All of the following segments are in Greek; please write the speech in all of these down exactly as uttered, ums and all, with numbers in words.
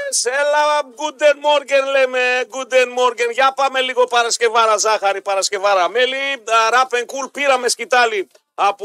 έλα, Guten Morgen λέμε, Guten Morgen. Για πάμε λίγο Παρασκευάρα ζάχαρη, Παρασκευάρα μέλι. Ράπεν κουλ, πήραμε σκητάλι από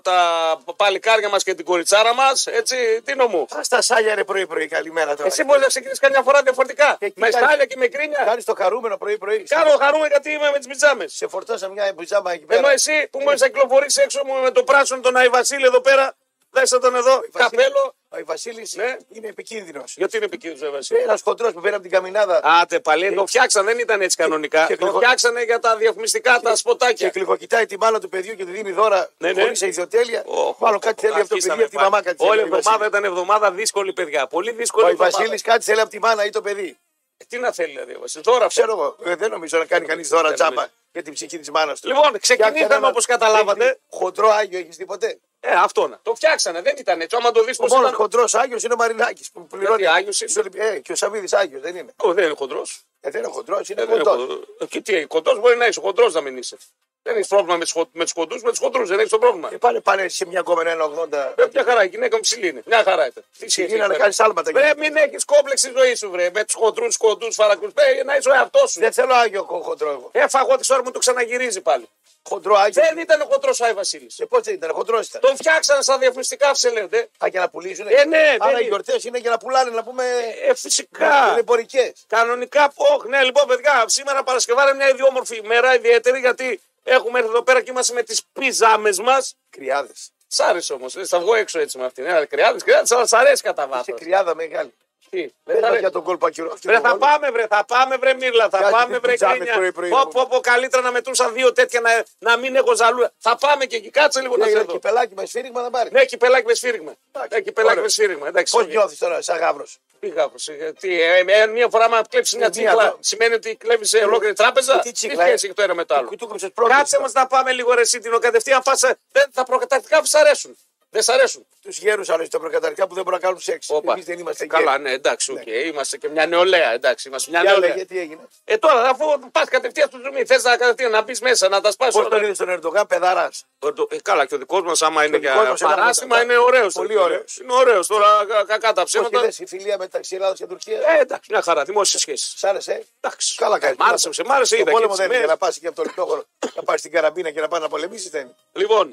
τα παλικάρια μας και την κοριτσάρα μας. Έτσι, τι νομού. Α τα σάλια είναι πρωί-πρωί, καλημέρα τώρα. Εσύ μπορεί να ξεκινήσει καμιά φορά διαφορετικά. Με στάλια και με κρίνια. Κάνει το χαρούμενο πρωί-πρωί. Κάνω χαρούμε γιατί είμαι με τις πιτζάμες. Σε φορτώσα μια πιτζάμα εκεί πέρα. Ενώ εσύ που μόλις θα κυκλοφορήσει έξω μου με το πράσινο τον Άι Βασίλη εδώ πέρα. Δέστε τον εδώ, καπέλο. Ο Βασίλη ναι. είναι επικίνδυνο. Γιατί είναι επικίνδυνο, Βασίλη. Ένα χοντρό που πήρε από την καμινάδα. Άτε πάλι, το φτιάξαν, δεν ήταν έτσι κανονικά. Και, και το φτιάξανε για τα διαφημιστικά, τα σποτάκια. Και γλυκοκοιτάει τη μάνα του παιδιού και του δίνει δώρα ναι, ναι. χωρίς ιδιοτέλεια. Oh, Μάλλον κάτι θέλει από το παιδί, από τη μαμά κάτι θέλει. Όλη η εβδομάδα ήταν εβδομάδα δύσκολη, παιδιά. Πολύ δύσκολη. Ο Βασίλη κάτι θέλει από τη μάνα ή το παιδί. Ε, τι να θέλει, δηλαδή, Βασίλη. Τώρα ξέρω εγώ. Ε, δεν νομίζω να κάνει κανεί δώρα τζάμπα για την ψυχή τη μάνα του. Λοιπόν, ξεκινήσαμε όπω καταλάβατε. Χοντρό Άγιο έχει τίποτε. Ε, αυτό να. Το φτιάξανε, δεν ήταν έτσι. Άμα το δει, ο μόνο ήταν... χοντρό Άγιο είναι ο Μαρινάκη που πληρώνει. Άγιο είναι. Ε, και ο Σαββίδη Άγιο δεν είναι. Ο, δεν είναι χοντρό. Ε, δεν είναι χοντρό, είναι κοντό. Ε, και τι, κοντό μπορεί να είσαι, χοντρό να μην είσαι. Δεν έχει πρόβλημα με του κοντού, με του χοντρού δεν έχει το πρόβλημα. Και πάνε, πάνε σε μια κόμμα ένα ογδόντα. Ε, μια χαρά, η γυναίκα μου ψηλή είναι. Μια χαρά ήταν. Τι σχέση είναι να κάνει άλματα. Βρε, μην έχει κόμπλεξ στη ζωή σου, βρε. Με του χοντρού, κοντού, φαρακού. Βρε, να είσαι ο εαυτό σου. Δεν θέλω Άγιο χοντρό εγώ. Έφαγω τη ώρα μου το ξαναγυρίζει πάλι. Χοντρό Άγιο. Δεν ήταν ο χοντρό Άι Βασίλη. Ε, πώ δεν ήταν, χοντρό ήταν. Τον φτιάξανε στα διαφημιστικά, ψελέτε. Α, για να πουλήσουν. Ε, ναι, άρα οι γιορτέ είναι για να πουλάνε, να πούμε. Ε, φυσικά. Είναι εμπορικέ. Κανονικά, όχι, ναι, λοιπόν, παιδιά, σήμερα Παρασκευάρα είναι μια ιδιόμορφη ημέρα, ιδιαίτερη, γιατί έχουμε έρθει εδώ πέρα και είμαστε με τι πιζάμε μα. Κρυάδε. Σ' άρεσε όμω, θα βγω έξω έτσι με αυτήν. Ναι, κρυάδε, κρυάδε, αλλά σ' αρέσει κατά βάθο. Είσαι κρυάδα μεγάλη. Τι, δεν θα για τον κόλπο ακυρό. Βρε, θα πάμε, βρε, θα πάμε, βρε, Μύρλα, θα πάμε, βρε, κρίνια. Πω, πω, καλύτερα να μετρούσα δύο τέτοια να, να μην έχω ζαλούρα. Θα πάμε και εκεί, κάτσε λίγο να σε δω. Κυπελάκι με σφύριγμα να πάρει. Ναι, κυπελάκι με σφύριγμα. Ναι, κυπελάκι με σφύριγμα. Πώς νιώθεις τώρα, σαν γάβρο. Τι γάβρο, τι, ε, ε, μία φορά να κλέψει μια τσίκλα σημαίνει ότι κλέβει σε ολόκληρη τράπεζα. Τι σχέση έχει το ένα με το άλλο. Κάτσε μα να πάμε λίγο ρε σύντηνο, κατευθείαν πάσα. Τα προκαταρκτικά σα αρέσουν. Δεν σ' αρέσουν. Του γέρου άλλωστε τα προκαταρικά που δεν μπορούν να κάνουν σεξ. Εμείς δεν είμαστε γέροι. Καλά, ναι, εντάξει, okay. ναι. Είμαστε και μια νεολαία. Εντάξει, είμαστε μια νεολαία. Γιατί έγινε. Ε, τώρα, αφού πα κατευθείαν στο ζουμί, θε να κατευθείαν να μπει μέσα, να τα σπάσει όλα. Πώ τον είδε στον Ερντογάν, παιδαρά. Ε, καλά, και ο δικό μα, άμα είναι για παράσημα, είναι ωραίο. Πολύ ωραίο. Είναι ωραίο τώρα, κακά τα ψέματα. Δεν η φιλία μεταξύ Ελλάδα και Τουρκία. Ε, εντάξει, μια χαρά, δημόσιε σχέσει. Σ' άρεσε. Εντάξει. Καλά κάνει. Μ' άρεσε, μ' άρεσε. Το πόλεμο δεν είναι για να πα και από το λιτόχωρο να πα στην καραμπίνα και να πα να πολεμήσει, δεν είναι. Λοιπόν,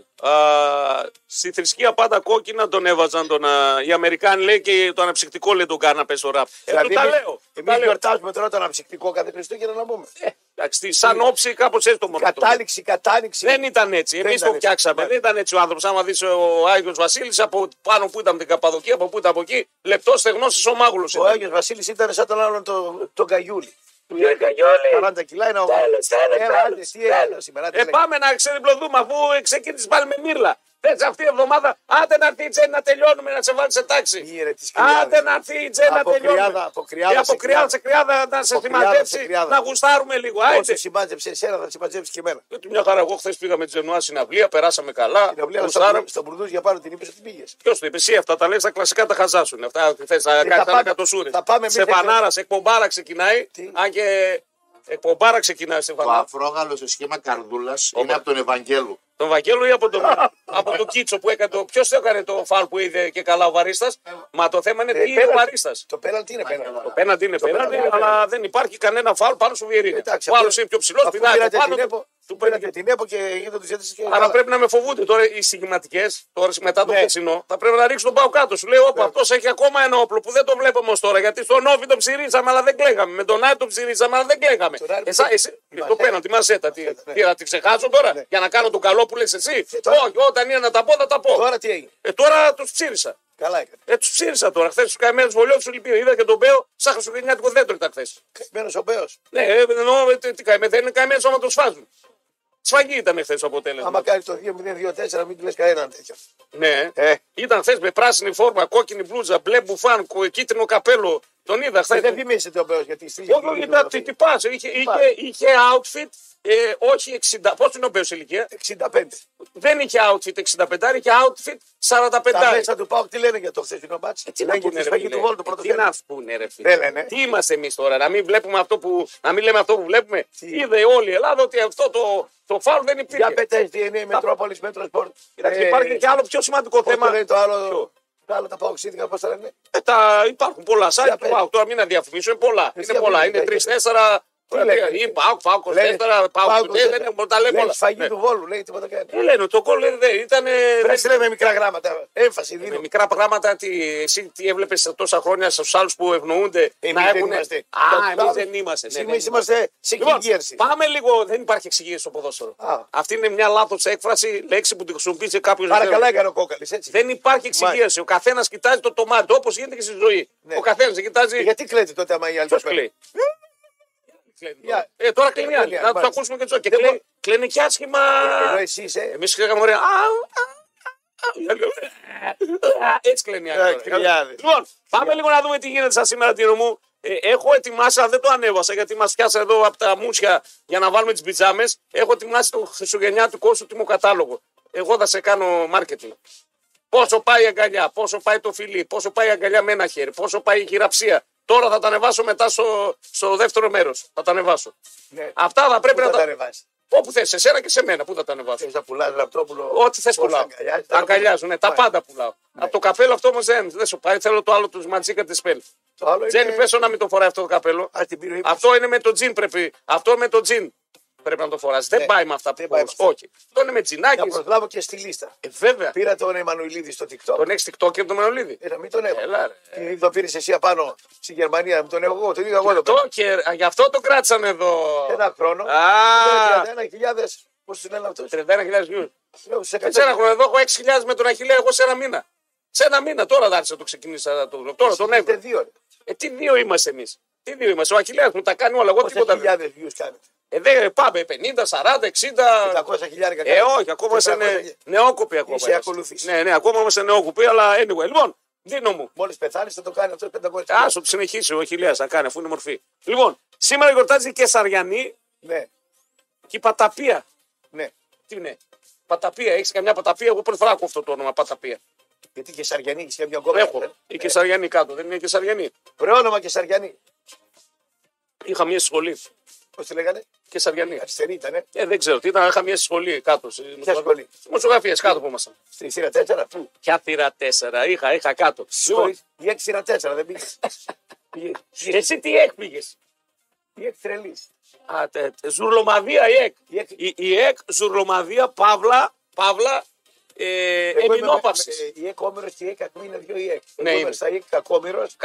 στη θρησκεία πάντα κόκκινα τον έβαζαν τον. Οι Αμερικάνοι λέει και το αναψυκτικό λέει τον κάναπε στο ραπ. Δηλαδή, τα λέω. Εμεί γιορτάζουμε τώρα το αναψυκτικό κάθε Χριστούγεννα να πούμε. Ε, εντάξει, σαν όψη κάπω έτσι το μόνο. Κατάληξη, κατάληξη. Δεν ήταν έτσι. Εμεί το φτιάξαμε. Δεν ήταν έτσι ο άνθρωπο. Άμα δει ο Άγιο Βασίλη από πάνω που ήταν την Καπαδοκία, από πού ήταν από εκεί, λεπτό στεγνό ομάγουλο. Ο Άγιο Βασίλη ήταν σαν τον άλλον τον το Καγιούλη. Ποιο Καγιούλη. σαράντα κιλά είναι ο Ε, πάμε να ξεδιπλωθούμε αφού ξεκίνησε πάλι με μύρλα. Έτσι αυτή η εβδομάδα, άντε να έρθει η Τζέννη να τελειώνουμε, να σε βάλει σε τάξη. Άντε να έρθει η Τζέννη να τελειώνουμε. Από κρυάδα, από κρυάδα σε κρυάδα να σε θυματέψει, να γουστάρουμε λίγο. Όσο συμμάτεψε εσένα, θα συμμάτεψε και εμένα. Μια χαρά, εγώ χθε πήγα με τη Τζενουά συναυλία, περάσαμε καλά. Στον Μπουρδούζ για πάνω την είπε ότι πήγε. Ποιο το είπε, εσύ αυτά τα λε, τα κλασικά τα χαζάσουν. Αυτά θε να κάνει ένα κατοσούρι. Σε φανάρα, εκπομπάρα ξεκινάει, αν και εκπομπάρα ξεκινάει σε φανάρα. Το αφρόγαλο σε σχήμα καρδούλα είναι από τον Ευαγγέλου. Τον Βαγγέλου ή από τον, από τον Κίτσο που έκανε το. Ποιο το έκανε το φάουλ που είδε και καλά ο Βαρίστα. Μα το θέμα είναι τι είναι ο Βαρίστα. Το πέναλτι είναι πέναλτι. Το πέναλτι είναι πέναλτι, αλλά δεν υπάρχει κανένα φάουλ πάνω στο Βιερίνη. Ο άλλο είναι πιο ψηλό, πηδάει πάνω. Του πήρατε την ΕΠΟ και γίνεται του ζήτηση. Άρα πρέπει να με φοβούνται τώρα οι συγκεκριματικέ, τώρα μετά το χθεσινό, θα πρέπει να ρίξουν τον πάω κάτω. Σου λέει, Όπα, αυτό έχει ακόμα ένα όπλο που δεν το βλέπουμε ω τώρα. Γιατί στον Όβι τον ψηρίζαμε, αλλά δεν κλαίγαμε. Με τον Άι τον ψηρίζαμε, αλλά δεν κλαίγαμε. Το πέναλτι μα έτα. Τι θα τη ξεχάσω τώρα για να κάνω τον καλό που λε εσύ. Όχι, όταν είναι να τα πω, θα τα πω. Τώρα τι έγινε. Ε, τώρα του ψήρισα. Καλά έκανε. Ε, του ψήρισα τώρα. Χθε του καημένου βολιό του λυπήρε. Είδα και τον Μπέο, σαν χριστουγεννιάτικο δέντρο ήταν χθε. Καημένο ο Μπέο. Ναι, εννοώ, τι καημένο, δεν είναι καημένο άμα το σφάζουν. Σφαγή ήταν χθε το αποτέλεσμα. Άμα κάνει το δύο μηδέν δύο τέσσερα, μην του λε κανέναν τέτοιο. Ναι, ε. Ήταν χθε με πράσινη φόρμα, κόκκινη μπλούζα, μπλε μπουφάν, κίτρινο καπέλο. Τον είδα χθε. Δεν θυμίσετε ο Μπέο γιατί στείλει. Όχι, ήταν τι πα. Είχε, είχε, είχε outfit, ε, όχι εξήντα. Πώ είναι ο Μπέο ηλικία? εξήντα πέντε. Δεν είχε outfit εξήντα πέντε, είχε outfit σαράντα πέντε. Τα μέσα του Πάουκ τι λένε για το χθεσινό μπάτσι. Ε, τι να πούνε, ρε, του Βόλου, το τι να πούνε, ρε φίλε. Τι είμαστε εμεί τώρα, να μην, βλέπουμε αυτό που, να μην λέμε αυτό που βλέπουμε. Τι. Είδε όλη η Ελλάδα ότι αυτό το, το φάουλ δεν υπήρχε. Για πετές τι είναι η Μετρόπολη Μέτρο Σπορτ. Κοιτάξτε, υπάρχει και άλλο πιο σημαντικό θέμα. Το άλλο. Τα άλλα τα παοξίδικα, πώ τα λένε. Ε, τα, υπάρχουν πολλά site Για του ΠΑΟΚ. Τώρα μην αδιαφημίσω, είναι πολλά. Εσύ Είναι πολλά. για Είναι πες, τρία-τέσσερα. Τι λέγανε. Ή ΠΑΟΚ, ΠΑΟΚ Λένε, τέσσερα, ΠΑΟΚ Πάοκ, δεν είναι, τα λέμε λέει, όλα. σφαγή Ναι. του Βόλου, λέει τίποτα κάνει. Δεν λένε, το γκολ δεν ήταν. Πρέπει να λέμε μικρά γράμματα. Έμφαση Με δίνω. μικρά πράγματα, τι, εσύ τι έβλεπε τόσα χρόνια στου άλλου που ευνοούνται Εμείς να δεν έχουν. είμαστε. Α, Τα- εμεί δεν είμαστε. ναι, Εμεί ναι, είμαστε σε Λοιπόν, κυγίερση. πάμε λίγο. Δεν υπάρχει εξηγήση στο ποδόσφαιρο. Α. Αυτή είναι μια λάθο έκφραση, λέξη που τη χρησιμοποίησε κάποιο. Παρακαλά έκανε ο Κόκαλη, έτσι. Δεν υπάρχει εξηγίαση. Ο καθένα κοιτάζει το τομάτι όπω γίνεται και στη ζωή. Ναι. Ο καθένα κοιτάζει. Γιατί κλαίτε τότε άμα οι άλλοι Ποιο το παίρνουν. κλαίει. Κλαίνει τώρα. Για- Ε, τώρα κλείνει Ε, άλλη. κλείνει Να άλλη, του μάλιστα. ακούσουμε και του Και Δεν κλαίνει, μπο- κλαίνει και άσχημα. Ενώ εσύ είσαι. Εμεί λέγαμε ωραία. Α, α, α, οι άλλοι, α, Έτσι κλαίνει η άλλη Ε, τώρα. κρυάδες. Λοιπόν, πάμε λίγο να δούμε τι γίνεται σαν σήμερα, Τίνο μου. Ε, έχω ετοιμάσει, αλλά δεν το ανέβασα γιατί μα πιάσα εδώ από τα μουσια για να βάλουμε τι πιτζάμε. Έχω ετοιμάσει το χριστουγεννιάτικο σου τιμοκατάλογο. Εγώ θα σε κάνω marketing. Πόσο πάει η αγκαλιά, πόσο πάει το φιλί, πόσο πάει η αγκαλιά με ένα χέρι, πόσο πάει η χειραψία. Τώρα θα τα ανεβάσω μετά στο, στο δεύτερο μέρο. Θα τα ανεβάσω. Ναι. Αυτά θα πρέπει Πού να θα τα τα. ανεβάσει. Όπου θε, σε σένα και σε μένα, πού θα τα ανεβάσω. Θες να πουλάς λαπτόπουλο. Ό,τι θε πολλά πουλάω. αγκαλιάζεις, Τα τα αγκαλιάζουν, ναι, τα Πάει. πάντα πουλάω. Από το καπέλο αυτό όμω δεν, δεν σου πάει. Θέλω το άλλο του Ματσίκα τη Πέλ. Το άλλο Τζένι, είναι. πέσω να μην το φοράει αυτό το καπέλο. Α, την πήρε. Αυτό είναι με το τζιν πρέπει. Αυτό με το τζιν πρέπει να το φορά. Δεν Ναι, πάει με αυτά δεν που πάει με αυτά. Όχι. Αυτό είναι με Να τζινάκι. προσλάβω και στη λίστα. Ε, βέβαια. Πήρα τον Εμμανουηλίδη στο TikTok. Τον έχει TikTok και τον Μενολίδη. Ε, να μην τον έχω. Έλα, ρε. Τι το πήρε εσύ απάνω στη Γερμανία, μου τον έχω εγώ. Τον είδα εγώ εδώ πέρα. Το και γι' αυτό το κράτησαν εδώ. Ένα χρόνο. Α, τριάντα ένα χιλιάδες. Πώς του λένε αυτούς. τριάντα ένα χιλιάδες views. Λέω, σε Σε ένα χρόνο εδώ έχω έξι χιλιάδες με τον Αχιλλέα, εγώ σε ένα μήνα. Σε ένα μήνα τώρα θα άρχισα να το ξεκινήσα το Τώρα τον Είστε έβγαλε. δύο. ρε. Ε, τι δύο είμαστε εμεί. Τι δύο είμαστε. Ο Αχιλλέας μου τα κάνει όλα. Εγώ Πόσες τίποτα δεν. χιλιάδες views κάνετε. Ε, δεν πάμε πενήντα, σαράντα, εξήντα. πεντακόσια χιλιάρικα Ε, κάνετε. όχι, ακόμα είμαστε τετρακόσια. νε... νεόκοποι. Ακόμα Είσαι είμαστε. ακολουθείς. Ναι, ναι, ακόμα είμαστε νεόκοποι, αλλά anyway. Λοιπόν, Δίνο μου. Μόλις πεθάνεις θα το κάνει αυτό πεντακόσια. Άσο το συνεχίσει ο Αχιλλέας να κάνει αφού είναι μορφή. Λοιπόν, σήμερα γιορτάζει και Κεσαριανή Ναι, και η Παταπία. ναι. Τι είναι. Παταπία, έχει καμιά Παταπία. Εγώ πρώτη φορά ακούω αυτό το όνομα Παταπία. Γιατί και Σαριανή έχεις και μια κόμμα. Έχω. Η Κεσαριανή κάτω, δεν είναι Κεσαριανή. Προόνομα και Σαριανή. Είχα μια σχολή. Πώς τη λέγανε. Κεσαριανή. Αριστερή ήτανε. Ε, δεν ξέρω τι ήταν, είχα μια σχολή κάτω. Ποια σχολή. Δημοσιογραφίε κάτω που ήμασταν. Στη σειρά τέσσερα. Πού. Ποια θύρα τέσσερα, είχα, είχα κάτω. Λοιπόν, Συγχωρείς. Η έξι σειρά τέσσερα δεν πήγες. Πήγες. εσύ τι εκ πήγες. Η έξι τρελής. Α, τε, τε, Ζουρλομαδία η ΕΚ. Η ΕΚ. Η, η ΕΚ, Ζουρλομαδία, Παύλα, Παύλα, ε, Εγώ είμαι Εμινόπαυση. με- με- Η ΕΚ Όμηρος και η ΕΚ Ακμή είναι δύο η ΕΚ. Ναι, Εγώ είναι. είμαι στα ΕΚ Κακόμηρος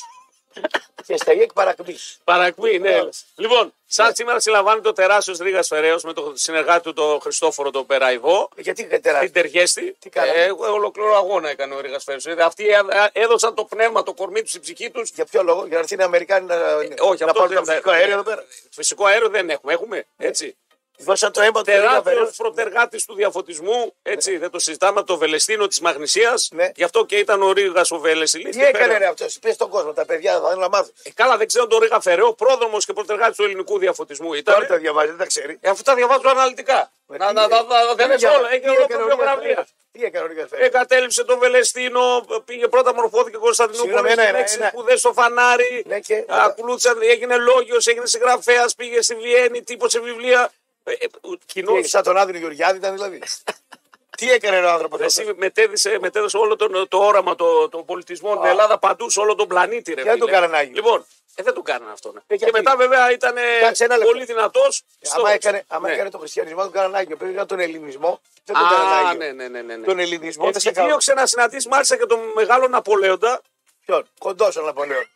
και στα ΕΚ Παρακμή. Παρακμή, ναι. Μπράβο. Λοιπόν, σαν σήμερα συλλαμβάνεται ο τεράστιο Ρίγα Φεραίο με τον συνεργάτη του τον Χριστόφορο τον Περαϊβό. Γιατί είχα τεράστιο. Την Τεργέστη. Τι κάνανε? Ε, ολοκληρώ αγώνα έκανε ο Ρίγα Φεραίο. Αυτοί ε, ε, έδωσαν το πνεύμα, το κορμί του, η ψυχή του. Για ποιο λόγο, για να έρθουν οι Αμερικάνοι να, όχι, να αυτό πάρουν δεν το φυσικό αέριο εδώ πέρα. Φυσικό αέριο δεν έχουμε. Έχουμε, έτσι. Δώσαν το αίμα του Ρίγα Τεράστιο Φεραίος. πρωτεργάτη του διαφωτισμού. Έτσι, δεν το συζητάμε. Το Βελεστίνο τη Μαγνησία. Ναι. Γι' αυτό και ήταν ο Ρίγα ο Βελεσιλή. Τι έκανε ρε αυτός, πες στον κόσμο, τα παιδιά θα θέλουν να μάθουν. Ε, καλά, δεν ξέρω τον Ρίγα Φεραίο, πρόδρομο και πρωτεργάτη του ελληνικού διαφωτισμού ήταν. Τώρα τα διαβάζει, δεν τα ξέρει. Ε, αφού τα διαβάζω αναλυτικά. Μα Να τι τα είναι? τα- δεν Τι είναι διαβάζει? όλα. Έχει Τι έκανε ο Ρίγας ολοκληρογραφία. Φεραίος? Τι έκανε ο Ρίγας Φεραίος? Εγκατέλειψε τον Βελεστίνο, πήγε πρώτα μορφώθηκε Κωνσταντινούπολη. Συγγνώμη, ένα, ένα, Έξι ένα. σπουδές στο φανάρι. Ναι, και- Ακολούθησαν, έγινε λόγιος, έγινε συγγραφέας, πήγε στη Βιέννη, τύπωσε βιβλία. Ε, ε, Τι κοινός. έγινε, σαν τον Άδωνη Γεωργιάδη ήταν δηλαδή. Τι έκανε ρε ο άνθρωπος Εσύ αυτός? μετέδωσε, μετέδωσε όλο τον, το όραμα των το πολιτισμών στην Ελλάδα παντού, σε όλο τον πλανήτη. Ρε, δεν φίλε. τον κάνανε Άγιο. Λοιπόν, ε, δεν τον κάνανε αυτό. Ναι. και γιατί? μετά βέβαια ήταν Κάτσε ένα λεπτό. πολύ δυνατός. Άμα έκανε, άμα ναι. έκανε τον χριστιανισμό, τον κάνανε Άγιο. Πρέπει να τον ελληνισμό, δεν τον κάνανε Α, Άγιο. ναι, ναι, ναι, ναι, ναι. Τον ελληνισμό δεν σε Εκεί κάνω. δίωξε να συναντήσει μάλιστα και τον μεγάλο Ναπολέοντα Ποιον, κοντός ο Ναπολέον.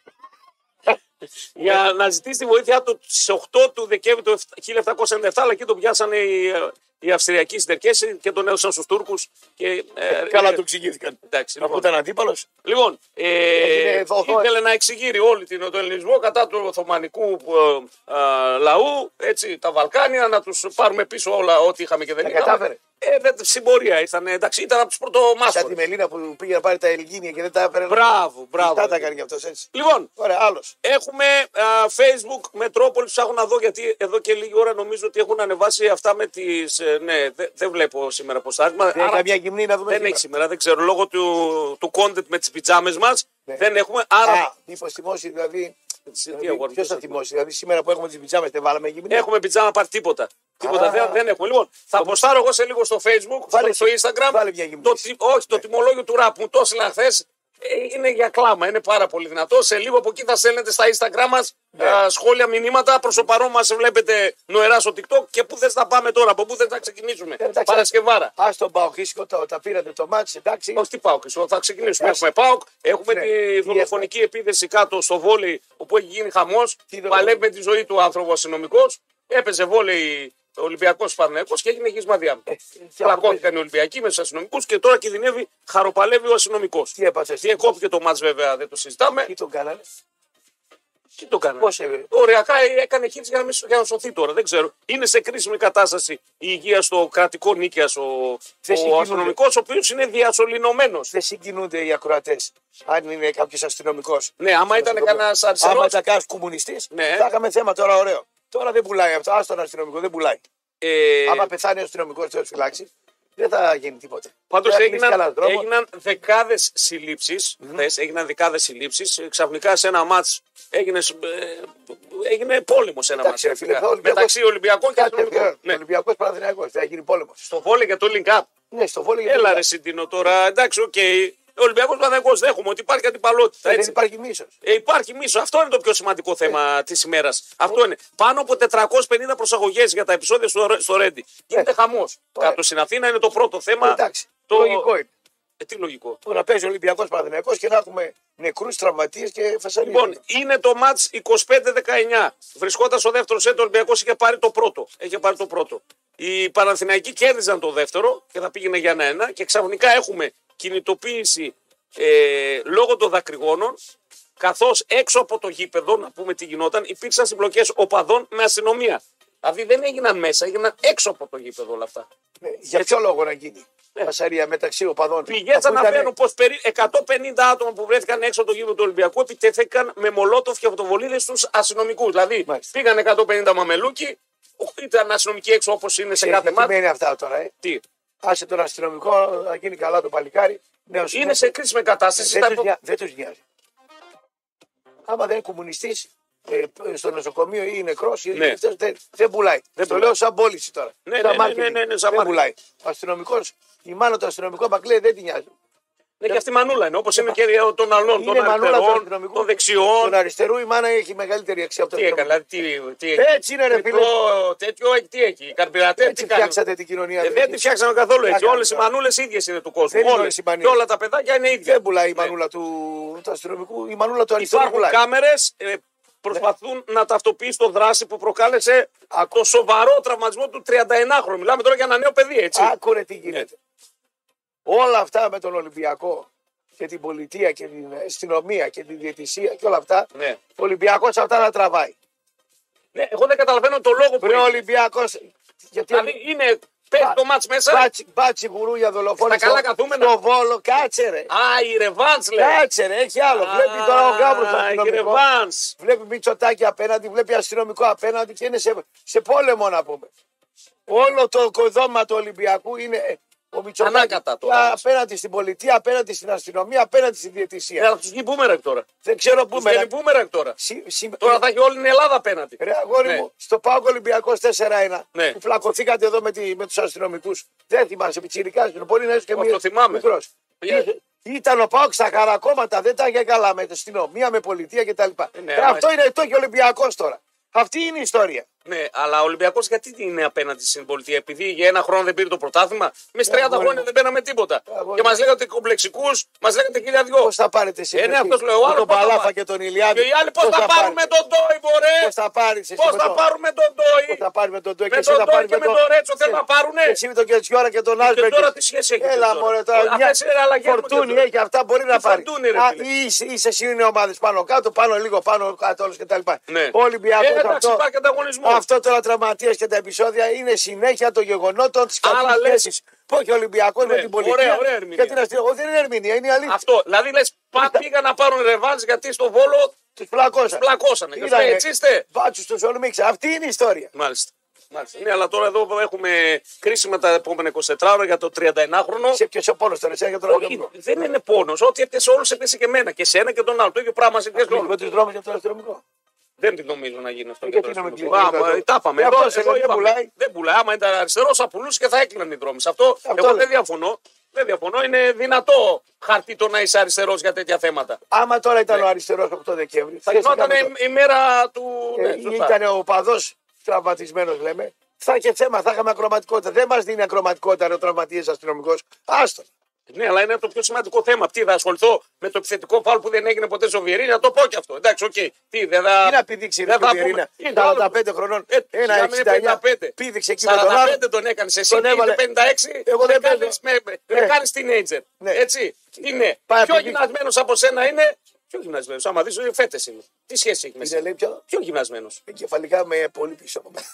για να ζητήσει τη βοήθειά του στις οκτώ του Δεκέμβρη του χίλια επτακόσια ενενήντα επτά, αλλά εκεί τον πιάσανε οι, οι Αυστριακοί συντερκές και τον έδωσαν στους Τούρκους. Και, ε, Καλά ε, του εξηγήθηκαν. εντάξει, Αφού λοιπόν. ήταν αντίπαλος. Λοιπόν, ε, Έγινε δοχό. ήθελε να εξηγείρει όλη την, τον ελληνισμό κατά του Οθωμανικού ε, ε, λαού, έτσι, τα Βαλκάνια, να τους πάρουμε πίσω όλα ό,τι είχαμε και δεν Τα είχαμε. κατάφερε. Ε, δεν, συμπορία ήρθαν, εντάξει, ήταν από τους Σαν πρωτομάστορες. τη Μελίνα που πήγε να πάρει τα Ελγίνια και δεν τα έφερε. Μπράβο, μπράβο. Τα τα έκανε κι αυτός έτσι. Λοιπόν, Ωραία, άλλος. έχουμε α, Facebook, Μετρόπολη, ψάχνω να δω γιατί εδώ και λίγη ώρα νομίζω ότι έχουν ανεβάσει αυτά με τις... ε, ναι, δεν δεν βλέπω σήμερα ποστάρισμα. Δεν έχει καμιά γυμνή να δούμε. Δεν σήμερα. έχει σήμερα, δεν ξέρω, λόγω του, του content με τις πιτζάμες μας. Ναι. Δεν έχουμε, άρα... Α, μήπως θυμώσει δηλαδή. Σε τι αγόρι, Ποιο θα θυμώσει, δηλαδή σήμερα που έχουμε τις πιτζάμες δεν βάλαμε γυμνή. Έχουμε πιτζάμα πάρει τίποτα. Τίποτα Α. δεν, δεν έχουμε. Λοιπόν, θα ποστάρω εγώ σε λίγο στο Facebook, Βάλε- στο, στο Instagram. βάλε μια γυμνή. Το, τι- όχι, το τιμολόγιο του ραπ μου το έστειλαν χθε. Ε, είναι για κλάμα, είναι πάρα πολύ δυνατό. Σε λίγο από εκεί θα στέλνετε στα Instagram μας ναι. σχόλια, μηνύματα. Προς το παρόν μας βλέπετε νοερά στο TikTok και πού θες να πάμε τώρα, από πού θες να ξεκινήσουμε. Εντάξει, Παρασκευάρα. Α τον Παοκίσικο, τα, τα πήρατε το μάτι, εντάξει. Όχι τι ΠΑΟΚ, θα ξεκινήσουμε. Άς. Έχουμε ΠΑΟΚ, έχουμε ναι. τη δολοφονική ναι. επίθεση κάτω στο βόλεϊ όπου έχει γίνει χαμός. Παλεύει με τη ζωή του άνθρωπο αστυνομικός. Έπαιζε βόλεϊ ο Ολυμπιακός Παναθηναϊκός και έγινε γύσμα διάμετρα. Πλακώθηκαν οι Ολυμπιακοί με τους αστυνομικούς και τώρα κινδυνεύει, χαροπαλεύει ο αστυνομικός. Τι έπαθε. Τι εκόπηκε το μάτς βέβαια, δεν το συζητάμε. Τι τον κάνανε. Τι το κάνανε. Πώς έβγαινε. Οριακά έκανε κίνηση για να, μην, για να σωθεί τώρα. Δεν ξέρω. Είναι σε κρίσιμη κατάσταση η υγεία στο κρατικό νίκαιας ο, ο αστυνομικός, ο οποίος είναι διασωληνωμένος. Δεν συγκινούνται οι ακροατές. Αν είναι κάποιο αστυνομικό. Ναι, άμα ήταν κανένα αριστερός. Άμα ήταν κανένα κομμουνιστή, ναι. θα είχαμε θέμα τώρα ωραίο. Τώρα δεν πουλάει αυτό. Α τον αστυνομικό δεν πουλάει. Ε... Άμα πεθάνει ο αστυνομικό και φυλάξει, δεν θα γίνει τίποτα. Πάντως έγιναν, έγιναν δεκάδες συλλήψεις. Mm-hmm. Έγιναν δεκάδες συλλήψεις. Ξαφνικά σε ένα μάτς έγινε, ε, έγινε πόλεμο σε ένα Εντάξει, μάτς. φίλε, μεταξύ Ολυμπιακών και Αστυνομικών. Ναι. Ολυμπιακός Παναθηναϊκός. Θα γίνει πόλεμο. Στο βόλεϊ για το Link Up. Ναι, στο βόλεϊ για το Έλα ρε Συντίνο τώρα. Εντάξει, οκ. Okay. Ο Ολυμπιακός Παναθηναϊκός δέχομαι ότι υπάρχει αντιπαλότητα. Δεν υπάρχει μίσος. Ε, υπάρχει μίσος. Αυτό είναι το πιο σημαντικό θέμα ε. της ημέρας. Ε. Αυτό είναι. Πάνω από τετρακόσιες πενήντα προσαγωγές για τα επεισόδια στο, στο Ρέντι. Γίνεται ε. χαμός. Ε. Κάτω στην Αθήνα είναι το πρώτο θέμα. Ε, εντάξει. Το... Λογικό είναι. Ε, τι λογικό. Το να παίζει ο Ολυμπιακός Παναθηναϊκός και να έχουμε νεκρούς, τραυματίες και φασαρίες. Λοιπόν, είναι το μάτς είκοσι πέντε δεκαεννιά. Βρισκόταν στο δεύτερο σετ, ο Ολυμπιακός είχε πάρει το πρώτο. Είχε πάρει το πρώτο. Οι Παναθηναϊκοί κέρδιζαν το δεύτερο και θα πήγαινε για ένα-ένα και ξαφνικά έχουμε κινητοποίηση ε, λόγω των δακρυγόνων. Καθώς έξω από το γήπεδο, να πούμε τι γινόταν, υπήρξαν συμπλοκές οπαδών με αστυνομία. Δηλαδή δεν έγιναν μέσα, έγιναν έξω από το γήπεδο όλα αυτά. Ναι, για ποιο λόγο να γίνει ναι. φασαρία μεταξύ οπαδών. Πηγές αναφέρουν πως περί εκατόν πενήντα άτομα που βρέθηκαν έξω από το γήπεδο του Ολυμπιακού επιτέθηκαν με μολότοφ και αυτοβολίδες στους αστυνομικούς. Δηλαδή Μάλιστα. πήγαν εκατόν πενήντα μαμελούκοι, ήταν αστυνομικοί έξω όπως είναι σε και κάθε μάτι. Τι μένει αυτά τώρα, ε? Τι. Άσε τον αστυνομικό, να γίνει καλά το παλικάρι. Νέος είναι σε κρίσιμη κατάσταση. Δεν, τους, δεν τους νοιάζει. Άμα δεν είναι κομμουνιστής ε, στο νοσοκομείο ή νεκρός, ναι. δεν, δεν πουλάει. Δεν το πουλάει. Λέω σαν πώληση τώρα. Ναι, ναι, ναι, ναι, ναι, ναι, δεν πουλάει. Ο αστυνομικός, η μάνα του αστυνομικού Μπακλέ δεν την νοιάζει. Ναι, και αυτή η μανούλα είναι, όπως είναι και των άλλων, των αριστερών, των δεξιών. Τον αριστερού η μάνα έχει μεγαλύτερη αξία από τον αστυνομικό. Τι έκανε, δηλαδή, τι, τι έτσι είναι, ρε φίλε. Τέτοιο, τι έχει, η καρπιρατέ, έτσι φτιάξατε την κοινωνία. Ε, δεν τη φτιάξαμε καθόλου έτσι. Όλες οι μανούλες ίδιες είναι του κόσμου. Όλες. Και όλα τα παιδάκια είναι ίδια. Δεν πουλάει η μανούλα του αστυνομικού, η μανούλα του αριστερού. Υπάρχουν κάμερες. Προσπαθούν να ταυτοποιήσουν το δράση που προκάλεσε το σοβαρό τραυματισμό του τριανταενάχρονου. Μιλάμε τώρα για ένα νέο παιδί, έτσι. Άκουρε τι γίνεται. Όλα αυτά με τον Ολυμπιακό και την πολιτεία και την αστυνομία και την διαιτησία και όλα αυτά. Ναι. Ο Ολυμπιακός αυτά να τραβάει. Ναι, εγώ δεν καταλαβαίνω το λόγο που. Ο Ολυμπιακός. Γιατί δηλαδή είναι. Παίρνει το μάτς μέσα. Μπάτσι, μπάτσι γουρούια δολοφόνοι. Στα καλά καθούμενα. Στο Βόλο, κάτσε ρε. Α, η ρεβάνς λέει. Κάτσε ρε, έχει άλλο. Α, βλέπει τώρα ο Γκάμπρος αστυνομικό. Η ρεβάνς. Βλέπει Μητσοτάκη απέναντι, βλέπει αστυνομικό απέναντι και είναι σε, σε πόλεμο να πούμε. Όλο το κοδόμα του Ολυμπιακού είναι ο Μητσοτάκης απέναντι στην πολιτεία, απέναντι στην αστυνομία, απέναντι στην διαιτησία. Θα του βγει μπούμερακ τώρα. Δεν ξέρω μπούμερακ. μπούμερακ τώρα. Συ, συ, τώρα θα έχει όλη την Ελλάδα απέναντι. Ρε αγόρι ναι. μου, στο ΠΑΟΚ Ολυμπιακός τέσσερα ένα ναι. που φλακωθήκατε εδώ με, τη, με τους αστυνομικούς. Δεν θυμάσαι, πιτσιρικάς, μπορεί να είσαι και μικρός. Yeah. Ήταν ο ΠΑΟΚ στα χαρακόμματα, δεν τα είχε καλά με αστυνομία, με πολιτεία κτλ. Ναι, ε, αυτό είναι το και ο Ολυμπιακός τώρα. Αυτή είναι η ιστορία. Ναι, αλλά ο Ολυμπιακός γιατί είναι απέναντι στην πολιτεία, επειδή για ένα χρόνο δεν πήρε το πρωτάθλημα. Εμείς τριάντα χρόνια δεν παίρναμε τίποτα. Αγώ, και μας λέγατε κομπλεξικούς, μας λέγατε χίλια δυο. Πώς θα πάρετε εσύ. Ε, ναι, αυτός λέω. Με τον Παλάφα και τον Ηλιάδη. Και οι άλλοι πώς θα πάρουμε τον Ντόι, μωρέ. Πώς θα πάρεις εσύ. Πώς θα πάρουμε τον Ντόι. Πώς θα πάρουμε τον Ντόι. Με τον Ντόι και με τον Ρέτσο θέλουν να πάρουνε. Εσύ με τον Κετσιόρα και τον Άλμπερτ. Και τώρα τι σχέση έχει. Έλα μωρέ τώρα. Μια φορτούνη έχει αυτά μπορεί να πάρει. Είσαι σύγχρονοι ομάδες πάνω κάτω, πάνω λίγο πάνω κάτω όλους κτλ. Ο Ολυμπιακός αυτό τώρα τραυματίες και τα επεισόδια είναι συνέχεια των γεγονότων τη κακής σχέσης που έχει ο Ολυμπιακός με την πολιτεία. Ωραία, ωραία ερμηνεία. Και την αστυνομία. Δεν είναι ερμηνεία, είναι αλήθεια. Αυτό. Δηλαδή λες πήγαν να πάρουν ρεβάνς γιατί στο Βόλο τους πλακώσανε. πλακώσανε. Έτσι είστε. Μπάτσους τους ορμήξα. Αυτή είναι η ιστορία. Μάλιστα. Μάλιστα. Ναι, αλλά τώρα εδώ έχουμε κρίσιμα τα επόμενα είκοσι τέσσερα ώρα για το τριανταενάχρονο. Σε ποιος ο πόνος τώρα, εσένα για τον αστυνομικό. Δεν είναι πόνος. Ό,τι έπιασε όλους έπιασε και εμένα και σένα και τον άλλο. Το ίδιο πράγμα σε όλους. Με τους δρόμους για τον αστυνομικό. Δεν την νομίζω να γίνει αυτό. Γιατί να μην κλείσει. Τα είπαμε. Δεν πουλάει. Άμα ήταν αριστερό, θα πουλούσε και θα έκλειναν οι δρόμοι. Αυτό εγώ δεν διαφωνώ. Δεν διαφωνώ. Είναι δυνατό χαρτί το να είσαι αριστερό για τέτοια θέματα. Άμα τώρα ήταν ναι. ο αριστερό οκτώ Δεκέμβρη. Θα γινόταν η μέρα του. Ε, ναι, ήταν ο παδό τραυματισμένο, λέμε. Θα είχε θέμα, θα είχαμε ακροματικότητα. Δεν μα δίνει ακροματικότητα ο τραυματίε αστυνομικό. Άστο. Ναι, αλλά είναι το πιο σημαντικό θέμα. Τι θα ασχοληθώ με το επιθετικό φάουλ που δεν έγινε ποτέ στο Βιερίνια, το πω και αυτό. Εντάξει, οκ. Okay. Τι δεν θα. Τι να πηδήξει ρε, το Βιερίνια. σαράντα πέντε χρονών. Ε, ένα εξήντα εννιά. Πήδηξε εκεί με τον σαράντα πέντε τον έκανε. Εσύ τον έβαλε πενήντα έξι. Εγώ δεν κάνω. Δεν κάνει teenager. Έτσι. Είναι. Πιο γυμνασμένο από σένα είναι. Πιο γυμνασμένο. Άμα δει, φέτε είναι. Τι σχέση έχει μέσα. Πιο γυμνασμένο. Εγκεφαλικά με πολύ πίσω από μένα.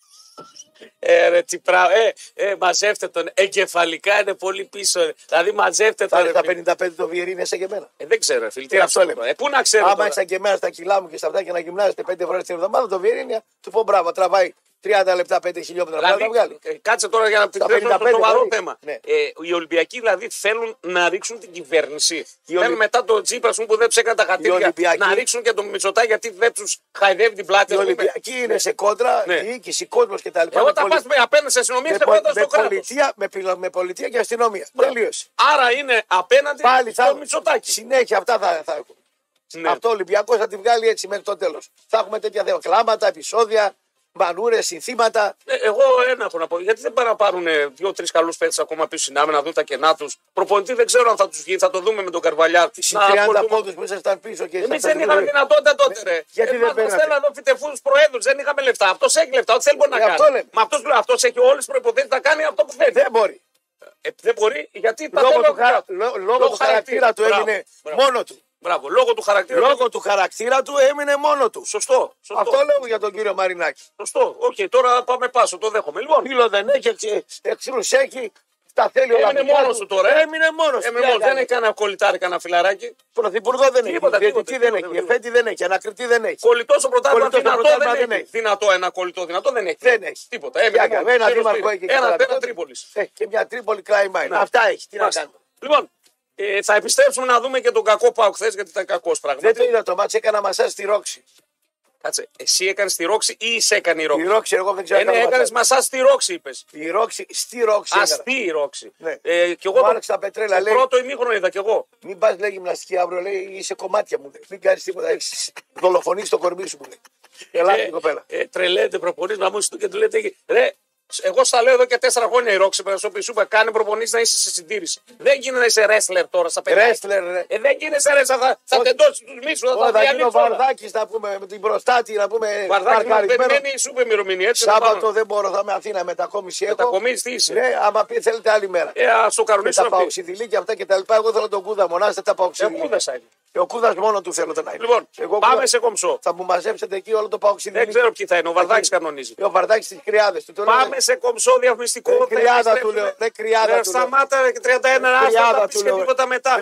Ε, ρε, τι πρα... ε, ε, μαζεύτε τον. Εγκεφαλικά είναι πολύ πίσω. Ρε. Δηλαδή μαζεύτε τον. Στα πενήντα πέντε το Βιερίνια σαν και εμένα. Ε, δεν ξέρω, φίλε. Τι αυτό λέμε. Ε, πού να ξέρω. Άμα είσαι και εμένα στα κιλά μου και στα αυτά και να γυμνάζετε πέντε φορές την εβδομάδα, το Βιερίνια του πω μπράβο, τραβάει τριάντα λεπτά, πέντε χιλιόμετρα. Δηλαδή, να βγάλει. Κάτσε τώρα για να πει το σοβαρό θέμα. Ναι. Ε, οι Ολυμπιακοί δηλαδή θέλουν να ρίξουν την κυβέρνηση. Θέλουν Ολυ... μετά το Τσίπρα που δεν ψέκαν τα χατήρια Ολυμπιακοί... να ρίξουν και τον Μητσοτάκη γιατί δεν του χαϊδεύει την πλάτη. Οι Ολυμπιακοί είναι σε κόντρα, ναι. διοίκηση, κόσμο κτλ. Εγώ τα πα απέναντι σε αστυνομία και πάντα στο κράτο. Με πολιτεία και αστυνομία. Τελείωσε. Άρα είναι απέναντι στο Μητσοτάκη. Συνέχεια αυτά θα έχουν. Αυτό ο Ολυμπιακό θα τη βγάλει έτσι μέχρι το τέλο. Θα έχουμε τέτοια θέματα. Κλάματα, επεισόδια. Μανούρε, συνθήματα. Ε, εγώ ένα έχω να πω. Γιατί δεν πάνε να πάρουν δύο-τρει καλού παίκτε ακόμα πίσω στην άμυνα να δουν τα κενά του. Προπονητή δεν ξέρω αν θα του βγει, θα το δούμε με τον Καρβαλιά. Τι τριάντα πόντου που ήσασταν πίσω και εμεί δεν είχαμε δυνατότητα τότε. Ρε. Γιατί ε, δεν πέρασε. Θέλαμε να δω φυτεφού προέδρου, δεν είχαμε λεφτά. Αυτό έχει λεφτά, ό,τι θέλει μπορεί να κάνει. Μα αυτό έχει όλε τι προποθέσει να κάνει αυτό που θέλει. Δεν μπορεί. Ε, δεν μπορεί γιατί τα λόγω, του, χαρα... λόγω του χαρακτήρα του έμεινε μόνο του. Μπράβο, λόγω του χαρακτήρα λόγω του. του χαρακτήρα του έμεινε μόνο του. Σωστό. σωστό. Αυτό λέω για τον κύριο Μαρινάκη. Σωστό. Οκ, okay, τώρα πάμε πάσο, το δέχομαι. Λοιπόν, φίλο δεν έχει, εξήλους έχει, τα θέλει όλα. Έμεινε μόνο του τώρα. Έμεινε μόνο του. Δεν έχει κανένα κολλητάρι, κανένα φιλαράκι. Πρωθυπουργό δεν έχει. Διαιτητή δεν έχει. Εφέτη δεν έχει. Ανακριτή δεν έχει. Κολλητό στο πρωτάθλημα δυνατό δεν έχει. Δυνατό ένα κολλητό δυνατό δεν έχει. Δεν έχει. Τίποτα. Ένα δήμαρχο έχει. Ένα Τρίπολη. Και μια Τρίπολη κλάιμα. Αυτά έχει. Τι να κάνουμε. Λοιπόν. Ε, θα επιστρέψουμε να δούμε και τον κακό Πάο χθες γιατί ήταν κακό πράγμα. Δεν το είδα το μάτσο, έκανα μασάζ στη Ρόξη. Κάτσε, εσύ έκανε τη Ρόξη ή είσαι έκανε η Ρόξη. Η Ρόξη, εγώ δεν ξέρω. Ε, ναι, έκανε μασάζ στη Ρόξη, είπε. Η Ρόξη, στη Ρόξη. Α, στη Ρόξη. Ναι. Ε, και εγώ το, τα πετρέλα, το λέει, πρώτο ημίχρονο είδα κι εγώ. Μην πα, λέει γυμναστική αύριο, λέει είσαι κομμάτια μου. Μην κάνει τίποτα, έχει δολοφονήσει το κορμί σου, μου λέει. Ελάτε, ε, κοπέλα. Ε, τρελαίνετε προπονεί να μου και του λέτε. Ρε, εγώ στα λέω εδώ και τέσσερα χρόνια η Ρόξη που κάνει προπονήσει να είσαι σε συντήρηση. Δεν γίνεται να είσαι wrestler τώρα στα παιδιά. Wrestler, ρε. Ε, δεν γίνεσαι wrestler, θα, θα τεντώσει του μίσου. Θα, θα γίνει ο Βαρδάκης να πούμε με την προστάτη, να πούμε. Βαρδάκη να περιμένει η σούπερ ημερομηνία. Σάββατο δεν μπορώ, θα είμαι Αθήνα, μετακόμιση έχω. Μετακομίσει τι είσαι. Ναι, άμα πει θέλετε άλλη μέρα. Ε, α το κανονίσω. Τα παοξιδηλή και αυτά και τα λοιπά. Εγώ θέλω τον Κούδα μονάστε τα παοξιδηλή. Και ο Κούδα μόνο του θέλω να είναι. Λοιπόν, εγώ πάμε κούδα... σε κομψό. Θα μου μαζέψετε εκεί όλο το παοξιδηλή. Δεν ξέρω ποιοι θα είναι. Ο Βαρδάκης κανονίζει. Ο Βαρδάκης στις κρυάδες του. Πάμε σε κομψό διαφημιστικό. Κρυάδα του λέω. Δεν κρυάδα του λέω. Σταμάτα τριάντα ένα άστα, πει και τίποτα μετά.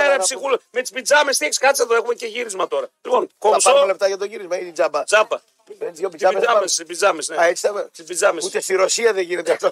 Με τις πιτζάμες τι έχεις, κάτσε εδώ, έχουμε και γύρισμα τώρα. Λοιπόν, κομψό. Θα πάρουμε λεπτά για το γύρισμα ή την τζάμπα. Τζάμπα. Τις πιτζάμες, ναι. Ούτε στη Ρωσία δεν γίνεται αυτό.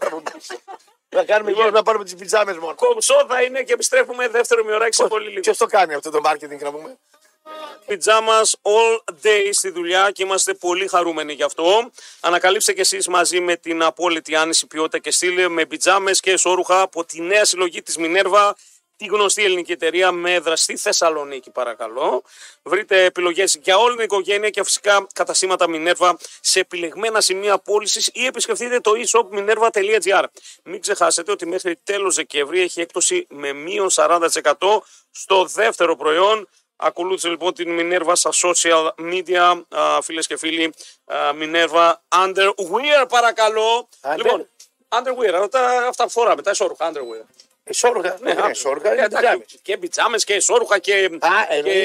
Να κάνουμε γύρω να πάρουμε τις πιτζάμες μόνο. Κομψό θα είναι και επιστρέφουμε δεύτερο μειωράκι σε πολύ λίγο. Ποιος το κάνει αυτό το marketing να πούμε. Πιτζάμας all day στη δουλειά και είμαστε πολύ χαρούμενοι γι' αυτό. Ανακαλύψτε κι εσείς μαζί με την απόλυτη άνηση ποιότητα και στήλη με πιτζάμες και εσώρουχα από τη νέα συλλογή της Μινέρβα, τη γνωστή ελληνική εταιρεία με έδρα στη Θεσσαλονίκη, παρακαλώ. Βρείτε επιλογές για όλη την οικογένεια και φυσικά καταστήματα Minerva σε επιλεγμένα σημεία πώλησης ή επισκεφτείτε το e-shop minerva τελεία gr. Μην ξεχάσετε ότι μέχρι τέλος Δεκέμβρη έχει έκπτωση με μείον σαράντα τοις εκατό στο δεύτερο προϊόν. Ακολούθησε λοιπόν την Minerva στα social media, φίλες και φίλοι. Minerva Underwear, παρακαλώ. Under? Λοιπόν, Underwear, αυτά, αυτά φοράμε, τα εσώρουχα Underwear. Εσώρουχα, ναι, ναι, εσώρουχα, ε, εντάξει, και πιτζάμες και εσώρουχα και, Α, και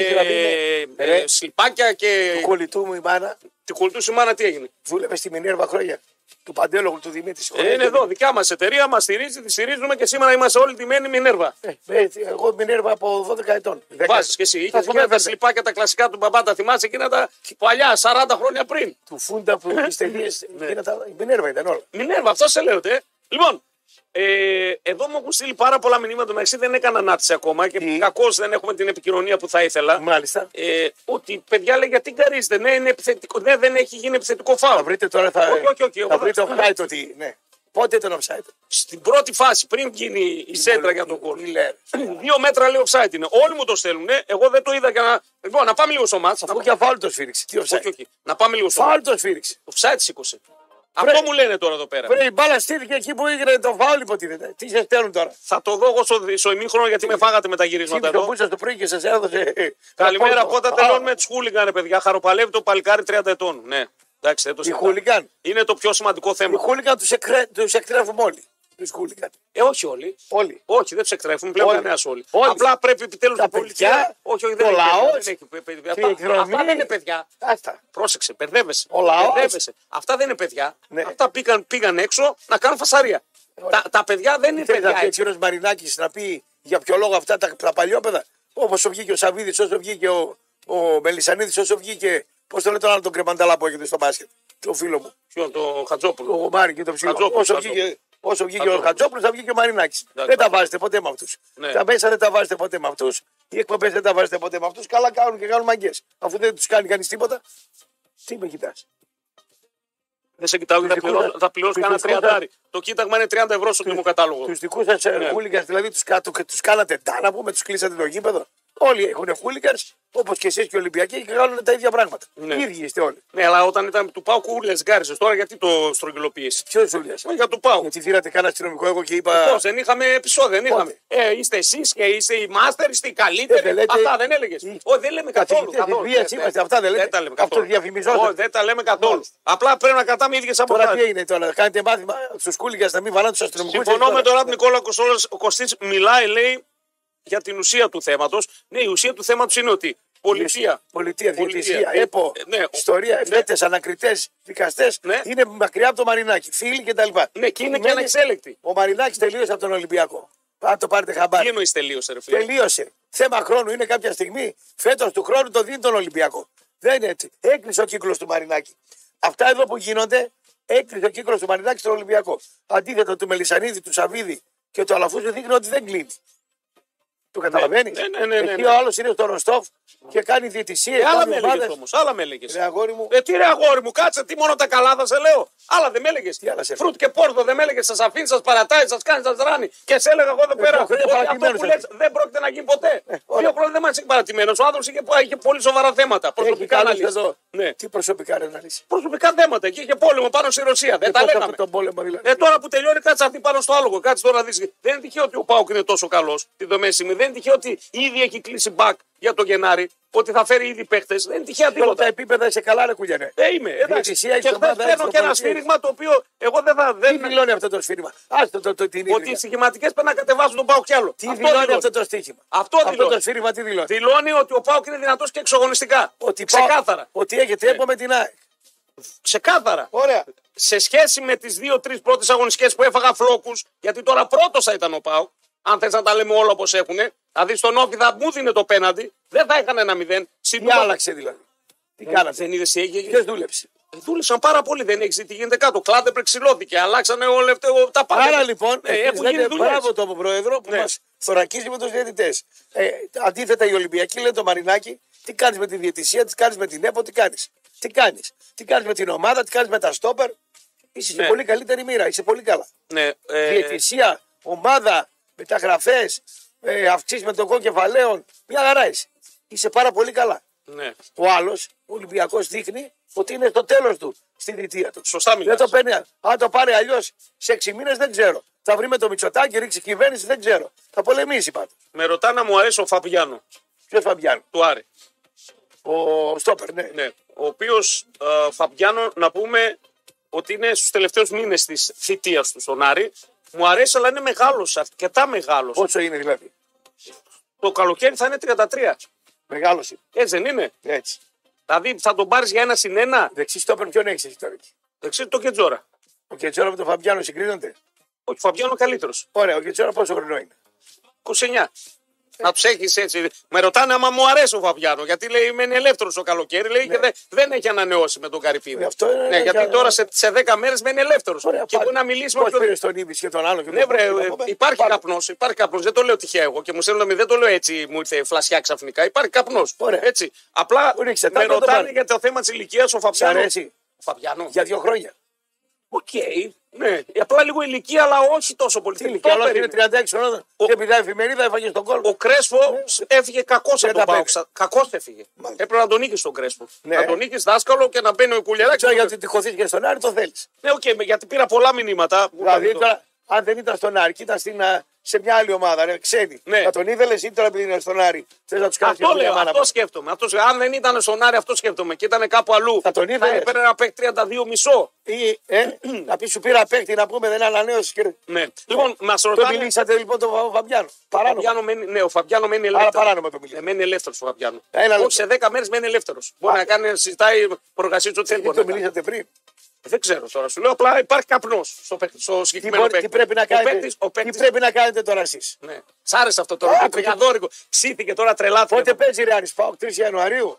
ε, ε, σλιπάκια και... Του κολλητού μου η μάνα. Του κολλητού σου η μάνα τι έγινε. Δούλευε στη Μινέρβα χρόνια. Του Παντέλογλου, του Δημήτρη. Ε, είναι εδώ, δικιά μας εταιρεία, μας στηρίζει, τη στηρίζουμε και σήμερα είμαστε όλοι τιμένοι Μινέρβα. Ε, ε, εγώ Μινέρβα από δώδεκα ετών. Βάζεις και εσύ, είχες πούμε τα σλιπάκια τα κλασικά του μπαμπά, τα θυμάσαι εκείνα τα παλιά, σαράντα χρόνια πριν. Του Φούντα που τις ταινίες, η Μινέρβα ήταν όλα. Μινέρβα, αυτό σε λέω, τε. Λοιπόν, Ε, εδώ μου έχουν στείλει πάρα πολλά μηνύματα. Μεταξύ δεν έκανα ανάρτηση ακόμα και mm. κακώς δεν έχουμε την επικοινωνία που θα ήθελα. Μάλιστα. Ε, ότι παιδιά λέει γιατί γκαρίζετε. Ναι, είναι επιθετικό. Ναι, δεν έχει γίνει επιθετικό φάουλ. Θα βρείτε τώρα. Θα, όχι, όχι, όχι, θα βρείτε ο Χάιτ ότι. Ναι. Πότε ήταν offside? Στην πρώτη φάση, πριν γίνει η σέντρα για τον γκολ. Δύο μέτρα λέει offside είναι. Όλοι μου το στέλνουν. Εγώ δεν το είδα για να. Λοιπόν, να πάμε λίγο στο μάτς. Αφού και φάουλ το σφύριξε. Τι offside? Όχι, όχι. Να πάμε λίγο στο μάτς. Φάουλ το σφύριξε. Offside σήκωσε. Αυτό μου λένε τώρα εδώ πέρα. Βρε, η μπάλα στήθηκε εκεί που έγινε το φάουλ, υποτίθεται. Τι σε στέλνουν τώρα? Θα το δω εγώ στο, στο ημίχρονο γιατί με φάγατε με τα γυρίσματα εδώ. Που το πρωί και σας έδωσε. Καλημέρα, πότε τελειώνουμε του χούλιγκαν, παιδιά. Χαροπαλεύει το παλικάρι τριάντα ετών. Ναι, εντάξει, δεν το συζητάμε. Είναι το πιο σημαντικό θέμα. Οι χούλιγκαν του εκρέ... εκτρέφουμε όλοι. Τους χούλιγκαν. Ε, όχι όλοι. όλοι. Όχι, δεν του εκτρέφουν πλέον κανένα όλοι. όλοι. Απλά πρέπει επιτέλου τα πολιτεία. Όχι, όχι, δεν το λαό. Αυτά δεν είναι παιδιά. Άστα. Πρόσεξε, μπερδεύεσαι. Ο λαός. Αυτά δεν είναι παιδιά. Ναι. Αυτά πήγαν, πήγαν έξω να κάνουν φασαρία. Τα, τα παιδιά δεν είναι παιδιά. Θέλει ο κ. Μαρινάκης να πει για ποιο λόγο αυτά τα, τα παλιόπαιδα. Όπως βγήκε ο Σαββίδης, όσο βγήκε ο, ο Μελισσανίδης, όσο βγήκε. Πώς το λέει τον άλλο τον κρεμανταλά που έχετε στο μπάσκετ. Το φίλο μου. Ποιο, το Χατζόπουλο. Ο Μάρι και το ψηλό. Όσο βγήκε, όσο βγήκε ο Χατζόπουλος, θα βγήκε ο Μαρινάκης. Δεν τα βάζετε ποτέ με αυτούς. Ναι. Τα μέσα δεν τα βάζετε ποτέ με αυτούς. Οι εκπομπές δεν τα βάζετε ποτέ με αυτούς. Καλά κάνουν και κάνουν μαγκές. Αφού δεν τους κάνει κανείς τίποτα, τι με κοιτάς? Δεν σε κοιτάω, θα πληρώσει, θα πληρώσει κανένα τριαντάρι. Το κοίταγμα είναι τριάντα ευρώ στο τιμοκατάλογο. Τους δικούς σας χούλιγκας, δηλαδή τους, τους κάνατε τάνα που με τους κλείσατε το γήπεδο. Όλοι έχουν χούλιγκας, όπως και εσείς και οι Ολυμπιακοί, και κάνουν τα ίδια πράγματα. Ναι. Οι ίδιοι είστε όλοι. Ναι, αλλά όταν ήταν του Πάου κούλε γκάρισε, τώρα γιατί το στρογγυλοποίησε? Ποιο Ζούλια? Για του Πάου. Γιατί φύρατε κανένα αστυνομικό εγώ και είπα. Πώ, δεν είχαμε επεισόδιο, δεν είχαμε. Ε, είστε εσεί και είστε οι μάστερ, είστε οι καλύτεροι. Ε, λέτε... Αυτά δεν έλεγε. Οι... Όχι, δεν λέμε καθόλου. καθόλου. Δεν, είμαστε, αυτά δεν λέτε. Δεν Αυτό διαφημιζόταν. Όχι, δεν τα λέμε καθόλου. Απλά πρέπει να κρατάμε ίδιε αποφάσει. Τώρα τι έγινε τώρα, κάνετε μάθημα στου κούλιγκα να μην βαράνε του αστυνομικού. Συμφωνώ με τον Ραπ Νικόλα Κωστή, μιλάει, λέει, για την ουσία του θέματος. Ναι, η ουσία του θέματος είναι ότι πολιτεία, πολιτεία, διαιτησία, ΕΠΟ, ε, ναι, ιστορία, εφέτες, ναι, ανακριτές, δικαστές, ναι, είναι μακριά από το Μαρινάκη, φίλοι κτλ. Ναι, και είναι και ανεξέλεκτοι. Ο Μαρινάκης τελείωσε από τον Ολυμπιακό. Αν το πάρετε χαμπάρι. Τι εννοείς τελείωσε, ρε φίλε? Τελείωσε. Θέμα χρόνου είναι κάποια στιγμή. Φέτος του χρόνου το δίνει τον Ολυμπιακό. Δεν είναι έτσι. Έκλεισε ο κύκλος του Μαρινάκη. Αυτά εδώ που γίνονται, έκλεισε ο κύκλος του Μαρινάκη στον Ολυμπιακό. Αντίθετα του Μελισσανίδη, του Σαββίδη και του Αλαφούζου δείχνει ότι δεν κλείνει. Το καταλαβαίνει. Ναι, ναι, ναι, ναι, Εκεί ναι. ο άλλο είναι στο Ροστόφ και κάνει διαιτησία. Ε, άλλα με έλεγε όμω. Άλλα με έλεγε. Ρε αγόρι μου. Ε, τι ρε αγόρι μου, κάτσε, τι μόνο τα καλά θα σε λέω. Άλλα δεν με έλεγε. Φρούτ και πόρτο δεν με έλεγε. Σα αφήνει, σα παρατάει, σα κάνει, σα ράνει. Και σε έλεγα εγώ εδώ πέρα. Αυτό που λες, δεν πρόκειται να γίνει ποτέ. Δύο χρόνια δεν μα έχει παρατημένο. Ο άνθρωπο είχε, είχε πολύ σοβαρά θέματα. Προσωπικά αναλύσει. Ναι. Τι προσωπικά αναλύσει? Προσωπικά θέματα. Και είχε πόλεμο πάνω στη Ρωσία. Δεν τα λέγαμε. Δηλαδή. Ε, τώρα που τελειώνει, κάτσε αυτή πάνω στο άλογο. Κάτσε τώρα να δει. Δεν είναι τυχαίο ότι ο Πάουκ είναι τόσο καλό τη δομέσιμη. Δεν είναι τυχαίο ότι ήδη έχει κλείσει μπακ για το Γενάρη, ότι θα φέρει ήδη παίχτες. Δεν είναι τυχαία τίποτα. Τα επίπεδα είσαι καλά, ρε Κουλιανέ. Ε, είμαι. Εντάξει. Και χθες παίρνω και ένα σφύριγμα το οποίο εγώ δεν θα. Δεν... Τι δηλώνει αυτό το σφύριγμα? Άστο το, το, την ότι οι στοιχηματικές πρέπει να κατεβάσουν τον Πάουκ κι άλλο. Τι αυτό δηλώνει, δηλώνει αυτό το στοίχημα? Αυτό, αυτό δηλώνει. το σφύριγμα τι δηλώνει? Δηλώνει ότι ο Πάουκ είναι δυνατός και εξογωνιστικά. Ότι ξεκάθαρα. Ότι έχετε έπο με την ΑΕΚ. Ξεκάθαρα. Ωραία. Σε σχέση με τις δύο-τρεις πρώτες αγωνιστικές που έφαγα φλόκους, γιατί τώρα πρώτος θα ήταν ο Πάουκ. Αν θες να τα λέμε όλα όπως έχουν, δηλαδή στον Όφη θα μου δίνει το πέναντι, δεν θα είχαν ένα μηδέν. Τι άλλαξε δηλαδή? Τι κάνατε? Δεν είδες τι έγινε? Ποιος δούλεψε? Ε, δούλεψαν πάρα πολύ, δεν έχει δει τι γίνεται κάτω. Κλάδε ξυλώθηκε, αλλάξανε όλα τα πάντα. Άρα λοιπόν, ε, έχουν γίνει δουλειές. Μπράβο τον Πρόεδρο που ναι. μας θωρακίζει με τους διαιτητές. Ε, αντίθετα οι Ολυμπιακοί λένε το Μαρινάκι, τι κάνεις με τη διαιτησία, τι κάνεις με την ΕΠΟ, τι κάνεις. Τι κάνεις. Τι κάνεις με την ομάδα, τι κάνεις με τα στόπερ. Είσαι ναι. σε πολύ καλύτερη μοίρα, είσαι πολύ καλά. Ναι, ε... Διαιτησία, ομάδα, μεταγραφές, ε, αυξήσεις με τον κεφαλαίων, μια χαρά είσαι. Είσαι πάρα πολύ καλά. Ναι. Ο άλλος, ο Ολυμπιακός, δείχνει ότι είναι στο τέλος του στη θητεία του. Σωστά μιλάς. Δεν το παίρνει. Αν το πάρει αλλιώς σε έξι μήνες δεν ξέρω. Θα βρει με το Μητσοτάκη, ρίξει κυβέρνηση, δεν ξέρω. Θα πολεμήσει πάντως. Με ρωτά να μου αρέσει ο Φαμπιάνο. Ποιος Φαμπιάνο? Του Άρη. Ο Στόπερ, ναι. ναι. Ο οποίος ε, Φαμπιάνο να πούμε ότι είναι στους τελευταίους μήνες της θητείας του στον Άρη. Μου αρέσει, αλλά είναι μεγάλος, αρκετά μεγάλος. Πόσο είναι δηλαδή? Το καλοκαίρι θα είναι τριάντα τρία. Μεγάλος είναι. Έτσι δεν είναι? Έτσι. Δηλαδή θα τον πάρεις για ένα συν ένα. Δεξί στόπερ ποιον έχεις εσύ τώρα εκεί? Δεξί το Κετζόρα. Ο Κετζόρα με τον Φαμπιάνο συγκρίνονται? Όχι, ο Φαμπιάνο καλύτερος. Ωραία, ο Κετζόρα πόσο χρονό είναι? είκοσι εννιά. Ε. Να τους έχεις έτσι. Με ρωτάνε άμα μου αρέσει ο Φαμπιάνο. Γιατί λέει είμαι ελεύθερος το καλοκαίρι, λέει, ναι. και δε, δεν έχει ανανεώσει με τον Καρυπίδη. Αυτό είναι, ναι, γιατί για... τώρα σε, σε δέκα μέρες μένει ελεύθερος. Ωραία, και μπορεί να μιλήσουμε. Πώς πήρες τον Ήβης και τον άλλο? Και ναι, βρε, ε, υπάρχει καπνός. Υπάρχει καπνός. Δεν το λέω τυχαία εγώ και μου στέλνουν, δεν το λέω έτσι, μου ήρθε φλασιά ξαφνικά. Υπάρχει καπνός. Έτσι. Απλά με ρωτάνε για το θέμα της ηλικίας ο Φαμπιάνο. Φαμπιάνο. Για δύο χρόνια. Οκ. Okay. Ναι. Απλά λίγο ηλικία, αλλά όχι τόσο πολύ. Τι ηλικία, αλλά είναι τριάντα έξι χρονών. Ο... Και επειδή εφημερίδα έφαγε στον κόλπο. Ο Κρέσπο ναι. έφυγε κακός από τον Πάοξ. Κακός έφυγε. Μάλιστα. Έπρεπε να τον νίκησε τον Κρέσπο. Ναι. Να τον νίκησε δάσκαλο και να μπαίνει ο Κουλιεράκης. Τώρα γιατί τυχωθήκε στον Άρη το θέλει. Ναι, οκ, okay, γιατί πήρα πολλά μηνύματα. Δηλαδή, τώρα, αν δεν ήταν στον Άρη, ήταν στην, σε μια άλλη ομάδα, ρε, ξένη. Ναι. Θα τον ήθελε ή τώρα επειδή είναι στον Άρη. Θες να τους κάνεις αυτό λέω, αυτό μάνα σκέφτομαι. Αυτό, αν δεν ήταν στον Άρη, αυτό σκέφτομαι και ήταν κάπου αλλού. Θα τον ήθελε. Θα έπαιρνε ένα παίκτη τριάντα δύο μισό. Ή, ε, να πει σου πήρα παίκτη να πούμε δεν ανανέωσε. Και... Ναι. Λοιπόν, μα ρωτάνε. Το μιλήσατε λοιπόν τον Φαμπιάνο. Παράνομο. Μένει, ναι, ο Φαμπιάνο μένει ελεύθερο. Άρα παράνομο το μιλήσατε. Ε, μένει ελεύθερο ο Φαμπιάνο. Όχι σε δέκα μέρε μένει ελεύθερο. Μπορεί να κάνει, συζητάει προγρασία του ό,τι θέλει. Το μιλήσατε πριν. Δεν ξέρω τώρα, σου λέω απλά υπάρχει καπνό στο, στο συγκεκριμένο παίκτη. Τι πρέπει να κάνετε, παίκτης, παίκτης... τι πρέπει να κάνετε τώρα εσεί. Ναι. Σ' άρεσε αυτό τώρα. Το γιαδόρικο. Ψήθηκε τώρα, τρελάθηκε. Πότε παίζει ρε Άρης Πάοκ, τρεις Ιανουαρίου.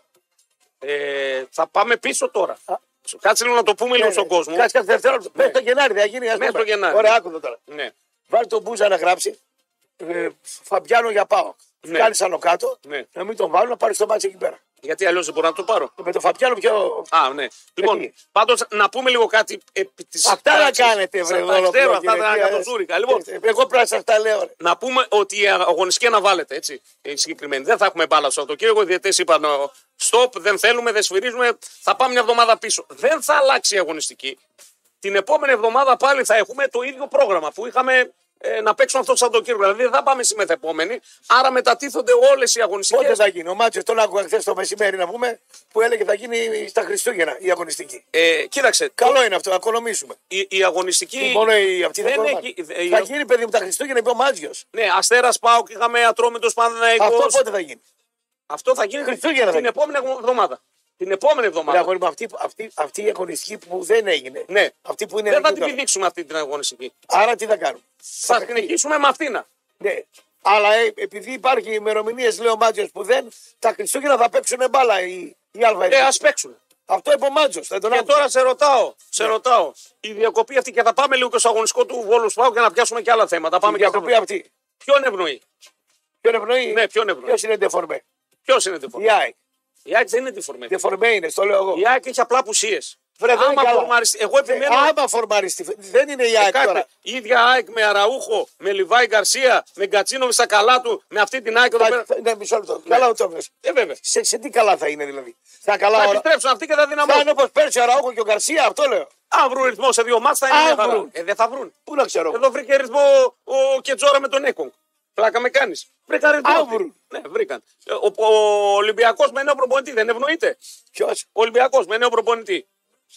Ε, θα πάμε πίσω τώρα. Α. Κάτσε λίγο να το πούμε λίγο στον κόσμο. Κάτσε κάθε δευτερόλεπτο. Μέσα το Γενάρη, θα γίνει. Μέσα το Γενάρη. Ωραία, άκουδο τώρα. Ναι. Βάλει τον Μπούζα να γράψει. Ε, Φαμπιάνο για Πάοκ. Ναι. Κάνει άνω κάτω. Ναι. Να μην τον βάλουν να πάρει το μάτσο εκεί πέρα. Γιατί αλλιώ δεν μπορώ να το πάρω. Με το Φαμπιάνο πιο. Α, ναι. Λοιπόν, πάντως να πούμε λίγο κάτι επί της. Αυτά να κάνετε, βρε εδώ. Ξέρω, αυτά τα κατοζούρικα. Λοιπόν, εγώ πρέπει να τα λέω. Να πούμε ότι η αγωνιστική αναβάλλεται, έτσι. Η συγκεκριμένη. Δεν θα έχουμε μπάλα στο Σαββατοκύριακο. Οι διαιτητές είπαν stop, δεν θέλουμε, δεν σφυρίζουμε. Θα πάμε μια εβδομάδα πίσω. Δεν θα αλλάξει η αγωνιστική. Την επόμενη εβδομάδα πάλι θα έχουμε το ίδιο πρόγραμμα που είχαμε. Ε, να παίξουν αυτό το Σαββατοκύριακο. Δηλαδή δεν θα πάμε στη μεθεπόμενη. Άρα μετατίθονται όλε οι αγωνιστικές. Πότε θα γίνει. Ο Μάτσο τον άκουγα χθε το μεσημέρι να πούμε που έλεγε θα γίνει στα Χριστούγεννα η αγωνιστική. Ε, κοίταξε. Καλό το... είναι αυτό, να οικονομήσουμε. Η, η αγωνιστική. Μόνο η, αυτή δεν θα, έχει... θα γίνει παιδί μου τα Χριστούγεννα, είπε ο Μάτζιο. Ναι, Αστέρας ΠΑΟΚ, είχαμε Ατρόμητος Παναθηναϊκός. Αυτό πότε θα γίνει. Αυτό θα γίνει Χριστούγεννα την επόμενη εβδομάδα. Την επόμενη εβδομάδα. Ναι, αυτή, αυτή, αυτή η αγωνιστική που δεν έγινε. Ναι. Αυτή που είναι δεν θα την πηδήξουμε αυτή την αγωνιστική. Άρα τι θα κάνουμε. Θα συνεχίσουμε με αυτήν. Ναι. Αλλά ε, επειδή υπάρχει ημερομηνίε, λέει ο Μάτζιο που δεν, τα Χριστούγεννα θα παίξουν μπάλα οι, οι ΑΕ. Ε, ας παίξουν. Αυτό είπε ο Μάτζιο. Και άκουσα. Τώρα σε ρωτάω, σε ναι. ρωτάω. Η διακοπή αυτή και θα πάμε λίγο και στο αγωνιστικό του Βόλου Σπάου για να πιάσουμε και άλλα θέματα. Πάμε η διακοπή και αυτή. Ποιον ευνοεί. Ποιον ευνοεί. Ναι, ποιον ευνοεί. Ποιο είναι ντεφορμέ. Ποιο είναι ντεφορμέ. Η ΑΕΚ. Η ΑΕΚ δεν είναι ντεφορμέ. Ντεφορμέ είναι, στο λέω εγώ. Η ΑΕΚ έχει απλά απουσίες. Άμα φορμαριστεί. Εγώ επιμένω. Άμα φορμαριστεί. Δεν είναι η ΑΕΚ τώρα. Η ίδια ΑΕΚ με Αραούχο, με Λιβάη Γκαρσία, με Γκατσίνοβι στα καλά του, με αυτή την ΑΕΚ εδώ πέρα. Ναι, μισό λεπτό. Καλά το έπαιζε. Ε, βέβαια. Σε, σε τι καλά θα είναι δηλαδή. Θα, καλά θα επιστρέψουν αυτοί και θα δυναμώσουν. Θα είναι όπω πέρσι ο Αραούχο και ο Γκαρσία, αυτό λέω. Αν βρουν ρυθμό σε δύο μάτς θα είναι μια χαρά. Ε, δεν θα βρουν. Πού να ξέρω. Εδώ βρήκε ρυθμό ο Κετζόρα με τον Έκογκ. Πλάκα με κάνει. Βρήκαν ρυθμό. Ναι, βρήκαν. Ο, ο Ολυμπιακός με νέο προπονητή δεν ευνοείται. Ποιο? Ο Ολυμπιακός με νέο προπονητή.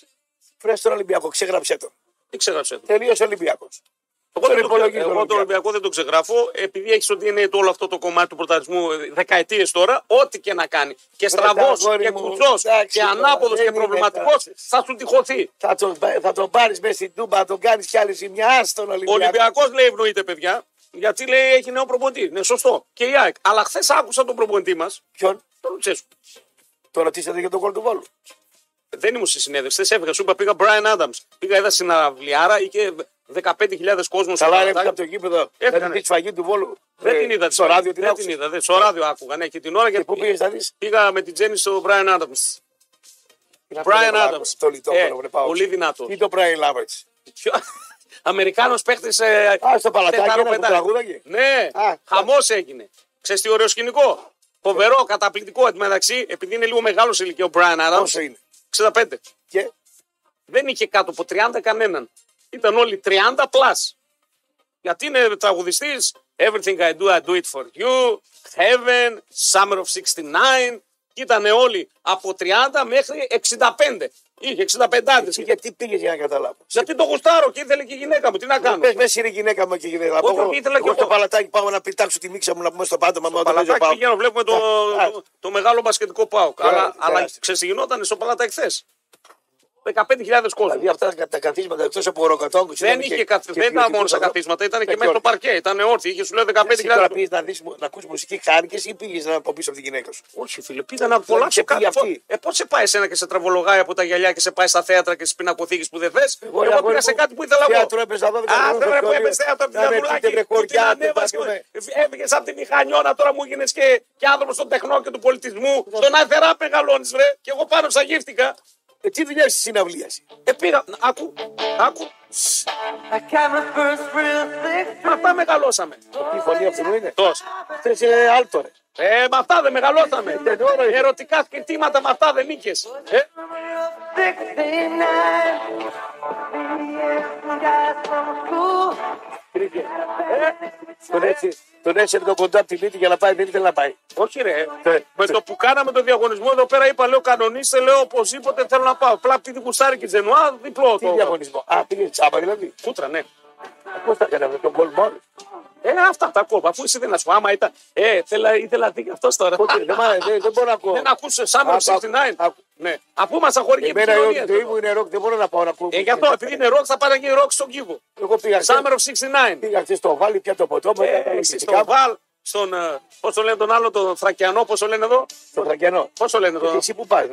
Φρέσαι τον Ολυμπιακό, ξεγράψε τον. Τι ξεγράψε τον. Τελείωσε ο Ολυμπιακός. Εγώ, δεν το, εγώ τον Ολυμπιακό δεν το ξεγράφω, επειδή έχει ότι είναι όλο αυτό το κομμάτι του πρωταθλητισμού δεκαετίες τώρα, ό,τι και να κάνει. Και στραβός και κουτσός και ανάποδος και προβληματικός θα σου τυχωθεί. Θα τον, θα τον πάρει μέσα στην Τούμπα, θα τον κάνει κι άλλη ζημιά στον Ολυμπιακό. Ο Ολυμπιακός λέει ευνοείται, παιδιά, γιατί λέει έχει νέο προπονητή. Είναι σωστό. Και η ΑΕΚ. Αλλά χθε άκουσα τον προπονητή μας. Ποιον? Τον Λουτσέσκου. Το ρωτήσατε για τον κόλ του Βόλου. Δεν ήμουν στη συνέντευξη. Θε έφυγα, σου είπα πήγα Brian Adams. Πήγα, είδα στην αυλιάρα, είχε δεκαπέντε χιλιάδες κόσμος. Καλά, είναι από το γήπεδο. Δεν την σφαγή του Βόλου. Δεν την είδα. Στο ράδιο την δεν την είδα. Δεν, στο ράδιο άκουγα. Ναι, και την ώρα και πού πήγες να δεις? Πήγα με την Τζέννη στο Brian Adams. Brian Adams. Το λιτόκολο, ε, πολύ δυνατό. Τι το Brian Lavers. Αμερικάνος παίχτης. Ε, Α, στο παλατάκι ένα που τραγούδαγε. Ναι, χαμός έγινε. Ξέρεις τι ωραίο σκηνικό. Φοβερό, καταπληκτικό εντωμεταξύ, επειδή είναι λίγο μεγάλο σε ηλικία ο Brian Adams. Πόσο είναι? εξήντα πέντε. Και δεν είχε κάτω από τριάντα κανέναν. Ήταν όλοι τριάντα πλας. Γιατί είναι τραγουδιστής. Everything I do, I do it for you. Heaven, Summer of εξήντα εννιά. Και ήταν όλοι από τριάντα μέχρι εξήντα πέντε. Είχε εξήντα πέντε άντρες. Γιατί πήγες για να καταλάβω. Γιατί το γουστάρω και ήθελε και η γυναίκα μου. Τι να κάνω. Πες μέσα είναι η γυναίκα μου και η γυναίκα μου. Εγώ ήθελα και εγώ στο παλατάκι πάω να πετάξω τη μίξα μου να πούμε στο πάντομα. Στο παλατάκι πηγαίνω, βλέπουμε το, το, το μεγάλο μπασκετικό ΠΑΟΚ. Αλλά, αλλά ξεσυγινόταν στο παλατάκι χθες. δεκαπέντε χιλιάδες κόσμο. Δηλαδή αυτά τα καθίσματα εκτός από ροκατόγκου. Δεν είχε καθίσματα. Δεν ήταν μόνο στα καθίσματα, ήταν και μέσα στο παρκέ. Ήταν όρθιοι. Είχε σου λέει δεκαπέντε χιλιάδες. Τώρα πήγες να, δεις, να ακούς μουσική χάρηκες ή πήγες να από πίσω από τη γυναίκα σου? Όχι, φίλε, πήγα να απολαύσω κάτι. Ε, πώς σε πάει εσένα και σε τραβολογάει από τα γυαλιά και σε πάει στα θέατρα και στι πινακοθήκες που δεν θες? Εγώ, εγώ πήγα σε κάτι που ήθελα εγώ. Θέατρο έπαιζα εδώ. Α, τώρα που έπαιζε θέατρο από την Αμβουλάκη. Έφυγες από τη μηχανιώνα, τώρα μου γίνες και άνθρωπος των τεχνών και του πολιτισμού. Στον Άθερα μεγαλώνεις, βρε. Και εγώ πάνω ψαγίστηκα. Ε, τι δουλειά στη συναυλία. Ε, πήγα. Άκου. Άκου. Μα αυτά μεγαλώσαμε. Τι φωνή αυτού είναι. Τόσο. Θες ε, άλτο ρε. Ε, με αυτά δεν μεγαλώσαμε. Ερωτικά σκητήματα με αυτά δεν νίκες. Ε. Τον έτσι, τον έτσι εδώ κοντά από τη μύτη για να πάει, δεν ήθελε να πάει. Όχι ρε. Με το που κάναμε το διαγωνισμό εδώ πέρα είπα, λέω κανονίστε, λέω οπωσδήποτε θέλω να πάω. Απλά επειδή γουστάρει και Τζενουά, διπλό. Τι διαγωνισμό. Α, πήγε τσάπα δηλαδή. Κούτρα, ναι. Πώς τα κάναμε τον κόλ μόνο. Ε, αυτά τα κόλπα. Αφού εσύ δεν να σου άμα ήταν. Ε, θέλα, ήθελα να δει και αυτό τώρα. Όχι, δεν, δεν, δεν μπορώ να ακούω. Δεν ακούσε Summer εξήντα εννιά. Ναι. Αφού μα αγχωρεί και η ζωή μου είναι ροκ, δεν μπορώ να πάω να ακούω. Ε, γι' αυτό, επειδή είναι ροκ, θα πάνε και ροκ στον κύβο. Εγώ πήγα. Summer εξήντα εννιά. Πήγα χθε στο Βάλ, πια το ποτό. Ε, στο Βάλ, στον. Πώ το λένε τον άλλο, τον Θρακιανό, πώ το λένε εδώ. Τον Θρακιανό. Πώ το λένε εδώ. Εσύ που πάει.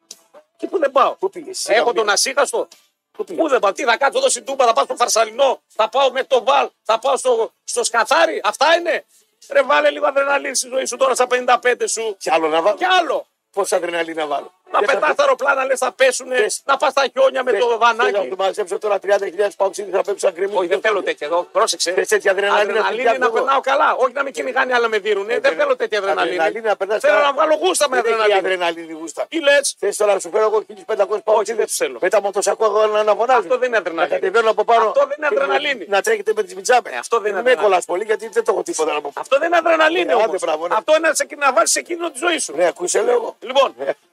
Και που δεν πάω. Πού πήγες. Έχω τον ασύχαστο. Πού δεν πάω. Τι θα κάτσω εδώ στην Τούμπα, θα πάω στο Φαρσαλινό, θα πάω με το Βάλ, θα πάω στο, στο Σκαθάρι. Αυτά είναι. Ρε βάλε λίγο αδρεναλίνη στη ζωή σου τώρα στα πενήντα πέντε σου. Κι άλλο να βάλω. Κι άλλο. Πόσα αδρεναλίνη να βάλω. Να πετάς τα αεροπλάνα, λες θα πέσουνε, Πες. Να πας στα χιόνια με Πες. Το βανάκι. Θα του μαζέψω τώρα τριάντα χιλιάδες παουξίδες θα πέψω ακριμί. Όχι, δεν θέλω τέτοια εδώ. Πρόσεξε. Θες τέτοια αδρεναλίνη να, αδρεναλίνη να περνάω καλά. Όχι να με κυνηγάνε άλλα με δίνουνε. Ε, δεν θέλω τέτοια αδρεναλίνη. Θέλω να βγάλω γούστα με αδρεναλίνη. αδρεναλίνη γούστα. Τι λες. Θες τώρα να σου φέρω εγώ χίλιες πεντακόσιες παουξίδες. Με τα μοτοσακό να φωνάζω. Αυτό δεν είναι αδρεναλίνη. Κατεβαίνω από πάνω. Αυτό δεν είναι αδρεναλίνη. Να τρέχετε με τις μιτζάμες. Αυτό δεν είναι αδρεναλίνη. Με κολλάς πολύ γιατί δεν το έχω τίποτα να πω. Αυτό δεν είναι αδρεναλίνη. Αυτό είναι να βάλεις σε κίνδυνο τη ζωή σου. Ναι, ακούσε λέω. Λοιπόν.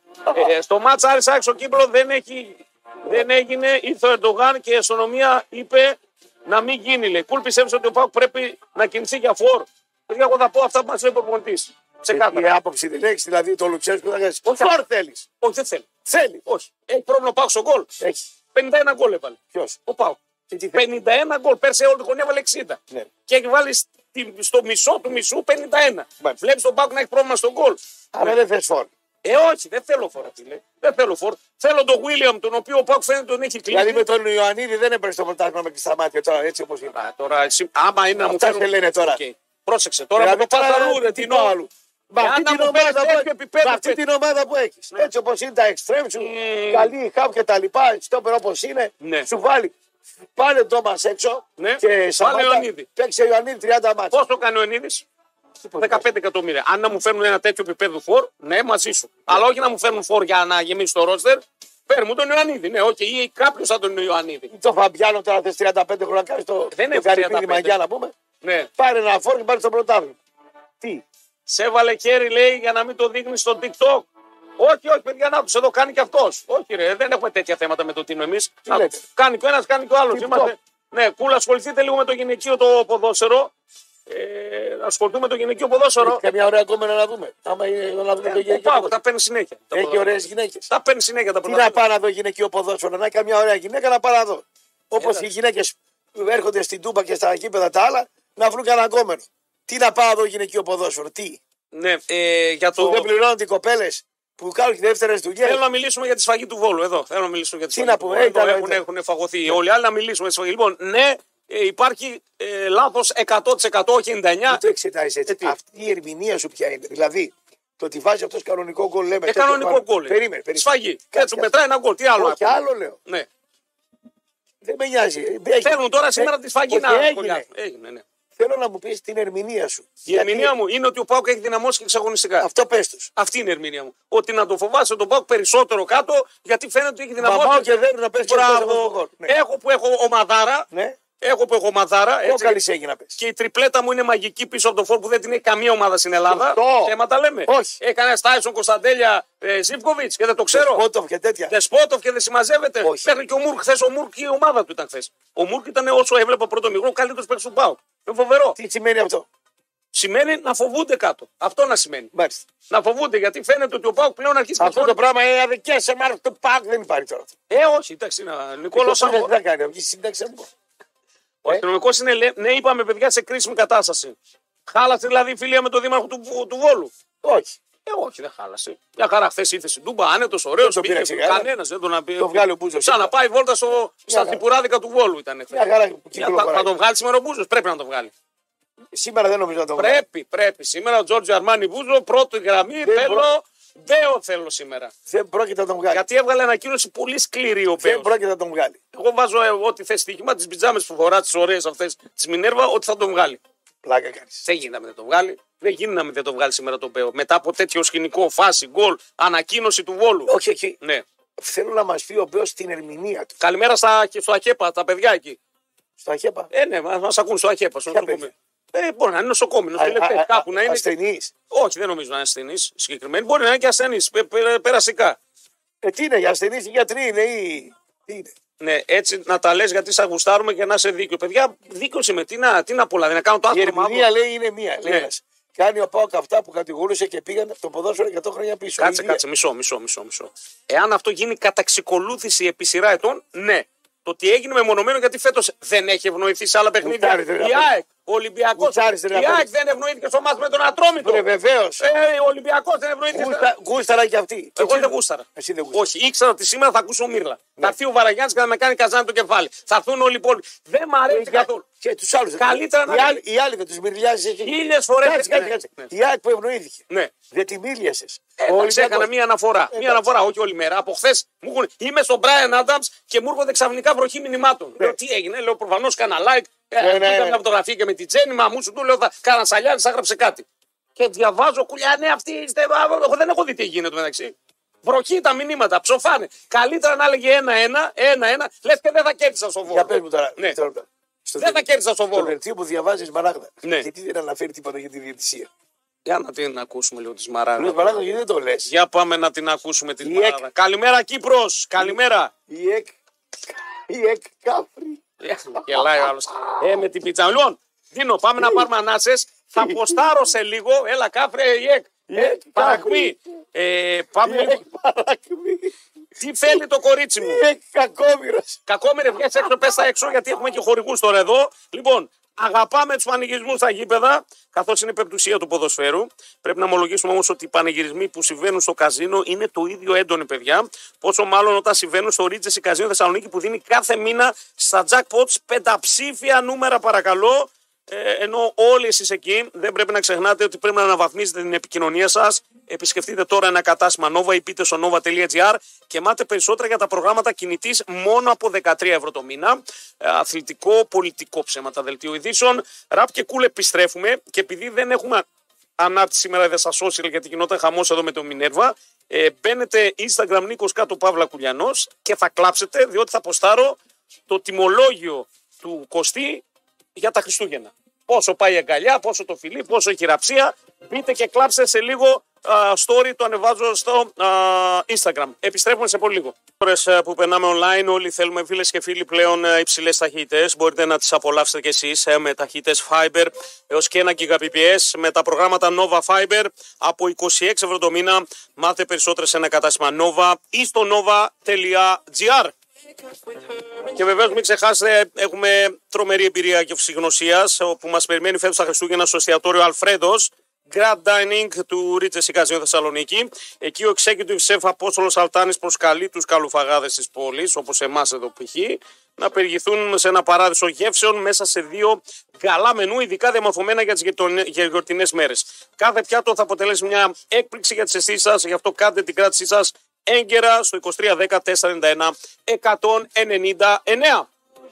Ε, στο μάτς Άρης Άξο Κύπρο δεν, έχει, δεν έγινε, ήρθε ο Ερντογάν και η αστυνομία είπε να μην γίνει. Λέει. Κούλ πιστεύει ότι ο ΠΑΟΚ πρέπει να κινηθεί για φόρ. Παιδιά, εγώ θα πω αυτά που μας λέει ο προπονητής. Ξεκάθαρα. Η άποψη την έχεις, δηλαδή το Λουτσέσκου θα κάνεις. Φόρ θέλεις. Όχι, δεν θέλει. Θέλει. Όχι. Έχει πρόβλημα ο ΠΑΟΚ στο γκολ. Έχει. πενήντα ένα γκολ έβαλε. Ποιος? Ο ΠΑΟΚ. πενήντα ένα γκολ. Πέρσι όλη τη χρονιά έβαλε εξήντα. Ναι. Και έχει βάλει στο μισό του μισού πενήντα ένα. Βλέπει τον ΠΑΟΚ να έχει πρόβλημα στον γκολ. Αλλά δεν θες φόρ. Ε, όχι, δεν θέλω φόρ, φίλε. Δεν θέλω φόρ. Θέλω τον Βίλιαμ, τον οποίο ο Πάκ φαίνεται τον έχει κλείσει. Δηλαδή με τον Ιωαννίδη δεν έπαιρνε το πρωτάθλημα με κλειστά μάτια τώρα, έτσι όπως είναι. Α, τώρα, εσύ, άμα είναι να μου φέρουν. Λένε τώρα. Okay. Πρόσεξε, τώρα δηλαδή, με το πας ρε, τι άλλο. Με αυτή, την ομάδα, που, αυτή την ομάδα που έχεις. Ναι. Έτσι όπως είναι τα εξτρέμ σου, mm. καλή χάπ και τα λοιπά, στόπερ όπως είναι, ναι. σου βάλει. Πάνε το μας έξω ναι. και Σαμάτα παίξει ο Ιωαννίδη τριάντα μάτια. Πώς το κάνει ο Ιωαννίδης? δεκαπέντε εκατομμύρια. Αν να μου φέρνουν ένα τέτοιο επίπεδο φόρ, ναι, μαζί σου. Yeah. Αλλά όχι να μου φέρνουν φόρ για να γεμίσει το ρόστερ. Παίρνουν τον Ιωαννίδη. Ναι, όχι, ή κάποιο σαν τον Ιωαννίδη. Το Φαμπιάνο τώρα θε τριάντα πέντε χρόνια κάνει το. Δεν είναι καρυπίδι μαγιά να πούμε. Ναι. Πάρε ένα φόρ και πάρει στο πρωτάθλημα. Τι. Σε έβαλε χέρι, λέει, για να μην το δείχνει στο TikTok. Όχι, όχι, παιδιά, να του εδώ κάνει και αυτό. Όχι, ρε, δεν έχουμε τέτοια θέματα με το τι εμεί. Κάνει και ο ένα, κάνει και ο άλλο. Είμαστε... Ναι, κούλα, ασχοληθείτε λίγο με το γυναικείο το ποδόσφαιρο. Ε, ασχοληθούμε με το γυναικείο ποδόσφαιρο. Έχει καμιά ωραία κόμμενα να δούμε. Άμα είναι να δούμε ε, το γυναικείο ποδόσφαιρο. Τα παίρνει συνέχεια. Έχει ωραίε γυναίκε. Τα παίρνει συνέχεια τα πρωτάθλημα. Τι να πάω να δω γυναικείο ποδόσφαιρο, να έχει καμιά ωραία γυναίκα να πάω να δω. Όπω οι γυναίκε έρχονται στην Τούμπα και στα γήπεδα τα άλλα να βρουν κανένα κόμμενο. Τι να πάω να δω γυναικείο ποδόσφαιρο, τι. Ναι, ε, για το... Που δεν πληρώνονται οι κοπέλε που κάνουν και δεύτερε δουλειέ. Θέλω να μιλήσουμε για τη σφαγή του Βόλου. Εδώ θέλω να μιλήσουμε για τη σφαγή. Τι του να πούμε, Βόλου. Έχουν, έχουν φαγωθεί όλοι οι άλλοι να μιλήσουμε για τη σφαγή. Λοιπόν, ναι, ε, υπάρχει ε, λάθος εκατό τοις εκατό, όχι ενενήντα εννιά τοις εκατό. Δεν το εξετάζει έτσι. Ε, Αυτή η ερμηνεία σου ποια είναι. Δηλαδή, το ότι βάζει αυτό κανονικό γκολ λέμε. Ε, κανονικό γκολ. Περίμενε, περίμενε. Σφαγή. Έτσι σου μετράει ένα γκολ. Τι άλλο. Όχι, άλλο λέω. Ναι. Δεν με νοιάζει. Θέλουν τώρα σήμερα τη σφαγή να έγινε. Έγινε, ναι. Θέλω να μου πει την ερμηνεία σου. Η Γιατί... ερμηνεία μου είναι ότι ο ΠΑΟΚ έχει δυναμώσει και εξαγωνιστικά. Αυτό πες τους. Αυτή είναι η ερμηνεία μου. Ότι να το φοβάσαι τον ΠΑΟΚ περισσότερο κάτω, γιατί φαίνεται ότι έχει δυναμώσει. Μαμάω και δεν να πες Μπράβο. Ναι. Έχω που έχω ομαδάρα. Ναι. Έχω που έχω ομαδάρα. Έτσι, καλή έγινα, πες. Και η τριπλέτα μου είναι μαγική πίσω από το φόρ που δεν την έχει καμία ομάδα στην Ελλάδα. Θέματα λέμε. Όχι. Έκανε Τάισον, Κωνσταντέλια, ε, Ζίβκοβιτ και δεν το ξέρω. Δεσπότοφ και τέτοια. Δεσπότοφ και δεν συμμαζεύεται. Όχι. Μέχρι και ο Μουρκ. Χθε ο Μουρκ και η ομάδα του ήταν χθε. Ο Μουρκ ήταν όσο έβλεπα πρώτο μικρό καλύτερο παίκτη του ΠΑΟΚ. Είναι φοβερό. Τι σημαίνει αυτό? Σημαίνει να φοβούνται κάτω. Αυτό να σημαίνει. Μάλιστα. Να φοβούνται γιατί φαίνεται ότι ο ΠΑΟΚ πλέον αρχίζει αυτό το πράγμα είναι αδικέ σε μάρκο του ΠΑΟΚ δεν υπάρχει τώρα. Ε, όχι, εντάξει, Νικόλα Σάμπο. Δεν θα κάνει, βγει σύνταξη μου. Ο αστυνομικό είναι, ναι, είπαμε παιδιά, σε κρίσιμη κατάσταση. Χάλασε δηλαδή η φιλία με τον δήμαρχο του, του Βόλου. Όχι. Ε, όχι, δεν χάλασε. Μια χαρά χθε ήρθε στην Τούμπα, άνετο, ωραίο. Κανένα δεν τον πει. Το βγάλει ο Μπούζο. Σαν να πάει βόλτα στο, στα τυπουράδικα του Βόλου ήταν χθε. Θα, θα τον βγάλει σήμερα ο Μπούζο, πρέπει να τον βγάλει. Σήμερα δεν νομίζω να τον βγάλει. Πρέπει, πρέπει. Σήμερα ο Τζόρτζιο Αρμάνι Μπούζο, πρώτη γραμμή. Δεν θέλω Μπέο θέλω σήμερα. Δεν πρόκειται να τον βγάλει. Γιατί έβγαλε ανακοίνωση πολύ σκληρή ο Μπέο. Δεν πρόκειται να τον βγάλει. Εγώ βάζω ε, ό,τι θε στοίχημα, τι πιτζάμε που φορά, τι ωραίε αυτέ τη Μινέρβα, ότι θα τον βγάλει. Πλάκα κάνει. Δεν γίνεται να μην τον βγάλει. Δεν γίνεται να μην δεν τον βγάλει σήμερα τον Μπέο. Μετά από τέτοιο σκηνικό, φάση, γκολ, ανακοίνωση του Βόλου. Όχι εκεί. Ναι. Θέλω να μα πει ο Μπέο την ερμηνεία του. Καλημέρα στα, στο Αχέπα, τα παιδιά εκεί. Στο Αχέπα. Ε, ναι, μα ακούν στο Αχέπα. Στο νοσοκομείο. Ε, μπορεί να είναι νοσοκόμιο, κάπου να είναι. Ασθενή. Όχι, δεν νομίζω να είναι ασθενή συγκεκριμένη. Μπορεί να είναι και ασθενή, πε, πε, περαστικά. Ε, τι είναι, για ασθενεί ή γιατροί είναι ή. Τι είναι. Ναι, έτσι να τα λε γιατί σε γουστάρουμε και να είσαι δίκιο. Παιδιά, δίκιο είμαι. Τι να, τι να πολλά, δεν να κάνω το άθρομα. Η ερμηνεία λέει είναι μία. Ναι. Λέει, κάνει ο Πάοκ αυτά που κατηγορούσε και πήγαν το ποδόσφαιρο εκατό χρόνια πίσω. Κάτσε, κάτσε, μισό, μισό, μισό, μισό. Εάν αυτό γίνει κατά εξακολούθηση επί σειρά ετών, ναι. Το ότι έγινε μεμονωμένο γιατί φέτος δεν έχει ευνοηθεί σε άλλα παιχνίδια. Η ΑΕΚ, ο Ολυμπιακός. Η ΑΕΚ δεν ευνοήθηκε στο μάτς με τον Ατρόμητο. Ναι, βεβαίως. Ε, ο Ολυμπιακός δεν ευνοήθηκε. Γούστα, γούσταρα και αυτή. Εγώ δεν γούσταρα. Εσύ δεν γούσταρα. Όχι, ήξερα ότι σήμερα θα ακούσω Μύρλα. Ναι. Θα έρθει ο Βαραγιάννης και θα με κάνει καζάνι το κεφάλι. Θα έρθουν όλοι οι υπόλοιποι. Δεν μ' αρέσει καθόλου. Και τους άλλους. Καλύτερα οι, να. άλλοι, οι άλλοι δεν τους μυρλιάζεις εκεί. Χίλιες φορές. Κάτσε, κάτσε, κάτσε. Ναι. Η ΑΕΚ που ευνοήθηκε. Ναι. Δεν τη μύρλιασες. Εντάξει, έκανα μία αναφορά. Μία αναφορά, όχι όλη μέρα. Από χθε μου έχουν. Είμαι στον Brian Adams και μου έρχονται ξαφνικά βροχή μηνυμάτων. Ναι. Λέω τι έγινε, λέω προφανώς κάνα like. Ναι, ναι, ναι. Μια φωτογραφία και με την Τζέννη, μα μου σου του λέω θα κάνα σαλιάρι, έγραψε κάτι. Και διαβάζω κουλιά, ναι, αυτή είστε. Εγώ δεν έχω δει τι γίνεται μεταξύ. Βροχή τα μηνύματα, ψοφάνε. Καλύτερα να έλεγε ένα-ένα, ένα-ένα, λε και δεν θα κέρδισα στο Βόλο. Για πες μου τώρα. Ναι. Δεν θα κέρδισα στο Βόλο. Το δελτίο που διαβάζει Μαράγδα. Ναι. Γιατί δεν αναφέρει τίποτα για τη διαιτησία. Για να την ακούσουμε λίγο τη Μαράγδα. Λες Μαράγδα, γιατί δεν το λε. Για πάμε να την ακούσουμε τη Μαράγδα. Καλημέρα Κύπρος, καλημέρα. Η ΕΚ. Η ΕΚ Κάφρι. Γελάει ο άλλος. Ε, με την πίτσα. Λοιπόν, Δίνω, πάμε να πάρουμε ανάσες. Θα ποστάρω σε λίγο. Έλα, Κάφρε, η ΕΚ. ΕΚ, παρακμή. Ε, πάμε λίγο. Τι θέλει το κορίτσι μου. ΕΚ, κακόμοιρος. Κακόμοιρε, βγες έξω, πες τα έξω, γιατί έχουμε και χορηγούς τώρα εδώ. Λοιπόν, αγαπάμε τους πανηγυρισμούς στα γήπεδα, καθώς είναι η πεπτουσία του ποδοσφαίρου. Πρέπει να ομολογήσουμε όμως ότι οι πανηγυρισμοί που συμβαίνουν στο καζίνο είναι το ίδιο έντονοι, παιδιά. Πόσο μάλλον όταν συμβαίνουν στο Regency Καζίνο Θεσσαλονίκη που δίνει κάθε μήνα στα jackpots πενταψήφια νούμερα, παρακαλώ. Ε, ενώ όλοι εσείς εκεί δεν πρέπει να ξεχνάτε ότι πρέπει να αναβαθμίζετε την επικοινωνία σας. Επισκεφτείτε τώρα ένα κατάστημα Nova ή πείτε στο nova τελεία gr και μάτε περισσότερα για τα προγράμματα κινητής μόνο από δεκατρία ευρώ το μήνα. Ε, αθλητικό, πολιτικό ψέματα, δελτίο ειδήσεων. Ραπ και κούλ επιστρέφουμε και επειδή δεν έχουμε ανάπτυξη σήμερα δε στα social γιατί γινόταν χαμός εδώ με το Μινέρβα, ε, μπαίνετε Instagram Νίκος κάτω Παύλα Κουλιανός και θα κλάψετε διότι θα ποστάρω το τιμολόγιο του Κωστή για τα Χριστούγεννα. Πόσο πάει η αγκαλιά, πόσο το φιλί, πόσο η χειραψία. Μπείτε και κλάψτε σε λίγο uh, story, το ανεβάζω στο uh, Instagram. Επιστρέφουμε σε πολύ λίγο. Ώρες uh, που περνάμε online, όλοι θέλουμε φίλες και φίλοι πλέον uh, υψηλές ταχύτητες. Μπορείτε να τις απολαύσετε κι εσείς uh, με ταχύτητες Fiber έως και ένα Gbps με τα προγράμματα Nova Fiber από είκοσι έξι ευρώ το μήνα. Μάθετε περισσότερες σε ένα κατάστημα Nova ή στο nova τελεία gr. Και βεβαίως μην ξεχάσετε, έχουμε τρομερή εμπειρία και φυσικογνωσίας που μας περιμένει φέτος τα Χριστούγεννα στο εστιατόριο Αλφρέντος, Grand Dining του Regency Καζίνο Θεσσαλονίκη. Εκεί ο executive chef Απόστολος Αλτάνης προσκαλεί τους καλουφαγάδες της πόλης, όπως εμάς εδώ π.χ., να περιηγηθούν σε ένα παράδεισο γεύσεων μέσα σε δύο γαλά μενού, ειδικά διαμορφωμένα για τις γιορτινές μέρες. Κάθε πιάτο θα αποτελέσει μια έκπληξη για τις αισθήσεις σας, γι' αυτό κάντε την κράτησή σας έγκαιρα στο είκοσι τρία δέκα τετρακόσια ενενήντα ένα εκατόν ενενήντα εννέα.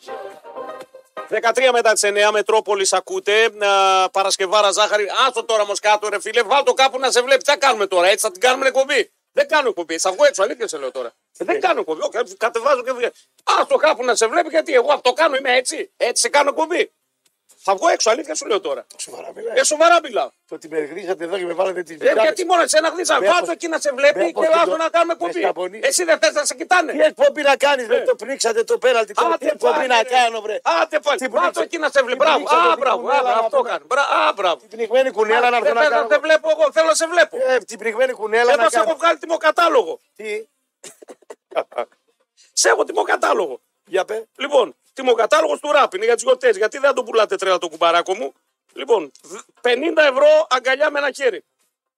δεκατρία μετά τις εννέα, Μετρόπολης ακούτε. Α, Παρασκευάρα Ζάχαρη. Άστο τώρα όμως κάτω, ρε φίλε. Βάλ' κάπου να σε βλέπει. Τι θα κάνουμε τώρα, έτσι θα την κάνουμε εκπομπή. Δεν κάνω εκπομπή. Θα βγω έξω, αλήθεια σε λέω τώρα. Ε, δεν κάνω εκπομπή. Όχι, κατεβάζω και βγαίνω. Άστο κάπου να σε βλέπει, γιατί εγώ αυτό κάνω, είμαι έτσι. Έτσι σε κάνω εκπομπή. Θα βγω έξω, αλήθεια σου λέω τώρα. Σοβαρά μιλάω. Ε, σοβαρά μιλάω. Το ότι με γρήσατε εδώ και με βάλετε την ε, γιατί μόνο εσένα γρήσαμε. Βάζω εκεί να σε βλέπει και βάζω να κάνουμε εκπομπή. Εσύ δεν θες να σε κοιτάνε. Τι εκπομπή να κάνεις, ε. το πνίξατε το πέναλτι. Τι εκπομπή να κάνω, βρε. Άντε πάλι. Βάζω εκεί να σε βλέπει. Μπράβο. Α, μπράβο. Αυτό κάνω. Α, μπράβο. Την πνιγμένη κουνέλα να έρθω να κάνω. Δεν βλέπω εγώ, θέλω να σε βλέπω. Την πνιγμένη κουνέλα να κάνω. Έχω βγάλει τιμοκατάλογο. Τι. Σε έχω τιμοκατάλογο. Για πέ. Λοιπόν, τιμοκατάλογος του ράπ είναι για τις γιορτές. Γιατί δεν το πουλάτε τρέλα το κουμπαράκο μου. Λοιπόν, πενήντα ευρώ αγκαλιά με ένα χέρι.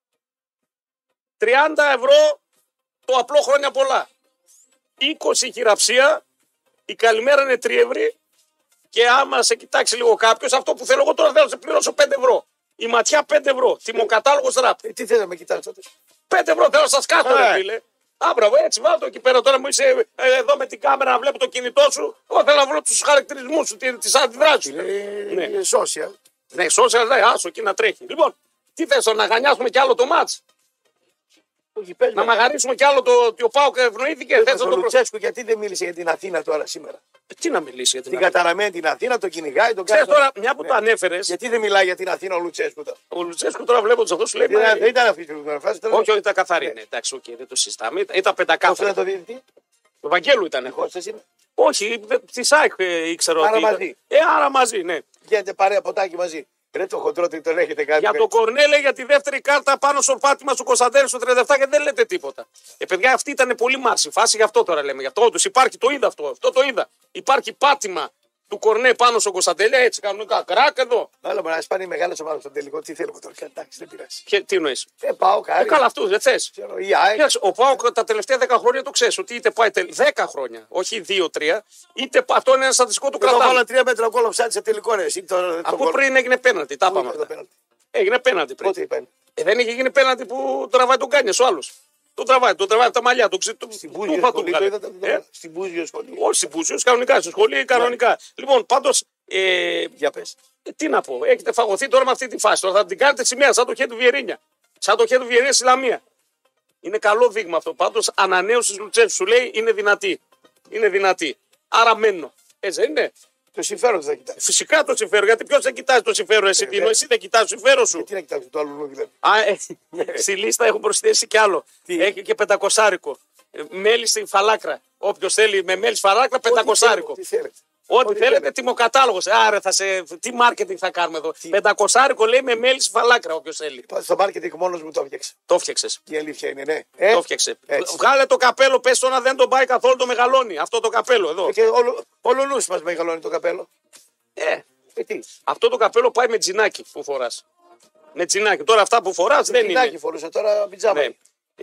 τριάντα ευρώ το απλό χρόνια πολλά. είκοσι χειραψία. Η καλημέρα είναι τριεύρη. Και άμα σε κοιτάξει λίγο κάποιος, αυτό που θέλω εγώ τώρα θέλω να σε πληρώσω πέντε ευρώ. Η ματιά πέντε ευρώ. Τιμοκατάλογος ράπ. Ε, τι θες να με κοιτάς τότε. Πέντε ευρώ θέλω να σα κάθω, ρε φίλε. Άμπραβο, έτσι βάλω το εκεί πέρα. Τώρα μου είσαι εδώ με την κάμερα να βλέπω το κινητό σου. Εγώ θέλω να βρω του χαρακτηρισμού σου, τι αντιδράσει σου. Είναι social. Ναι, social, ναι, άσο εκεί να τρέχει. Λοιπόν, τι θε, να γανιάσουμε κι άλλο το μάτς. Να μαγαρίσουμε κι άλλο το ότι ο Πάοκ ευνοήθηκε. Θες ο Λουτσέσκου γιατί δεν μίλησε για την Αθήνα τώρα σήμερα. Ε, τι να μιλήσει για την, την καταραμένη την Αθήνα, το κυνηγάει, τον κάνει. Τώρα, μια που ναι. το ανέφερε. Γιατί δεν μιλάει για την Αθήνα ο Λουτσέσκου τώρα. Ο Λουτσέσκου τώρα βλέπω του αυτού λέει. Δεν ήταν αυτή η φάση. Όχι, όχι, ήταν καθαρή. Ναι. Ναι, εντάξει, okay, δεν το συζητάμε. Ήταν πεντακάθαρο. Πώ ήταν το διαιτητή. Το Βαγγέλου ήταν. Όχι, τη ΣΑΙΚ ήξερα ότι. Άρα μαζί. Ε, άρα μαζί, ναι. Γίνεται παρέα ποτάκι μαζί. Ρε το χοντρό, τι τον έχετε κάνει. Για τον Κορνέλε για τη δεύτερη κάρτα πάνω στο πάτημα του Κωνσταντέλου στο τριάντα επτά και δεν λέτε τίποτα. Ε, παιδιά, αυτή ήταν πολύ μάρση φάση, γι' αυτό τώρα λέμε. Γι' αυτό όντως υπάρχει, το είδα αυτό. Αυτό το είδα. Υπάρχει πάτημα του Κορνέ πάνω στον Κωνσταντέλια, έτσι κανονικά. Κράκ εδώ. Άλλο μπορεί να σπάνει οι μεγάλε ομάδε στο τελικό. Τι θέλουμε τώρα, εντάξει, δεν πειράζει. Και τι εννοεί. Ε, πάω κάτι. Ε, καλά, αυτού δεν θε. Ο Πάοκ τα τελευταία δέκα χρόνια το ξέρει ότι είτε πάει τελ... δέκα χρόνια, όχι δύο τρία, είτε αυτό είναι ένα στατιστικό του κρατάου. Βάλα τρία μέτρα γκολ offside σε τελικό ρε. Αφού πριν έγινε πέναντι, τα είπαμε. Έγινε πέναντι πριν. Πότε είπε. Ε, δεν είχε γίνει πέναντι που τραβάει τον Κάνιε ο άλλο. Τον τραβάει, τον τραβάει από τα μαλλιά του. Στην Πούζιο σχολή. Στην Πούζιο σχολή. Όχι στην Πούζιο, κανονικά. Στη σχολή κανονικά. Λοιπόν, πάντω. Για πες. Τι να πω, έχετε φαγωθεί τώρα με αυτή τη φάση. Τώρα θα την κάνετε σημαία σαν το χέρι του Βιερίνια. Σαν το χέρι του Βιερίνια στη Λαμία. Είναι καλό δείγμα αυτό. Πάντω ανανέωση Λουτσέσκου σου λέει είναι δυνατή. Είναι δυνατή. Άρα μένω. Έτσι δεν είναι. Το συμφέρον θα κοιτάζει. Φυσικά το συμφέρον. Γιατί ποιο δεν κοιτάζει το συμφέρον, εσύ Τίνο, εσύ δεν κοιτάζει το συμφέρον σου. Τι να κοιτάξει το άλλο δηλαδή. Α, ε, στη λίστα έχουν προσθέσει κι άλλο. Τι? Έχει και πεντακοσάρικο. Μέλι στην φαλάκρα. Όποιο θέλει με μέλι φαλάκρα, πεντακοσάρικο. Τι θέλετε. Ό,τι θέλετε, θέλετε. τιμοκατάλογο. Άρα θα σε... τι marketing θα κάνουμε εδώ. Τι? Πεντακοσάρικο λέει με μέλι στη φαλάκρα, όποιο θέλει. Στο marketing μόνο μου το έφτιαξε. Το έφτιαξε. Η αλήθεια είναι, ναι. Ε? Το έφτιαξε. Βγάλε το καπέλο, πε το να δεν τον πάει καθόλου το μεγαλώνει. Αυτό το καπέλο εδώ. Και όλο, όλο νου μα μεγαλώνει το καπέλο. Ε, ε τι. Αυτό το καπέλο πάει με τζινάκι που φορά. Με τζινάκι. Τώρα αυτά που φορά δεν είναι. Τζινάκι φορούσε τώρα πιτζάμα. Ναι.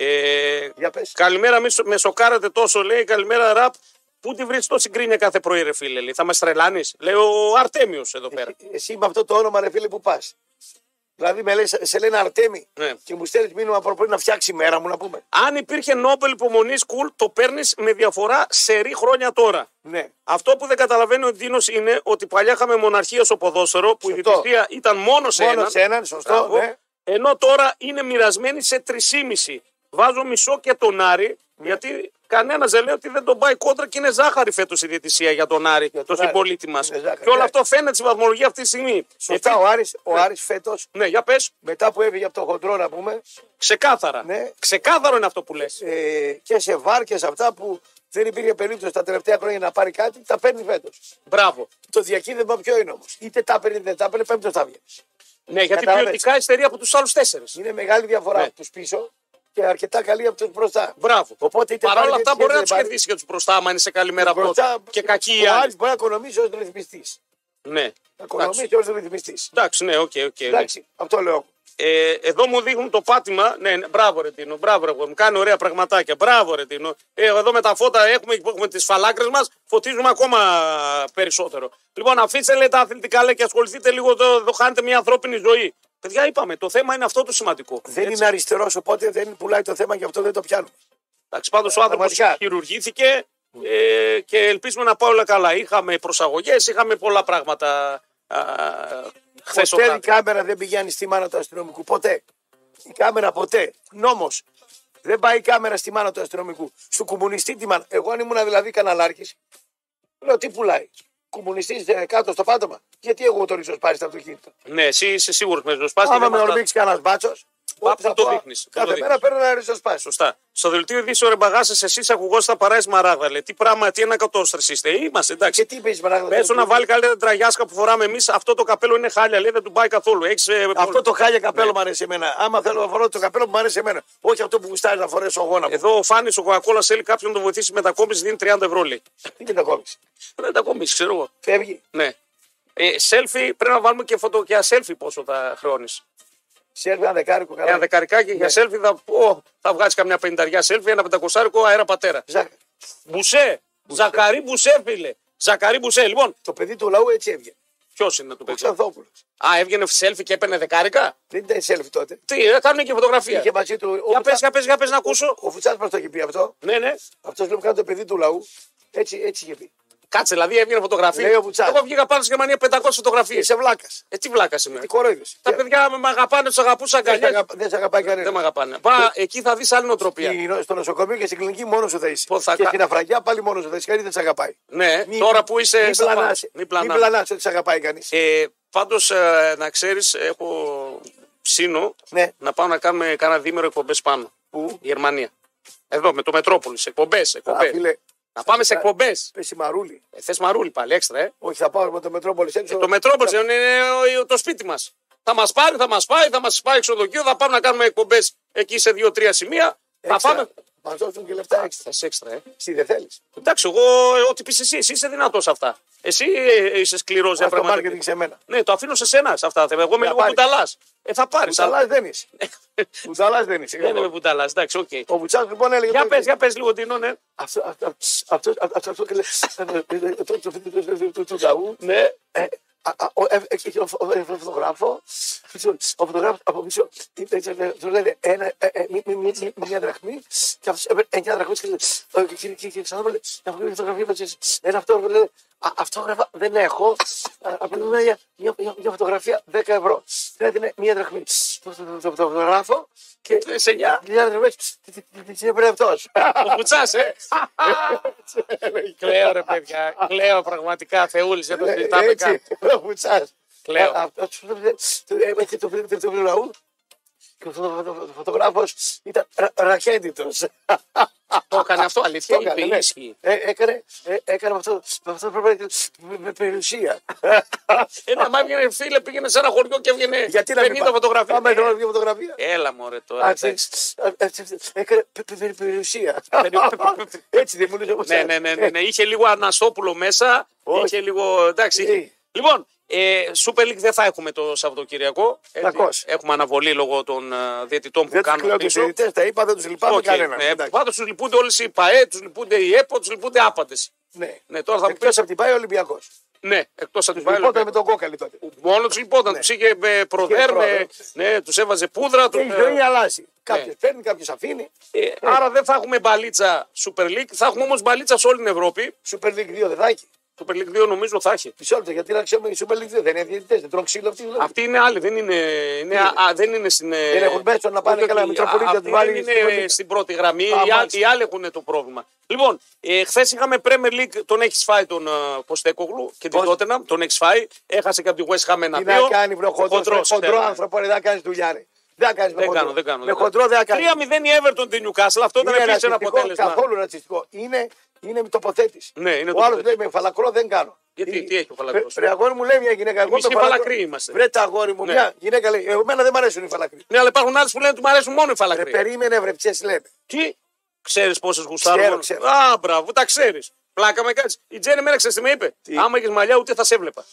Ε, καλημέρα, μη με σοκάρατε τόσο, λέει. Καλημέρα, ραπ. Πού τη βρίσκει τόση γκρίνια κάθε πρωί, ρε φίλε. Λέει. Θα μα τρελάνει. Λέει ο Αρτέμιος εδώ πέρα. Εσύ, εσύ με αυτό το όνομα, ρε φίλε, που πα. Δηλαδή με λέει, σε λένε Αρτέμι ναι. Και μου στέλνει μήνυμα από πριν να φτιάξει η μέρα μου να πούμε. Αν υπήρχε Νόμπελ υπομονή, κουλ, το παίρνει με διαφορά σερή χρόνια τώρα. Ναι. Αυτό που δεν καταλαβαίνει ο Ντίνος είναι ότι παλιά είχαμε μοναρχία στο ποδόσφαιρο που σωστό. Η διαιτησία ήταν μόνο σε μόνο έναν. Σε έναν σωστό, ναι. Ενώ τώρα είναι μοιρασμένη σε τρισήμιση. Βάζω μισό και τον Άρη, ναι. Γιατί κανένα δεν λέει ότι δεν τον πάει κόντρα και είναι ζάχαρη φέτος η διαιτησία για τον Άρη, για τον το συμπολίτη μας. Και όλο ναι. Αυτό φαίνεται στη βαθμολογία αυτή τη στιγμή. Σωστά, Επί... ο Άρης, ο Άρης φέτος, ναι, για πες. Μετά που έφυγε από το χοντρό να πούμε. Ξεκάθαρα. Ναι. Ξεκάθαρο είναι αυτό που λες. Ε, και σε βάρ και σε αυτά που δεν υπήρχε περίπτωση τα τελευταία χρόνια να πάρει κάτι, τα παίρνει φέτος. Μπράβο. Το διακύβευμα ποιο είναι όμως. Είτε τα παίρνει είτε δεν τα παίρνει, πέμπτος θα βγει. Ναι, γιατί ποιοτικά υστερεί από τους άλλους τέσσερις. Είναι μεγάλη διαφορά ναι. Από τους πίσω. Και αρκετά καλή από του μπροστά. Μπράβο. Παρ' όλα αυτά μπορεί να του κερδίσει και του μπροστά, άμα είναι σε καλή μέρα πρώτα. Και κακή η άλλη. Μπορεί να οικονομήσει ω ρυθμιστή. Ναι. Να οικονομήσει ω ρυθμιστή. Εντάξει, ναι, οκ, okay, okay, εντάξει, ναι. Αυτό λέω. Ε, εδώ μου δείχνουν το πάτημα. Ναι, ναι, μπράβο ρε Τίνο, μπράβο ρε, μου κάνει ωραία πραγματάκια. Μπράβο ρε Τίνο. Ε, εδώ με τα φώτα έχουμε, έχουμε τι φαλάκρες μα, φωτίζουμε ακόμα περισσότερο. Λοιπόν, αφήστε λέει τα αθλητικά λέει, και ασχοληθείτε λίγο, εδώ χάνετε μια ανθρώπινη ζωή. Παιδιά, είπαμε, το θέμα είναι αυτό το σημαντικό. Δεν έτσι. Είναι αριστερό, οπότε δεν πουλάει το θέμα και αυτό δεν το πιάνουμε. Εντάξει, πάντως ο άνθρωπος χειρουργήθηκε ε, και ελπίζουμε να πάει όλα καλά. Είχαμε προσαγωγές, είχαμε πολλά πράγματα χθες. Ποτέ η κάμερα δεν πηγαίνει στη μάνα του αστυνομικού. Ποτέ. Η κάμερα ποτέ. Νόμος. Δεν πάει η κάμερα στη μάνα του αστυνομικού. Στου κομμουνιστή τη μάνα. Εγώ αν ήμουν δηλαδή καναλάρχης, λέω τι πουλάει. Κομμουνιστή κάτω στο πάτωμα. Γιατί εγώ το ριζοσπάρι στο αυτοκίνητο. Ναι, εσύ είσαι σίγουρο με ριζοσπάρι. Άμα με ορμήξει κανένα μπάτσο. Θα το δείχνει. Κάθε μέρα παίρνω ένα ριζοσπάρι. Σωστά. Στο δελτίο ειδήσεων ρεμπαγάσε, εσύ ακουγό θα παράει μαράγδα. Λέει τι πράγμα, τι ένα κατόστρε είστε. Είμαστε εντάξει. Και τι είπε μαράγδα. Πέσω να βάλει καλύτερα την τραγιάσκα που φοράμε εμεί. Αυτό το καπέλο είναι χάλια. Λέει δεν του πάει καθόλου. Έχεις, αυτό το χάλια καπέλο ναι. Μου αρέσει εμένα. Άμα θέλω να φορώ το καπέλο που μου αρέσει εμένα. Όχι αυτό που γουστάρει να φορέσω εγώ να. Εδώ ο Φάνη ο Κοκακόλα θέλει κάποιον να το βοηθήσει μετακόμιση, δίνει τριάντα ευρώ λέει. Τι μετακόμιση. Μετακόμιση, ξέρω εγώ. Φεύγει. Ναι. Ε, selfie, πρέπει να βάλουμε και φωτο και selfie πόσο θα χρεώνει. Selfie, ένα δεκάρικο καλά. Ένα δεκαρικάκι ναι. Για selfie θα, oh, θα βγάζει καμιά πενηνταριά selfie, ένα πεντακοσάρικο αέρα πατέρα. Ζα... Μπουσέ, Ζακαρί Μπουσέ, φίλε. Ζακαρί Μπουσέ, λοιπόν. Το παιδί του λαού έτσι έβγαινε. Ποιο είναι το παιδί? Ο Ξανθόπουλος. Α, έβγαινε selfie και έπαιρνε δεκάρικα. Δεν ήταν selfie τότε. Τι, ε, κάνουν και φωτογραφία. Είχε μαζί του. Για πες, για πες, για πες να ακούσω. Ο, ο Φουτσάς μας το είχε πει αυτό. Ναι, ναι. Αυτός λέει κάνει το παιδί του λαού. Έτσι, έτσι είχε πει. Κάτσε, δηλαδή έβγαινε φωτογραφία. Λέει ο Βουτσάς. Εγώ βγήκα πάνω στη Γερμανία πεντακόσιες φωτογραφίες. Είσαι βλάκας. Ε, τι βλάκα είμαι. Τι κορόιδες. Τα παιδιά με αγαπάνε, του αγαπούσα αγκαλιά. Δεν σε αγαπάει κανένα. Δεν με αγαπάνε. Πά, εκεί θα δει άλλη νοοτροπία. Στο νοσοκομείο και στην κλινική μόνο σου θα είσαι. Θα... Και στην Αφραγιά πάλι μόνο σου θα είσαι. Κανεί δεν σε αγαπάει. Ναι, μη, τώρα που είσαι. Μην πλανάσαι. Μην πλανάσαι ότι σε αγαπάει κανεί. Ε, Πάντω ε, να ξέρει, έχω ψήνο ναι. να πάω να κάνουμε κάνα διήμερο εκπομπέ πάνω. Πού? Η Γερμανία. Εδώ με το Μετρόπολη. Εκπομπέ. Να πάμε σε εκπομπέ. Πέσει μαρούλι. Ε, Θε μαρούλι πάλι, έξτρα, ε. Όχι, θα πάω με το Μετρόπολη έξω. Ε, το Μετρόπολη θα... είναι το σπίτι μα. Θα μα πάρει, θα μα πάει, θα μα πάει ξενοδοχείο, θα πάμε να κάνουμε εκπομπέ εκεί σε δύο-τρία σημεία. Έξτρα. Θα πάμε. Μα δώσουν και λεφτά έξτρα. Θε έξτρα, ε. Εσύ δεν θέλει. Εντάξει, εγώ ό,τι πει εσύ, εσύ είσαι δυνατό σε αυτά. Εσύ ε, είσαι σκληρό για πράγματα. Το marketing σε μένα. Ναι, το αφήνω σε σένα σε αυτά. Εγώ είμαι λίγο κουταλά. Ε, θα πάρει. Κουταλά δεν είσαι. Κουταλά δεν είσαι. Δεν είμαι κουταλά, εντάξει, οκ. Ο Βουτσάς λοιπόν έλεγε. Για πε, για πε λίγο τι είναι, ναι. Αυτό αυτό και λέει. Του λαού. Ναι. Ο φωτογράφο, ο φωτογράφος από πίσω του λένε μια δραχμή και αυτός έπαιρνε εννιά δραχμές και ξανά λέει να βγάλει φωτογραφία. Ένα αυτόγραφο αυτόγραφα δεν έχω, απλά μια φωτογραφία δέκα ευρώ. Δηλαδή μια δραχμή. Το φωτογράφο και σε εννιά δραχμές τι έπαιρνε αυτός. Ο Βουτσάς, ε. Κλαίω ρε παιδιά, κλαίω πραγματικά, Θεούλης, δεν το συζητάμε καν. Ο Βουτσάς. Κλαίω. Έχει το φίλο του λαού και ο φωτογράφος ήταν ραχέντητος. Το έκανε αυτό, αλήθεια, είπε ίσχυ. Έκανε αυτό με περιουσία. Ένα μα έβγαινε φίλε, πήγαινε σε ένα χωριό και έβγαινε πενήντα φωτογραφία. Πάμε να δούμε φωτογραφία. Έλα μωρέ τώρα. Έκανε περιουσία. Έτσι δεν μου λέει. Ναι, ναι, ναι. Είχε λίγο Αναστόπουλο μέσα. Είχε λίγο, εντάξει. Λοιπόν, Ε, Super League δεν θα έχουμε το Σαββατοκυριακό. Έχουμε αναβολή λόγω των uh, διαιτητών που δεν κάνουν. Δεν τους διαιτητές, τα είπα, δεν τους λυπάμαι okay. κανέναν. Ναι, πάντως τους λυπούνται όλες οι ΠΑΕ, τους λυπούνται οι ΕΠΟ, τους λυπούνται άπαντες. Ναι. Ναι, τώρα θα εκτός από την ΠΑΕ ο Ολυμπιακός. Ναι, εκτός από την ΠΑΕ. Λυπόταν με τον Κόκαλη τότε. Μόνο τους λυπόταν, ναι. Τους είχε προδέρ, με, ναι, τους έβαζε πούδρα. Και η ζωή αλλάζει. Κάποιος παίρνει, κάποιος αφήνει. Ε, άρα δεν θα έχουμε μπαλίτσα Super League, θα έχουμε όμως μπαλίτσα σε όλη την Ευρώπη. Super League δύο δεν θα έχει. Super League δύο νομίζω θα έχει. Μισό λεπτό, γιατί να ξέρουμε η Super League δύο δεν είναι διαιτητές, δεν τρώνε ξύλο αυτή. Αυτή είναι άλλη, δεν είναι, είναι, α, α, δεν είναι στην. Δεν έχουν μέσα να πάνε καλά Μητροπολίτη να του βάλει. Δεν είναι στην πρώτη γραμμή, α, οι, άλλοι, οι άλλοι έχουν το πρόβλημα. Λοιπόν, ε, χθες είχαμε Premier League, τον έχει φάει τον uh, Ποστέκογλου και την Tottenham, τον έχει φάει. Έχασε και από τη West Ham ένα δύο. Τι να κάνει, βρω χοντρό άνθρωπο, δεν θα κάνει δουλειά. Δεν κάνει με χοντρό. Δεν κάνω, με χοντρό δεν κάνει. τρία μηδέν η Everton την Newcastle, αυτό ήταν επίσης ένα αποτέλεσμα. Καθόλου ρατσιστικό. Είναι, είναι τοποθέτηση. Ναι, είναι ο άλλο λέει με φαλακρό δεν κάνω. Γιατί, τι έχει ο φαλακρός. Ρε αγόρι μου λέει μια γυναίκα. Εμείς οι φαλακροί είμαστε. Βρε τα αγόρι μου, μια γυναίκα λέει. Εμένα δεν μου αρέσουν οι φαλακροί. Ναι, αλλά υπάρχουν άλλοι που λένε ότι μου αρέσουν μόνο οι φαλακροί. Περίμενε, βρε ποιες λένε. Τι, ξέρει πόσε γουστάρουν. Α, μπράβο, τα ξέρει. Πλάκα με κάτι. Η Τζέννη μέρα ξέρει τι με είπε. Άμα είχε μαλλιά, ούτε θα σε έβλεπα.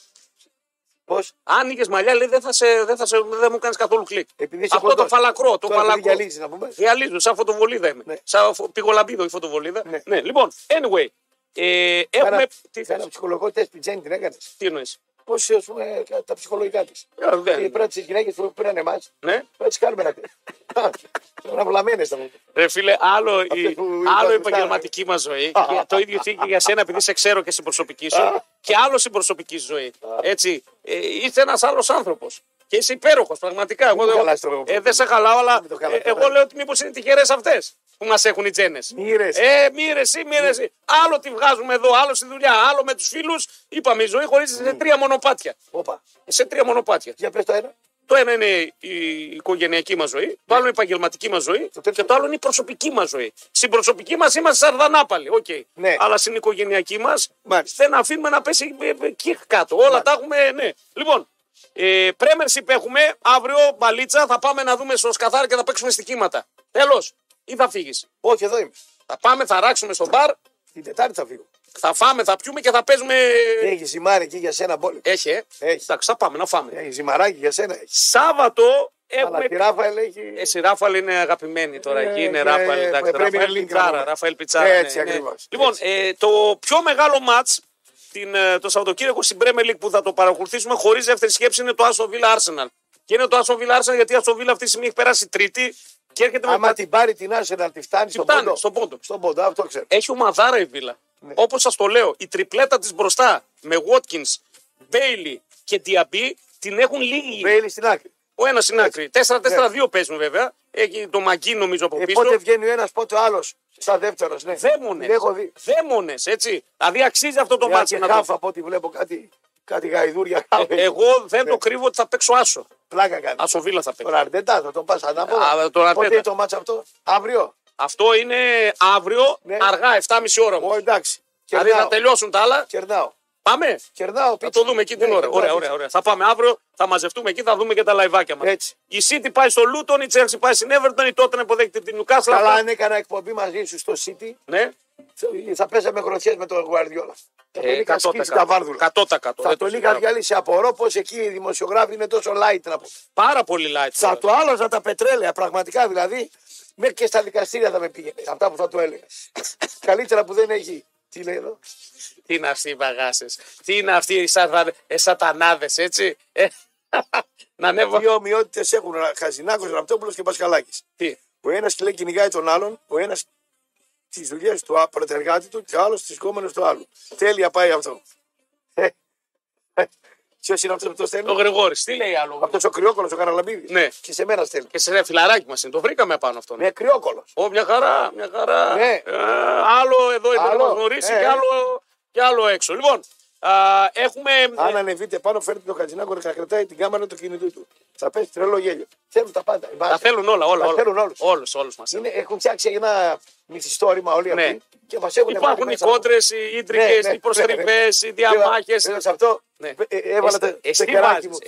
Πώς? Αν είχε μαλλιά, λέει δεν θα, σε, δεν θα σε, δεν μου κάνει καθόλου κλικ. Αυτό το φαλακρό. Το φαλακρό. Διαλύζει, να πούμε. Διαλύζω, σαν φωτοβολίδα είμαι. Ναι. Σαν πηγολαμπίδο η φωτοβολίδα. Ναι. Ναι. Λοιπόν, anyway. Ε, έχουμε. Ένα, τι ένα ψυχολογικό τεστ, Τζέννη την έκανε. Τι εννοεί. Πώς α πούμε τα ψυχολογικά τη. Και πρέπει τι γυναίκε που πήραν εμά. Ναι. Πρέπει να τι κάνουμε να είναι βλαμμένε θα μου. Ρε φίλε, άλλο η, άλλο η επαγγελματική μα ζωή. Και το ίδιο θήκη για σένα, επειδή σε ξέρω και στην προσωπική σου. Και άλλο στην προσωπική σου ζωή. Έτσι. Ε, είσαι ένα άλλο άνθρωπο. Και είσαι υπέροχο, πραγματικά. Εγώ ε, δεν σε χαλάω, αλλά ε, εγώ λέω ότι μήπω είναι τυχερέ αυτέ που μα έχουν οι Τζένες. Μοίρες. Ε, μοίρες ή μοίρες. Mm. Άλλο τη βγάζουμε εδώ, άλλο στη δουλειά, άλλο με του φίλου. Είπαμε, η ζωή χωρίζεται mm. σε τρία μονοπάτια. Οπα. Σε τρία μονοπάτια. Για πες το ένα. Το ένα είναι η οικογενειακή μα ζωή, το άλλο είναι η επαγγελματική μα ζωή το και το άλλο είναι η προσωπική μα ζωή. Στην προσωπική μα είμαστε σαρδανάπαλοι, okay. Ναι. Αλλά στην οικογενειακή μα δεν αφήνουμε να πέσει εκεί κάτω. Όλα Μάλιστα. Τα έχουμε, ναι. Λοιπόν, ε, Πρέμερσιπ έχουμε, αύριο μπαλίτσα, θα πάμε να δούμε στο Σκαθάρι και θα παίξουμε στοιχήματα. Τέλος. Ή θα φύγει. Όχι, εδώ είμαι. Θα πάμε, θα ράξουμε στο μπαρ. Την Τετάρτη θα φύγω. Θα φάμε, θα πιούμε και θα παίζουμε. Έχει ζυμάρι εκεί για σένα πόλη. Έχει, ε. Έχει. Εντάξει, θα πάμε να φάμε. Έχει ζυμαράκι για σένα. Έχει. Σάββατο έχουμε. Αλλά τη Ράφαελ έχει. Εσύ Ράφαελ είναι αγαπημένη τώρα ε, εκεί. Είναι ε, Ράφαελ. Εντάξει, Ράφαελ Πιτσάρα. Ράφαελ Πιτσάρα. Έτσι ναι, ακριβώς. Ναι. Λοιπόν, ε, το πιο μεγάλο μάτς την, το Σαββατοκύριακο στην Premier League που θα το παρακολουθήσουμε χωρίς δεύτερη σκέψη είναι το Aston Villa Arsenal. Και είναι το Aston Villa Arsenal γιατί η Aston Villa αυτή τη στιγμή έχει περάσει τρίτη και έρχεται Άμα με. την πάρει την Arsenal, τη φτάνει στον πόντο. Στον πόντο. Στον πόντο, αυτό ξέρω. Έχει ομαδάρα η Villa. Ναι. Όπως σας το λέω, η τριπλέτα της μπροστά με Watkins, Bailey και Diaby την έχουν λίγοι. Bailey στην άκρη. Ο ένας στην άκρη. τέσσερα τέσσερα δύο παίζουν βέβαια. Έχει το Μαγκί νομίζω από πίσω. Ε, πότε βγαίνει ο ένας, πότε ο άλλος. Στα δεύτερο. Ναι. Δαίμονες. Δαίμονες, έτσι. Δηλαδή αξίζει αυτό το μάτσο. Να χάφα από ό,τι βλέπω κάτι, κάτι γαϊδούρια. Ε, εγώ δεν το κρύβω ότι θα παίξω άσο. Πλάκα κάνει. Άσο Βίλα θα παίξω. Τον Αρντετά θα τον πας ανάποδα. Πότε είναι το μάτσο αυτό, αύριο. Αυτό είναι αύριο, ναι. Αργά, εφτά και μισή ώρα. Ω, εντάξει. Δηλαδή θα τελειώσουν τα άλλα. Κερνάω. Πάμε. Κερνάω, θα το δούμε εκεί την ναι, ώρα. Ωραία, ωραία, ωραία. Θα πάμε αύριο, θα μαζευτούμε εκεί, θα δούμε και τα λαϊβάκια μας. Έτσι. Η City πάει στο Luton, η Chelsea πάει στην Everton, η Tottenham υποδέχεται την Newcastle. Καλά, αν έκανα εκπομπή μαζί σου στο City, ναι. θα παίζαμε γροθιές με τον Guardiola. Ε, θα τον είχα σκίσει τα βάρδουλα. εκατό τοις εκατό. Θα τον είχα διαλύσει. Απορώ πως εκεί οι δημοσιογράφοι είναι τόσο light να πω. Πάρα πολύ light. Θα το άλλαζα τα πετρέλαια, πραγματικά δηλαδή. Μέχρι και στα δικαστήρια θα με πήγαινε. Αυτά που θα το έλεγα. Καλύτερα που δεν έχει. Τι λέει εδώ. Τι είναι αυτοί οι βαγάσες. Τι είναι αυτοί οι σατα... σατανάδες, έτσι. Ε, να ανέβω. Δύο ομοιότητες έχουν Χαζινάκος, Ραπτόπουλος και Πασχαλάκης. Τι. Ο ένας λέει κυνηγάει τον άλλον, ο ένας τις δουλειές του πρωτεργάτη του και ο άλλος τις κόμενες του άλλου. Τέλεια πάει αυτό. Ποιος είναι αυτός που το στέλνει. Ο Γρηγόρης. Τι λέει άλλο. Αυτός ο Κρυόκολος, ο Καραλαμπίδης. Ναι. Και σε μένα στέλνει. Και σε φιλαράκι μας είναι. Το βρήκαμε πάνω αυτό. Ναι, Κρυόκολος. Ω, μια χαρά, μια χαρά. Ναι. Ε, άλλο εδώ είναι να μας γνωρίσει ε, και, άλλο, και άλλο έξω. Λοιπόν, α, έχουμε. Αν ανεβείτε πάνω, φέρετε τον Χατζηνάκο να κρατάει την κάμερα του κινητού του. Θα πέσει τρελό γέλιο. Θέλουν τα πάντα. Τα θέλουν όλα, όλα. όλα. Θέλουν όλους. Όλους, όλους μας. Είναι, έχουν φτιάξει ένα μυθιστόρημα όλοι ναι. αυτοί. Και μας έχουν υπάρχουν οι κόντρες, οι ίντρικες, ναι, ναι, οι προστριβές, ναι, οι διαμάχες. Σε αυτό ναι. έβαλα το κεράκι μου.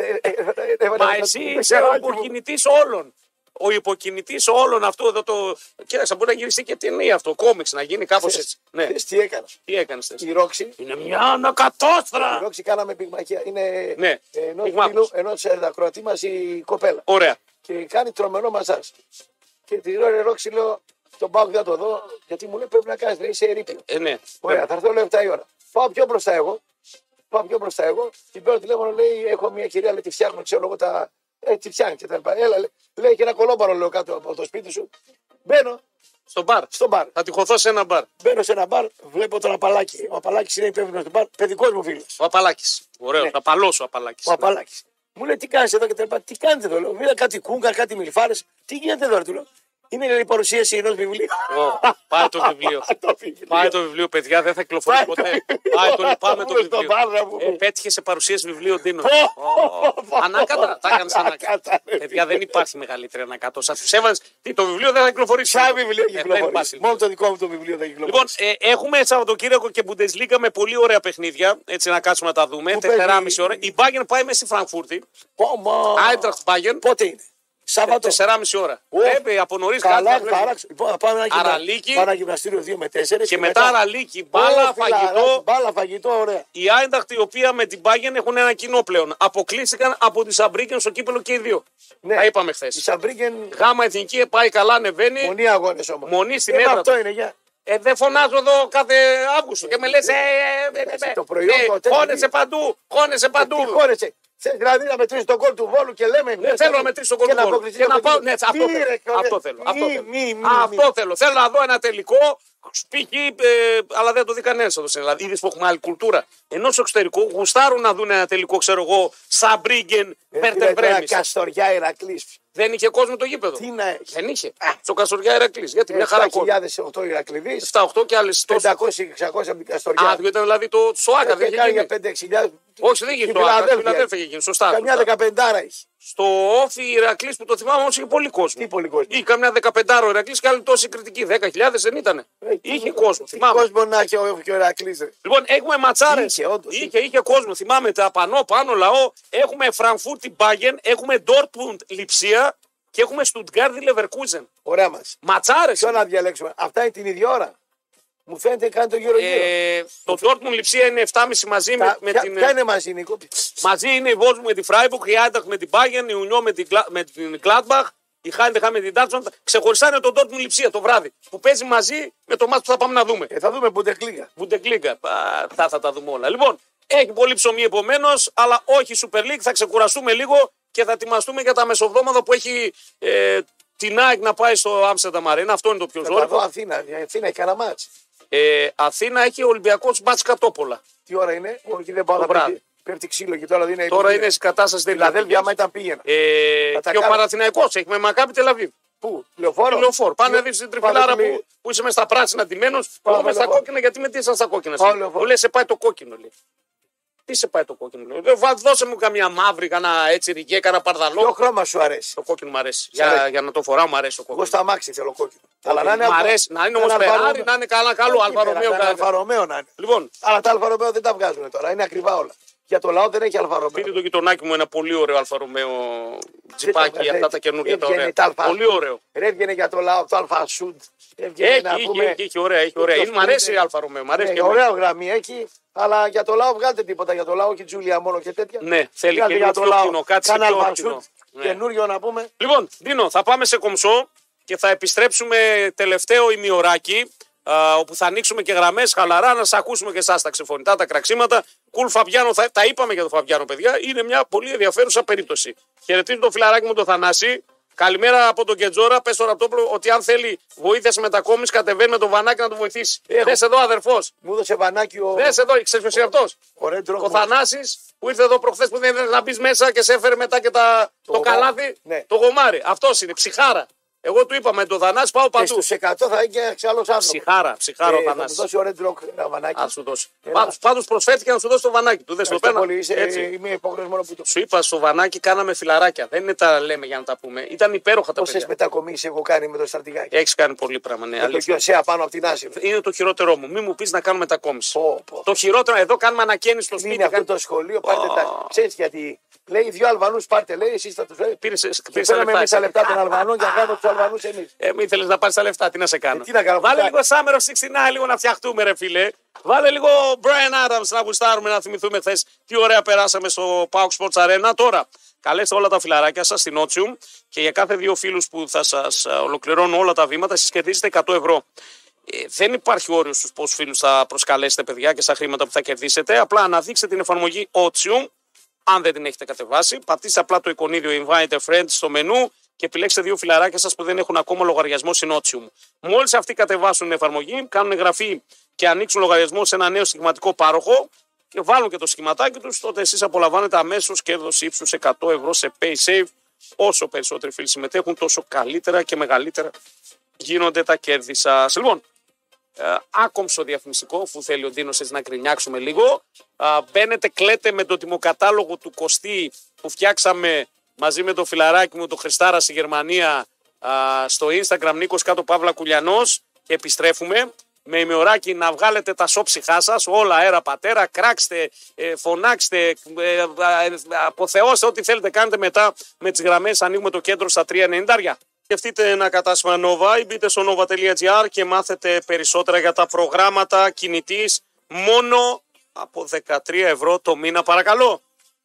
Μα εσύ είσαι ο υποκινητής όλων. Ο υποκινητής όλων αυτό εδώ το. Κοίταξε, μπορεί να γυριστεί και ταινία αυτό. Κόμιξ να γίνει κάπως έτσι. Ναι. Τι έκανα. Τι έκανε. Η Ρόξη. Είναι μια ανακατόστρα. Η Ρόξη κάναμε πυγμαχία. Είναι ναι. ενός ακροατή μας η κοπέλα. Ωραία. Και κάνει τρομερό μασάζ. Και τη λέω Ρόξη, λέω τον πάω να το δω. Γιατί μου λέει πρέπει να κάνει. Είσαι ερήπιο. Ε, ναι. Ωραία, θα έρθω λέω επτά η ώρα. Πάω πιο μπροστά εγώ. Πάω πιο μπροστά εγώ. Την παίρνω τηλέφωνο, λέει: έχω μια κυρία, λέει, τη φτιάχνω, ξέρω εγώ τα. Ε, τη φτιάχνει και τα λοιπά. Έλα, λέει, λέει και ένα κολόμπαρο, λέω κάτω από το σπίτι σου. Μπαίνω. Στο μπαρ. Στο μπαρ. Θα τυχωθώ σε ένα μπαρ. Μπαίνω σε ένα μπαρ, βλέπω τον Απαλάκη. Ο Απαλάκη είναι υπεύθυνο του μπαρ, παιδικό μου φίλο. Ο Απαλάκη. Ωραίο, ναι. Απαλό ο Απαλάκη. Ο Απαλάκη. Μου λέει: τι κάνει εδώ και τα λοιπά. Τι κάνετε εδώ, λέω. Είδα κάτι κούγκαρ, κάτι μιλφάρε. Τι γίνεται εδώ, του λέω. Είναι λέει, η παρουσίαση ενό βιβλίου. Oh, πάει το βιβλίο. Πάει το βιβλίο, παιδιά, δεν θα κυκλοφορήσει ποτέ. Πάει το λυπάμαι το βιβλίο. Ε, πέτυχε σε παρουσίαση βιβλίο Ντίνο. Ανάκατα, τα έκανε ανάκατα. Παιδιά, δεν υπάρχει μεγαλύτερη ανακάτω. Σα του έβαλε. Το βιβλίο δεν θα κυκλοφορήσει. Ποια βιβλίο κυκλοφορήσει. Μόνο το δικό μου το βιβλίο θα κυκλοφορήσει. Λοιπόν, έχουμε Σαββατοκύριακο και Bundesliga με πολύ ωραία παιχνίδια. Έτσι να κάτσουμε να τα δούμε. τεσσεράμισι ώρα. Η Bayern πάει μέσα στη Φραγκφούρτη. Άιντραχτ Bayern. Πότε είναι. Σάββατο. τεσσεράμισι ώρα. Πρέπει από νωρί κάτι να πάρει. Λοιπόν, πάμε ένα γυμναστήριο δύο με τέσσερα. Και μετά Αραλίκη, μπάλα, φαγητό. Μπάλα, φαγητό, ωραία. Η Άιντραχτ, η οποία με την Bayern έχουν ένα κοινό πλέον. Αποκλείστηκαν από τη Σαμπρίγκεν στο κύπελο και οι δύο. Ναι. Τα είπαμε χθε. Η Σαμπρίγκεν. Γάμα εθνική πάει καλά, ανεβαίνει. Μονή αγώνε όμω. Μονή στην έδρα. Αυτό είναι, για. Ε, δεν φωνάζω εδώ κάθε Αύγουστο και με λε. Χώνεσαι παντού. Χώνεσαι παντού. Δηλαδή να μετρήσει τον κόλ του Βόλου και λέμε. Δεν θέλω να μετρήσει τον κόλ του Βόλου. Και να πάω. Ναι, αυτό θέλω. Αυτό θέλω. Αυτό θέλω. Θέλω να δω ένα τελικό. Π.χ. αλλά δεν το δει κανένα εδώ στην Ελλάδα. Είδε που έχουμε άλλη κουλτούρα. Ενώ στο εξωτερικό γουστάρουν να δουν ένα τελικό, ξέρω εγώ, Σαμπρίγκεν, Βέρτερ Μπρέμις. Καστοριά Ηρακλής. Δεν είχε κόσμο το γήπεδο. Τι να έχει. Δεν είχε. Στο Καστοριά Ηρακλής. Γιατί μια χαρά κόσμο. επτά χιλιάδες οκτώ Ηρακλήδες. επτά οκτώ και άλλε τόσο. πεντακόσια εξακόσια από την Καστοριά. Α, ήταν δηλαδή το Σοάκα. Δεν είχε για πέντε έξι χιλιάδες. Όχι, δεν είχε το Σοάκα. Σωστά. Καμιά δεκαπεντάρα έχει. Στο όφι Ηρακλής που το θυμάμαι όμως είχε πολύ κόσμο. Τι πολύ κόσμο. Είχε καμιά δεκαπεντάρο Ηρακλής και άλλη τόση κριτική. δέκα χιλιάδες δεν ήταν. Ε, είχε κόσμο. Τι θυμάμαι. κόσμο να έχει ο, ο Ηρακλής. Λοιπόν, έχουμε ματσάρες. Είχε, όντως, είχε, είχε κόσμο. Θυμάμαι τα πανώ πάνω λαό. Έχουμε Φραγκφούρτη Bayern, έχουμε Ντόρτμουντ Λιψία και έχουμε Στουτγκάρδη Λεβερκούζεν. Ωραία μας. Ματσάρες. Ποιο να διαλέξουμε. Αυτά είναι την ίδια ώρα. Μου φαίνεται κάνει το γύρο γύρω. Ε, το Ντόρτμουντ Λιψία είναι επτά και μισή μαζί τα, με, ποια, την. Ποια είναι μαζί, Νίκο. Μαζί είναι η Βόλσμπουργκ με τη Φράιμπουργκ, η Άιντραχτ με την Bayern, η Ουνιό με την, με την Gladbach η Χάιντεχαμ με την Ντάρτσον ξεχωριστάνε τον Ντόρτμουντ Λειψία το βράδυ. Που παίζει μαζί με το μάτι που θα πάμε να δούμε. Ε, θα δούμε Bundesliga. Bundesliga. Θα, θα τα δούμε όλα. Λοιπόν, έχει πολύ ψωμί επομένως, αλλά όχι Super League. Θα ξεκουραστούμε λίγο και θα ετοιμαστούμε για τα μεσοβδόμαδα που έχει ε, την ΑΕΚ να πάει στο Άμστερνταμ Αρένα. Αυτό είναι το πιο ζώρικο. Αθήνα, η Αθήνα έχει κανένα μάτς. Ε, Αθήνα έχει Ολυμπιακός μπάτς Κατόπολα. Τι ώρα είναι, όχι δεν πάω να πέφτει, πέφτει ξύλο και τώρα είναι. Τώρα είναι σε κατάσταση δεν είναι. Δηλαδή, άμα ήταν πήγαινα. Ε, και ο Παναθηναϊκός έχει με Μακάμπι Τελαβίβ. Πού, λεωφόρο. Λεωφόρο. Πάνε να δει την τριφυλάρα που, που είσαι με στα πράσινα ντυμένο. Εγώ με στα κόκκινα, γιατί με τι στα κόκκινα. Μου λε, σε πάει το κόκκινο. Λέει. Τι σε πάει το κόκκινο. Λέω, δώσε μου καμιά μαύρη, κανένα έτσι ριγέ, κανένα παρδαλό. Το χρώμα σου αρέσει. Το κόκκινο μου αρέσει. Για, για να το φοράω μου αρέσει το κόκκινο. Εγώ στα μάξι θέλω κόκκινο. Αλλά να είναι, μ' αρέσει, να είναι όμως Ferrari, να είναι καλά, καλό Αλφα-Ρωμαίο. Αλφα-Ρωμαίο να είναι. Λοιπόν. Αλλά τα Αλφα-Ρωμαίο δεν τα βγάζουν τώρα, είναι ακριβά όλα. Για το λαό δεν έχει Αλφα-Ρωμαίο. Πήρε το γειτονάκι μου ένα πολύ ωραίο Αλφα-Ρωμαίο τσιπάκι, αυτά τα καινούργια τα ωραία. Πολύ ωραίο. Ρε έβγαινε για το λαό, το Αλφα-Σουντ. Έχει, έχει, ωραία, έχει ωραία. Μ' αρέσει η Αλφα-Ρωμαίο. Ωραία γραμμή έχει. Αλλά για το λαό βγάλετε τίποτα για το λαό και Τζούλια μόνο και τέτοια. Ναι, θέλει και για το λαό. Κάνα Αλφα-Σουντ καινούριο να πούμε. Λοιπόν, Δίνο, θα πάμε σε κομψό και θα επιστρέψουμε τελευταίο ημιωράκι. Uh, όπου θα ανοίξουμε και γραμμές χαλαρά να σας ακούσουμε και εσάς τα ξεφωνητά, τα κραξίματα. Κουλ Φαβιάνο, θα, τα είπαμε για τον Φαβιάνο, παιδιά. Είναι μια πολύ ενδιαφέρουσα περίπτωση. Χαιρετίζω το φιλαράκι μου τον Θανάση. Καλημέρα από τον Κετζόρα. Πες στο Ραπτόπουλο ότι αν θέλει βοήθεια σε μετακόμιση, κατεβαίνει με τον Βανάκι να τον βοηθήσει. Δες εδώ, αδερφός. Μου έδωσε Βανάκι ο. Δες εδώ, ξέρεις ποιος είναι αυτός. Ο Θανάσης που ήρθε εδώ προχθές που δεν ήθελε να μπει μέσα και σε έφερε μετά και τα... το, το καλάθι. Ναι. Το γομάρι. Αυτός είναι, ψυχάρα. Εγώ του είπα με τον Θανάση πάω παντού. Και στους εκατό θα είναι και ένας άλλος άνθρωπος. Ψυχάρα, ψυχάρα ο Θανάσης. Θα του δώσει ο Red Rock ένα βανάκι. Α σου δώσει. Πάντως, πάντως προσφέρθηκε να σου δώσει το βανάκι του. Δεν στο πέρα. Είμαι υπόχρεος μόνο που το. Σου είπα στο βανάκι κάναμε φιλαράκια. Δεν είναι τα λέμε για να τα πούμε. Ήταν υπέροχα τα παιδιά. Πόσες μετακομίσεις έχω κάνει με το στρατηγάκι. Έχεις κάνει πολύ πράγμα. Ναι, με το Γιωσέα πάνω από την Άση. Είναι το χειρότερό μου. Μην μου πεις να κάνουμε μετακόμιση. Το χειρότερο εδώ κάνουμε ανακαίνιση στο σπίτι. Είναι αυτό το σχολείο. Πάρτε τα. Ξέρεις γιατί. Λέει δύο Αλβανούς πάρτε, λέει, εσείς θα τους λέτε. Πήραμε εμείς τα λεπτά των Αλβανών για να κάνουμε τους Αλβανούς εμείς. Ε, μην θέλεις να πάρεις τα λεφτά, τι να σε κάνω. Ε, τι να κάνω Βάλε λίγο Summer of εξήντα, λίγο να φτιαχτούμε, ρε φίλε. Βάλε λίγο Brian Adams να γουστάρουμε, να θυμηθούμε χθες τι ωραία περάσαμε στο Pauk Sports Arena. Τώρα, καλέστε όλα τα φιλαράκια σας στην Ότσιου και για κάθε δύο φίλους που θα σας ολοκληρώνουν όλα τα βήματα, εσείς κερδίζετε εκατό ευρώ. Ε, δεν υπάρχει όριο στους πόσους φίλους θα προσκαλέσετε, παιδιά, και στα χρήματα που θα κερδίσετε. Απλά αναδείξτε την εφαρμογή Ότσιου. Αν δεν την έχετε κατεβάσει, πατήστε απλά το εικονίδιο Invite a Friend στο μενού και επιλέξτε δύο φιλαράκια σας που δεν έχουν ακόμα λογαριασμό στην Ότσιου. Μόλις αυτοί κατεβάσουν την εφαρμογή, κάνουν εγγραφή και ανοίξουν λογαριασμό σε ένα νέο στοιχηματικό πάροχο και βάλουν και το σχηματάκι τους, τότε εσείς απολαμβάνετε αμέσως κέρδος ύψους εκατό ευρώ σε PaySafe. Όσο περισσότεροι φίλοι συμμετέχουν, τόσο καλύτερα και μεγαλύτερα γίνονται τα κέρδη σας. Λοιπόν, Uh, άκομψο διαφημιστικό, αφού θέλει ο Ντίνος έτσι να κρινιάξουμε λίγο. Uh, μπαίνετε, κλαίτε με το τιμοκατάλογο του Κωστή που φτιάξαμε μαζί με το φιλαράκι μου, το Χριστάρα στη Γερμανία, uh, στο Instagram Νίκος κάτω Παύλα Κουλιανός και επιστρέφουμε. Με ημεωράκι να βγάλετε τα σώψυχά σας, όλα αέρα πατέρα, κράξτε, ε, φωνάξτε, ε, ε, αποθεώστε ό,τι θέλετε κάνετε μετά με τις γραμμές. Ανοίγουμε το κέντρο στα τρία ενενήντα. Σκεφτείτε ένα κατάστημα Nova ή μπείτε στο nova τελεία gr και μάθετε περισσότερα για τα προγράμματα κινητής μόνο από δεκατρία ευρώ το μήνα, παρακαλώ.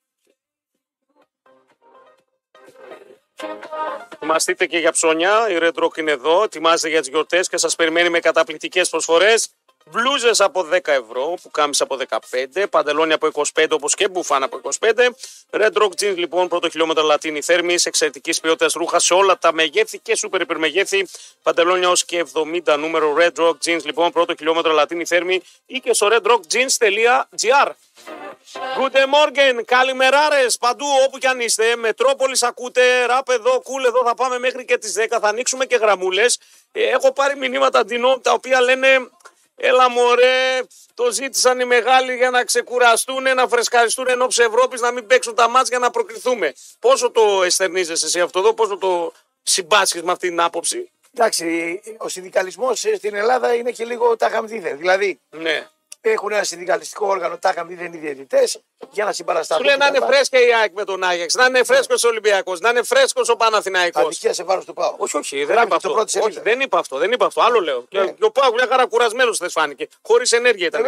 Ετοιμαστείτε και για ψώνια, η Red Rock είναι εδώ, ετοιμάζεται για τις γιορτές και σας περιμένει με καταπληκτικές προσφορές. Μπλούζες από δέκα ευρώ, πουκάμισα από δεκαπέντε, παντελόνια από είκοσι πέντε όπως και μπουφάν από είκοσι πέντε. Red Rock Jeans λοιπόν, πρώτο χιλιόμετρο λατίνη θέρμης, εξαιρετικής ποιότητας ρούχα σε όλα τα μεγέθη και σούπερ υπερμεγέθη. Παντελόνια ως και εβδομήντα νούμερο Red Rock Jeans λοιπόν, πρώτο χιλιόμετρο λατίνη θέρμη ή και στο red rock jeans τελεία gr. Good morning, καλημεράρες παντού όπου κι αν είστε. Μετρόπολης ακούτε, ραπ εδώ, κουλ εδώ, θα πάμε μέχρι και τις δέκα, θα ανοίξουμε και γραμμούλες. Ε, έχω πάρει μηνύματα Ντινό τα οποία λένε. Έλα μωρέ, το ζήτησαν οι μεγάλοι για να ξεκουραστούν, να φρεσκαριστούν ενόψει Ευρώπης, να μην παίξουν τα μάτς για να προκριθούμε. Πόσο το εστερνίζεσαι εσύ αυτό εδώ, πόσο το συμπάσχεις με αυτή την άποψη. Εντάξει, ο συνδικαλισμός στην Ελλάδα είναι και λίγο ταχαμδίδεν. Δηλαδή, ναι. Έχουν ένα συνδικαλιστικό όργανο, ταχαμδίδεν οι διαιτητές, για να συμπαρασταθούν. Σου λέει να είναι φρέσκα η ΑΕΚ με τον Άγιαξ, να είναι φρέσκος ο Ολυμπιακός, να είναι φρέσκος ο Παναθηναϊκός. Ατυχία σε βάρος του ΠΑΟ. Όχι, όχι, δεν είπα αυτό. Όχι, δεν είπα αυτό, δεν είπα αυτό. Άλλο λέω. Ναι. Και ο ΠΑΟ μια χαρά κουρασμένος δεν φάνηκε. Χωρίς ενέργεια ήταν. Ε,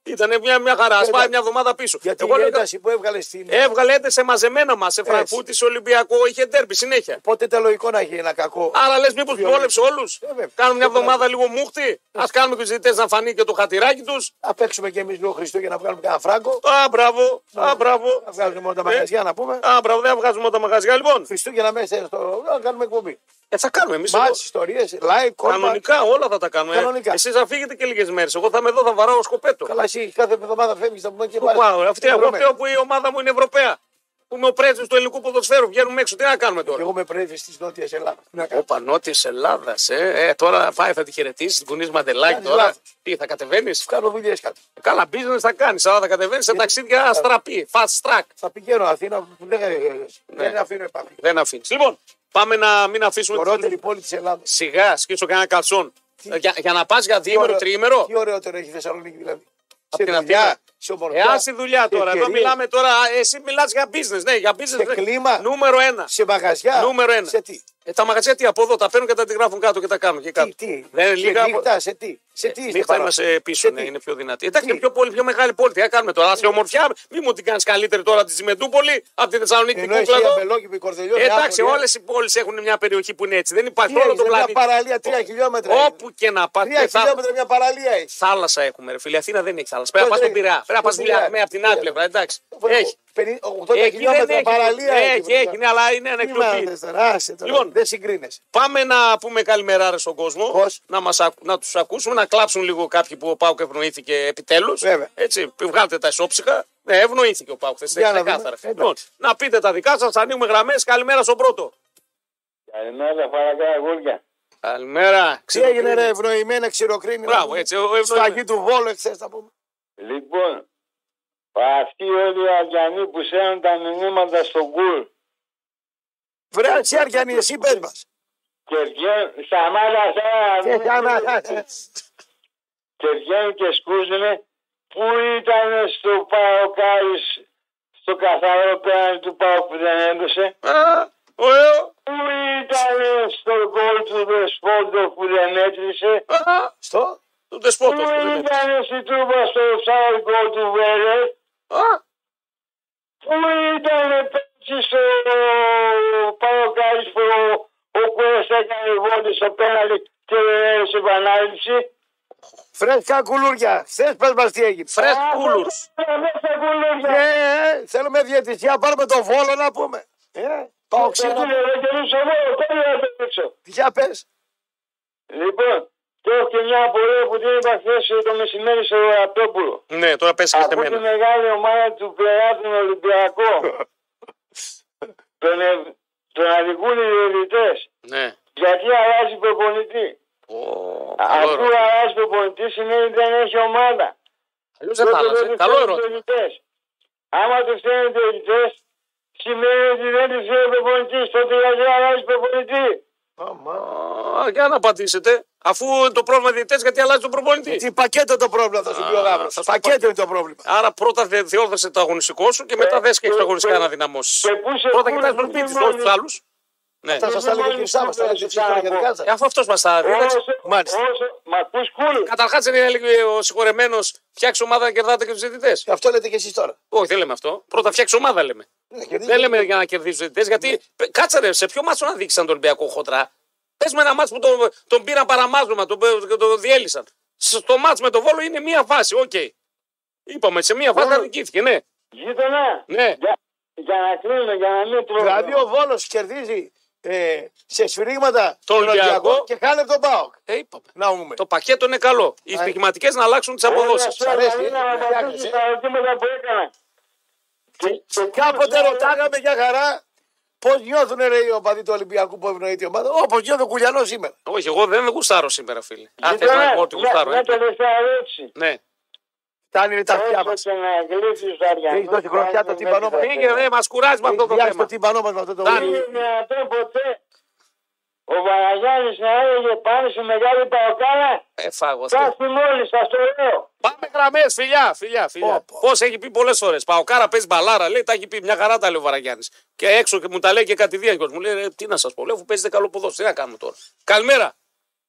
Ήταν μια, μια χαρά. Α πάει μια εβδομάδα πίσω. Γιατί εγώ η ένταση που έβγαλε στην. Έβγαλε ένταση σε μαζεμένα μα. Σε Φραγκφούρτη, σε Ολυμπιακό, είχε ντέρμπι συνέχεια. Οπότε ήταν λογικό να έχει ένα κακό. Άρα λε, μήπω του βόλεψε όλου. Κάνουμε μια εβδομάδα λίγο μούχτη. Α κάνουμε και του ζητητέ να φανεί και το χατηράκι του. Α παίξουμε κι εμεί λίγο Χριστό για να βγάλουμε κανένα φράγκο. Α, μπράβο. Α, μπράβο. Να βγάζουμε μόνο τα μαγαζιά να πούμε. Α, μπράβο, δεν βγάζουμε μόνο τα μαγαζιά λοιπόν. Χριστούγεννα μέσα στο. Να κάνουμε εκπομπή. Ε, θα κάνουμε εμεί. Μάτς, ιστορίες, live, κόμμα. Κανονικά όλα θα τα κάνουμε. Εσεί θα φύγετε και λίγε μέρε. Εγώ θα είμαι εδώ, θα βαράω σκοπέτο. Καλά, εσύ κάθε εβδομάδα φεύγει, θα πούμε και πάλι. Αυτή εγώ φταίω που η ομάδα μου είναι Ευρωπαία. Που είμαι ο πρέσβης του ελληνικού ποδοσφαίρου. Βγαίνουμε έξω, τι να κάνουμε τώρα. Και εγώ είμαι πρέσβης τη Νότια Ελλάδα. Όπα, Νότια Ελλάδα, ε. ε. Τώρα πάει, θα τη χαιρετήσει, την κουνεί μαντελάκι τώρα. Λάθος. Τι, θα κατεβαίνει. Κάνω δουλειέ κάτω. Καλά, business θα κάνει, αλλά θα κατεβαίνει σε ταξίδια αστραπή. Fast track. Θα πηγαίνω Αθήνα που δεν, ναι. δεν αφήνω επαφή. Δεν αφήνει. Λοιπόν, πάμε να μην αφήσουμε. Κορότερη πόλη τη Ελλάδα. Σιγά, σκίσω κανένα καλσόν. Για, για να πα για διήμερο, τριήμερο. Τι ωραιότερο έχει η Θεσσαλονίκη δηλαδή. Από την Αθήνα. Εάν στη δουλειά τώρα, εδώ μιλάμε τώρα, εσύ μιλάς για business, ναι, για business. Σε κλίμα, νούμερο ένα. Σε μαγαζιά, νούμερο ένα. Σε τι. Ε, τα μαγαζιά τι από εδώ, τα παίρνουν και τα γράφουν κάτω και τα κάνουν. Και κάτω. Τι, τι. Δεν είναι λίγα. Σε νύχτα, σε τι. Σε τι είστε νύχτα είμαστε πίσω, ναι, είναι πιο δυνατή. Εντάξει, είναι πιο, πολύ, πιο μεγάλη πόλη. Τι θα κάνουμε τώρα, σε ομορφιά, μη μου την κάνει καλύτερη τώρα τη Τσιμεντούπολη, από τη Θεσσαλονίκη την Κούκλα. Εντάξει, όλε οι πόλει έχουν μια περιοχή που είναι έτσι. Δεν υπάρχει όλο το πλανήτη. Μια παραλία τρία χιλιόμετρα. Όπου και να πα. τρία χιλιόμετρα μια παραλία έχει. Θάλασσα έχουμε, ρε φίλε. Αθήνα δεν έχει θάλασσα. Πρέπει να πα στον Πειραιά. Πρέπει να πα δουλειά από την άλλη πλευρά. Εντάξει. Έχει. ογδόντα χιλιόμετρα παραλία έχει. Έχει, ναι, αλλά είναι ανεκτροπή. Λοιπόν, δεν συγκρίνεσαι. Πάμε να πούμε καλημεράρε στον κόσμο. Να, να του ακούσουμε, να κλάψουν λίγο κάποιοι που ο Πάουκ ευνοήθηκε επιτέλου. Έτσι, βγάλτε τα ισόψυχα. Ναι, ευνοήθηκε ο Πάουκ. Λοιπόν, να πείτε τα δικά σα, ανοίγουμε γραμμέ. Καλημέρα στον πρώτο. Καλημέρα, παρακαλώ, αγόρια. Καλημέρα. Τι έγινε, ρε, ευνοημένα ξηροκρίνη. Μπράβο, έτσι. Σφαγή του Βόλου, εχθέ θα πούμε. Λοιπόν, αυτοί όλοι οι Αριανοί που σέρνουν τα μηνύματα στον Γκουλ. Βρε, εσύ Αριανοί, εσύ πες μας. Και βγαίνουν, σταμάτα και βγαίνουν και σκούζουνε πού ήταν στο Παοκάρις, στο καθαρό πέραν του Πάου που δεν έδωσε. Ωραίο. Πού ήταν στο γκολ του Δεσπότο που δεν μέτρησε. Στο του Δεσπότο. Πού ήταν στη Τούμπα στο offside γκολ του Βέρετ. Πού ήταν πέρσι στο Παοκάρις που ο Κουέρας έκανε βόλη στο πέναλτι και δεν έδωσε επανάληψη. Φρέσκα κουλούρια. Χθες πες μας τι έγινε. Φρέσκα κουλούρς. Ε, θέλουμε διαιτησία. Πάρουμε τον Βόλο να πούμε. Ε, πάω ξύλο. Για πες. Λοιπόν, και έχω και μια απορία που την είπα χθες το μεσημέρι στο Ραπτόπουλο. Ναι, τώρα πες και σε μένα. Από τη μεγάλη ομάδα του Πλειά τον Ολυμπιακό. τον, ευ... τον αδικούν οι διαιτητές. Ναι. Γιατί αλλάζει προπονητή. Oh, αφού αλλάζει προπονητή σημαίνει δεν έχει ομάδα. Αλλιώς δεν θα άλλαζε. Καλό ερώτημα. Άμα του φταίνουν οι διαιτητές σημαίνει ότι δεν του φταίνει ο προπονητής. Τότε γιατί αλλάζει προπονητή. Oh, για να απαντήσετε. Αφού το πρόβλημα διαιτητές, γιατί αλλάζει τον προπονητή. Τι πακέτο το πρόβλημα θα σου πει ο Γάβρος. Πακέτο είναι το πρόβλημα. Άρα πρώτα διόρθωσε το αγωνιστικό σου και μετά δες και έχεις το αγωνιστικά να δυναμώσεις. Πρώτα κοιτάς τον ποιητή, όχι τους άλλους. Ναι. Θα σας τα λέγε και ο Σάββας, θα λέγε εσείς τώρα για δικά σας. Αφού αυτός μας τα δίδαξε. Μα ακούς κούλου. Καταρχάς δεν είναι λίγο ο συγχωρεμένος φτιάξει ομάδα να κερδάτε και τους διαιτητές. Αυτό λέτε και εσείς τώρα. Όχι, δεν λέμε αυτό. Πρώτα φτιάξει ομάδα λέμε. Δεν λέμε για να κερδίσει τους διαιτητές. Γιατί κάτσε ρε, σε ποιο μάτσο να δείξαν τον Ολυμπιακό χοντρά. Πες με ένα μάτσο που τον, τον πήραν παραμάζωμα, τον, τον, τον διέλυσαν. Στο μάτσο με τον Βόλο είναι μία φάση, οκ. Okay. Είπαμε, σε μία φάση αδικήθηκε, ναι. Γείτονα. Ναι. Για, για να κλείνουμε, για να μην τρώμε. Δηλαδή ο Βόλος κερδίζει ε, σε σφυρίγματα τον Ολυμπιακό και χάνει τον ΠΑΟΚ. Ε, είπαμε. Να πούμε. Το πακέτο είναι καλό. Οι στοιχηματικές να αλλάξουν τις αποδόσεις. Σας αρέσει. Τα ερωτήματα που έκανα. Και κάποτε ρωτάγαμε για χαρά. Πώς νιώθουν ρε, οι οπαδοί του Ολυμπιακού που ευνοείται η ομάδα, όπως νιώθει ο Κουλιανός σήμερα. Όχι, εγώ δεν γουστάρω σήμερα, φίλε. Αν θες να πω ότι γουστάρω. Ναι, τελευταία ερώτηση. Ναι. Φτάνει τα αυτιά μας. Έχεις δώσει χρονιά το τύμπανό μας. Πήγε, ρε, μας κουράζει με αυτό το θέμα. το τύμπανό μας με αυτό το θέμα. Είναι δυνατόν ποτέ ο Βαραγιάννης να έλεγε πάνω σε μεγάλη παοκάρα. Ε, φάγω. Κάστη μόλις, σας το λέω. Πάμε γραμμές, φιλιά, φιλιά, φιλιά. Πώς έχει πει πολλές φορές. Παοκάρα παίζει μπαλάρα, λέει, τα έχει πει μια χαρά τα λέει ο Βαραγιάννης. Και έξω και μου τα λέει και κατηδίαν. Μου λέει, ρε, τι να σας πω, λέω, αφού παίζετε καλό ποδόσφαιρο, τι να κάνουμε τώρα. Καλημέρα.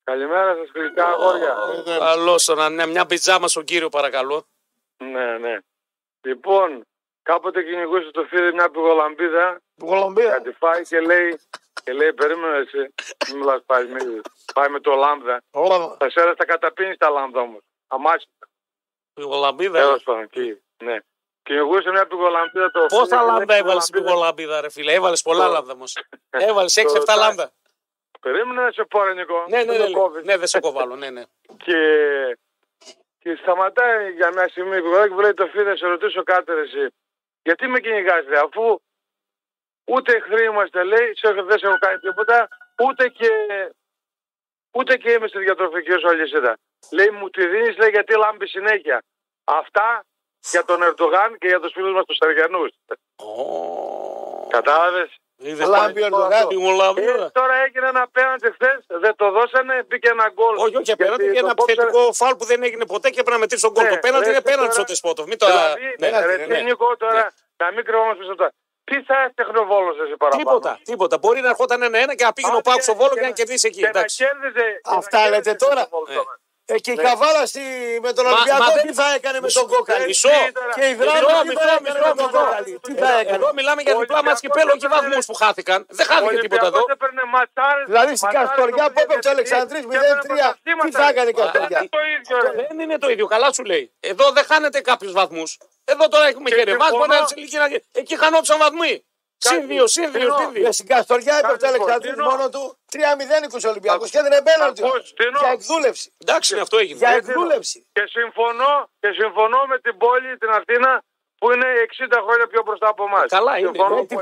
Καλημέρα σας, γλυκά αγόρια. Καλώς, ναι, μια πιτζάμα στον κύριο, παρακαλώ. Ναι, ναι. Λοιπόν, κάποτε κυνηγούσε το φίδι μια πηγολαμπίδα. Πηγολαμπίδα. Κάτι φάει και λέει, και λέει περίμενε εσύ. Μην μιλάς πάλι, μην πάει με το λάμδα. Θα σε θα καταπίνεις τα λάμδα όμως. Αμάσιτα. Πηγολαμπίδα. Έως πάνω, ναι. Κυνηγούσε μια πηγολαμπίδα το φίδι. Πόσα λάμδα έβαλες στην πηγολαμπίδα, ρε φίλε? Έβαλες πολλά λάμδα όμως. Έβαλες έξι εφτά λάμδα. Περίμενε να σε πω, ρε Νικό. Ναι, ναι, ναι, ναι, ναι, δεν σε κοβάλω, ναι, ναι. Και, και σταματάει για μια στιγμή που λέει το φίδι, να σε ρωτήσω κάτι ρε εσύ. Γιατί με κυνηγάς, ρε, αφού ούτε εχθροί είμαστε, λέει, δεν σε έχω κάνει τίποτα, ούτε και, ούτε και είμαι στη διατροφική σου αλυσίδα. Λέει, μου τη δίνεις, λέει, γιατί λάμπει συνέχεια. Αυτά για τον Ερντογάν και για τους φίλους μας τους Αργιανούς. Oh. Κατάλαβες. Λάμπει ο Ερντογάν. Τώρα έγινε ένα απέναντι χθες, δεν το δώσανε, μπήκε ένα γκολ. Όχι, όχι, απέναντι και ένα επιθετικό φάουλ που δεν έγινε ποτέ και πρέπει να μετρήσει τον γκολ. Το πέναντι είναι πέναντι στο Τεσπότοφ. Μην το. Δηλαδή, Νίκο, τώρα να μην κρυβόμαστε πίσω τώρα. Τι θα έφτιαχνε ο Βόλος εσύ παραπάνω? Τίποτα, τίποτα. Μπορεί να ερχόταν ένα-ένα και να πήγαινε ο Πάουκ στο Βόλο και να κερδίσει εκεί. Αυτά λέτε τώρα. Ε, και η ναι. Καβάλα στη... με τον Ολυμπιακό μα, τι θα έκανε με τον Κόκαλη? Μισό. Και η Δράμη τι θα έκανε με τον Κόκαλη? Τι θα έκανε? Εδώ μιλάμε για διπλά μάτς κυπέλλου, όχι βαθμούς που χάθηκαν. Δεν χάθηκε τίποτα εδώ. Δηλαδή στην Καστοριά που έπαιξε ο Αλεξανδρής μηδέν τρία, τι θα έκανε η Καστοριά? Δεν είναι το ίδιο, καλά σου λέει. Εδώ δεν χάνεται κάποιους βαθμούς. Εδώ τώρα έχουμε χαιρεμάς, μπορεί να είναι εκεί χανόντουσαν βαθμοί. Συν δύο, συν δύο, συν δύο. Στην Καστοριά έπαιξε ο Αλεξανδρής μόνο του τρία μηδέν ο Ολυμπιακός και δεν έμπαιναν για εκδούλευση. Εντάξει, αυτό έγινε. Για εκδούλευση. Και συμφωνώ, και συμφωνώ με την πόλη, την Αθήνα, που είναι εξήντα χρόνια πιο μπροστά από εμάς. Καλά είναι.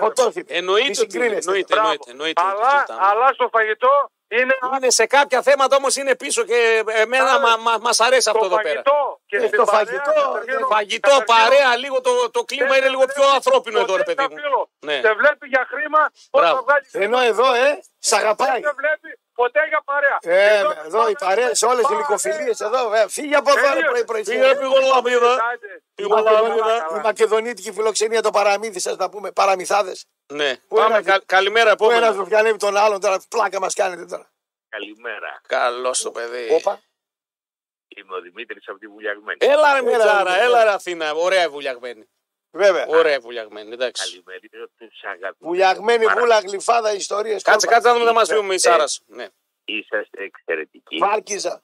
Εννοείται. Αλλά στο φαγητό είναι... είναι σε κάποια θέματα όμως είναι πίσω και εμένα μα, μα, μας αρέσει αυτό εδώ πέρα. Και ε, το φαγητό, το φαγητό, παρέα, λίγο το, το κλίμα είναι λίγο πιο ανθρώπινο εδώ, ρε παιδί μου. Ναι. Σε βλέπει για χρήμα, ενώ εδώ, ε, σ' αγαπάει. Δεν σε βλέπει ποτέ για παρέα. Ε, εδώ, εδώ οι παρέες, όλες οι λυκοφιλίες εδώ, βέβαια. Φύγε από εδώ, ρε πρωί-πρωί. Φύγε από η μακεδονίτικη φιλοξενία, το παραμύθι σας να πούμε, παραμυθάδες. Ναι, πάμε, κα, καλημέρα επόμενα. Που ένας ρουφιανεύει τον άλλον, τώρα πλάκα μας κάνετε τώρα. Καλημέρα. Καλώς το παιδί. Όπα. Είμαι ο Δημήτρης από τη Βουλιαγμένη. Έλα ρε Μιτζάρα, έλα ρε Αθήνα, ωραία Βουλιαγμένη. Βέβαια. Ωραία Βουλιαγμένη, εντάξει. Καλημέρα τους αγαπητούς. Βουλιαγμένη, βούλα, γλυφάδα, ιστορίες. Κάτσε, κάτσε να δούμε να μας πει ο Μισάρας. Ναι. Είσαστε εξαιρετικοί. Βάρκιζα.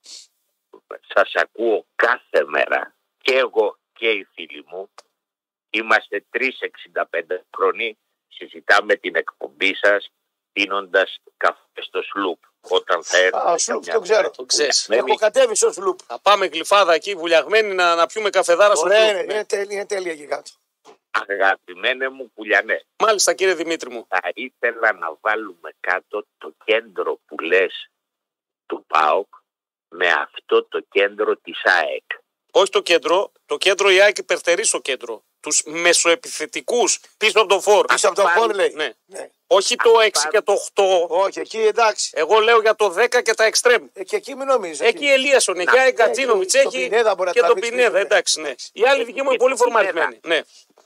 Σας ακούω κάθε μέρα και εγώ και οι φίλοι μου. Είμαστε τρεις εξήντα πέντε χρονοί. Συζητάμε την εκπομπή σας πίνοντας καφέ στο Σλουπ. Όταν θα έρθει. Α, ο Σλουπ το ξέρω. Το ξέρεις. Έχω κατέβει στο Σλουπ. Θα πάμε Γλυφάδα εκεί, Βουλιαγμένη, να, να πιούμε καφεδάρα στο Σλουπ. Ωραία, είναι τέλεια, είναι τέλεια εκεί κάτω. Αγαπημένε μου Πουλιανέ. Μάλιστα κύριε Δημήτρη μου. Θα ήθελα να βάλουμε κάτω το κέντρο που λες του ΠΑΟΚ με αυτό το κέντρο της ΑΕΚ. Όχι το κέντρο, το κέντρο η ΑΕΚ υπερτερεί στο κέντρο. Τους μεσοεπιθετικούς πίσω από το φόρ. Πίσω από το φόρ λέει. Ναι. Ναι. Όχι το έξι και το οκτώ. Όχι, εκεί εντάξει. Εγώ λέω για το δέκα και τα εξτρέμ. Ε, και εκεί μην νομίζει. Εκεί Ελίασον, εκεί ΑΕΚ Κατσίνοβιτς έχει και τον Πινέδα. Εντάξει, ναι. Οι άλλοι δικοί μου είναι πολύ φορμαρισμένοι. Ναι.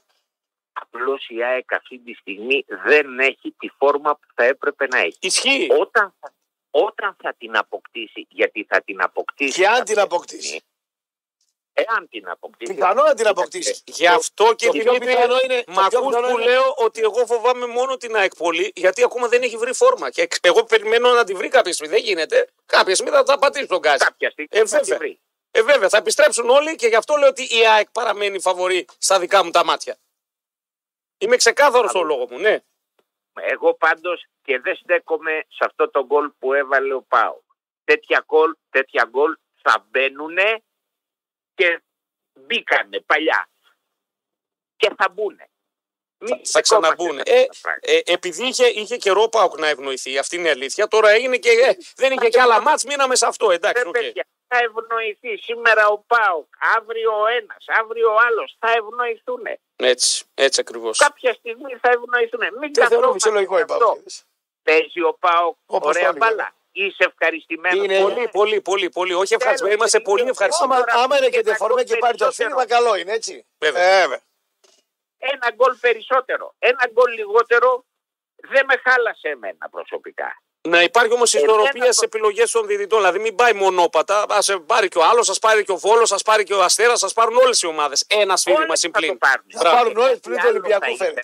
Απλώς η ΑΕΚ αυτή τη στιγμή δεν έχει τη φόρμα που θα έπρεπε να έχει. Ισχύει. Όταν, όταν θα την αποκτήσει, γιατί θα την αποκτήσει. Και αν την αποκτήσει. Εάν την αποκτήσει. Πιθανό να την αποκτήσει. Γι' αυτό και Δημήτρη, είναι. Μ' ακούς που λέω ότι εγώ φοβάμαι μόνο την ΑΕΚ πολύ, γιατί ακόμα δεν έχει βρει φόρμα. Και εγώ περιμένω να τη βρει κάποια στιγμή. Δεν γίνεται. Κάποια στιγμή θα τα πατήσει τον γκάζι. Κάποια στιγμή ε, θα τη βρει. Ε, βέβαια, θα επιστρέψουν όλοι και γι' αυτό λέω ότι η ΑΕΚ παραμένει φαβορή στα δικά μου τα μάτια. Είμαι ξεκάθαρο στο λόγο μου, ναι. Εγώ πάντως και δεν στέκομαι σε αυτό το γκολ που έβαλε ο ΠΑΟΚ. Τέτοια γκολ, τέτοια γκολ θα μπαίνουνε και μπήκανε παλιά. Και θα μπουνε. Θα, θα ξαναμπούνε. Ε, ε, επειδή είχε, είχε καιρό ο ΠΑΟΚ να ευνοηθεί, αυτή είναι η αλήθεια. Τώρα έγινε και ε, δεν είχε και άλλα μάτς, μείναμε σε αυτό. Εντάξει, okay. Παιδιά, θα ευνοηθεί σήμερα ο ΠΑΟΚ, αύριο ο ένας, αύριο ο άλλος. Θα ευνοηθούν. Έτσι, έτσι ακριβώς. Κάποια στιγμή θα ευνοηθούν. Μην και θεωρώ φυσιολογικό αυτό. Παίζει ο ΠΑΟΚ ωραία μπάλα. Είσαι ευχαριστημένο. Είναι πολύ, πολύ, πολύ, πολύ. Όχι ευχαριστημένο, είμαστε πολύ ευχαριστημένοι. Άμα, άμα είναι και τεφορμέ και πάρει το σφύριγμα, καλό είναι έτσι. Βέβαια. Ε, ένα γκολ περισσότερο. Ένα γκολ λιγότερο δεν με χάλασε εμένα προσωπικά. Να υπάρχει όμως ισορροπία στι επιλογές των διαιτητών. Δηλαδή μην πάει μονόπατα. Α σε πάρει και ο άλλος, α πάρει και ο Βόλος, α πάρει και ο Αστέρας, α πάρουν όλες οι ομάδες. Ένα σφύριγμα συμπλήν. Θα πάρουν όλες πριν το Ολυμπιακό φέρει.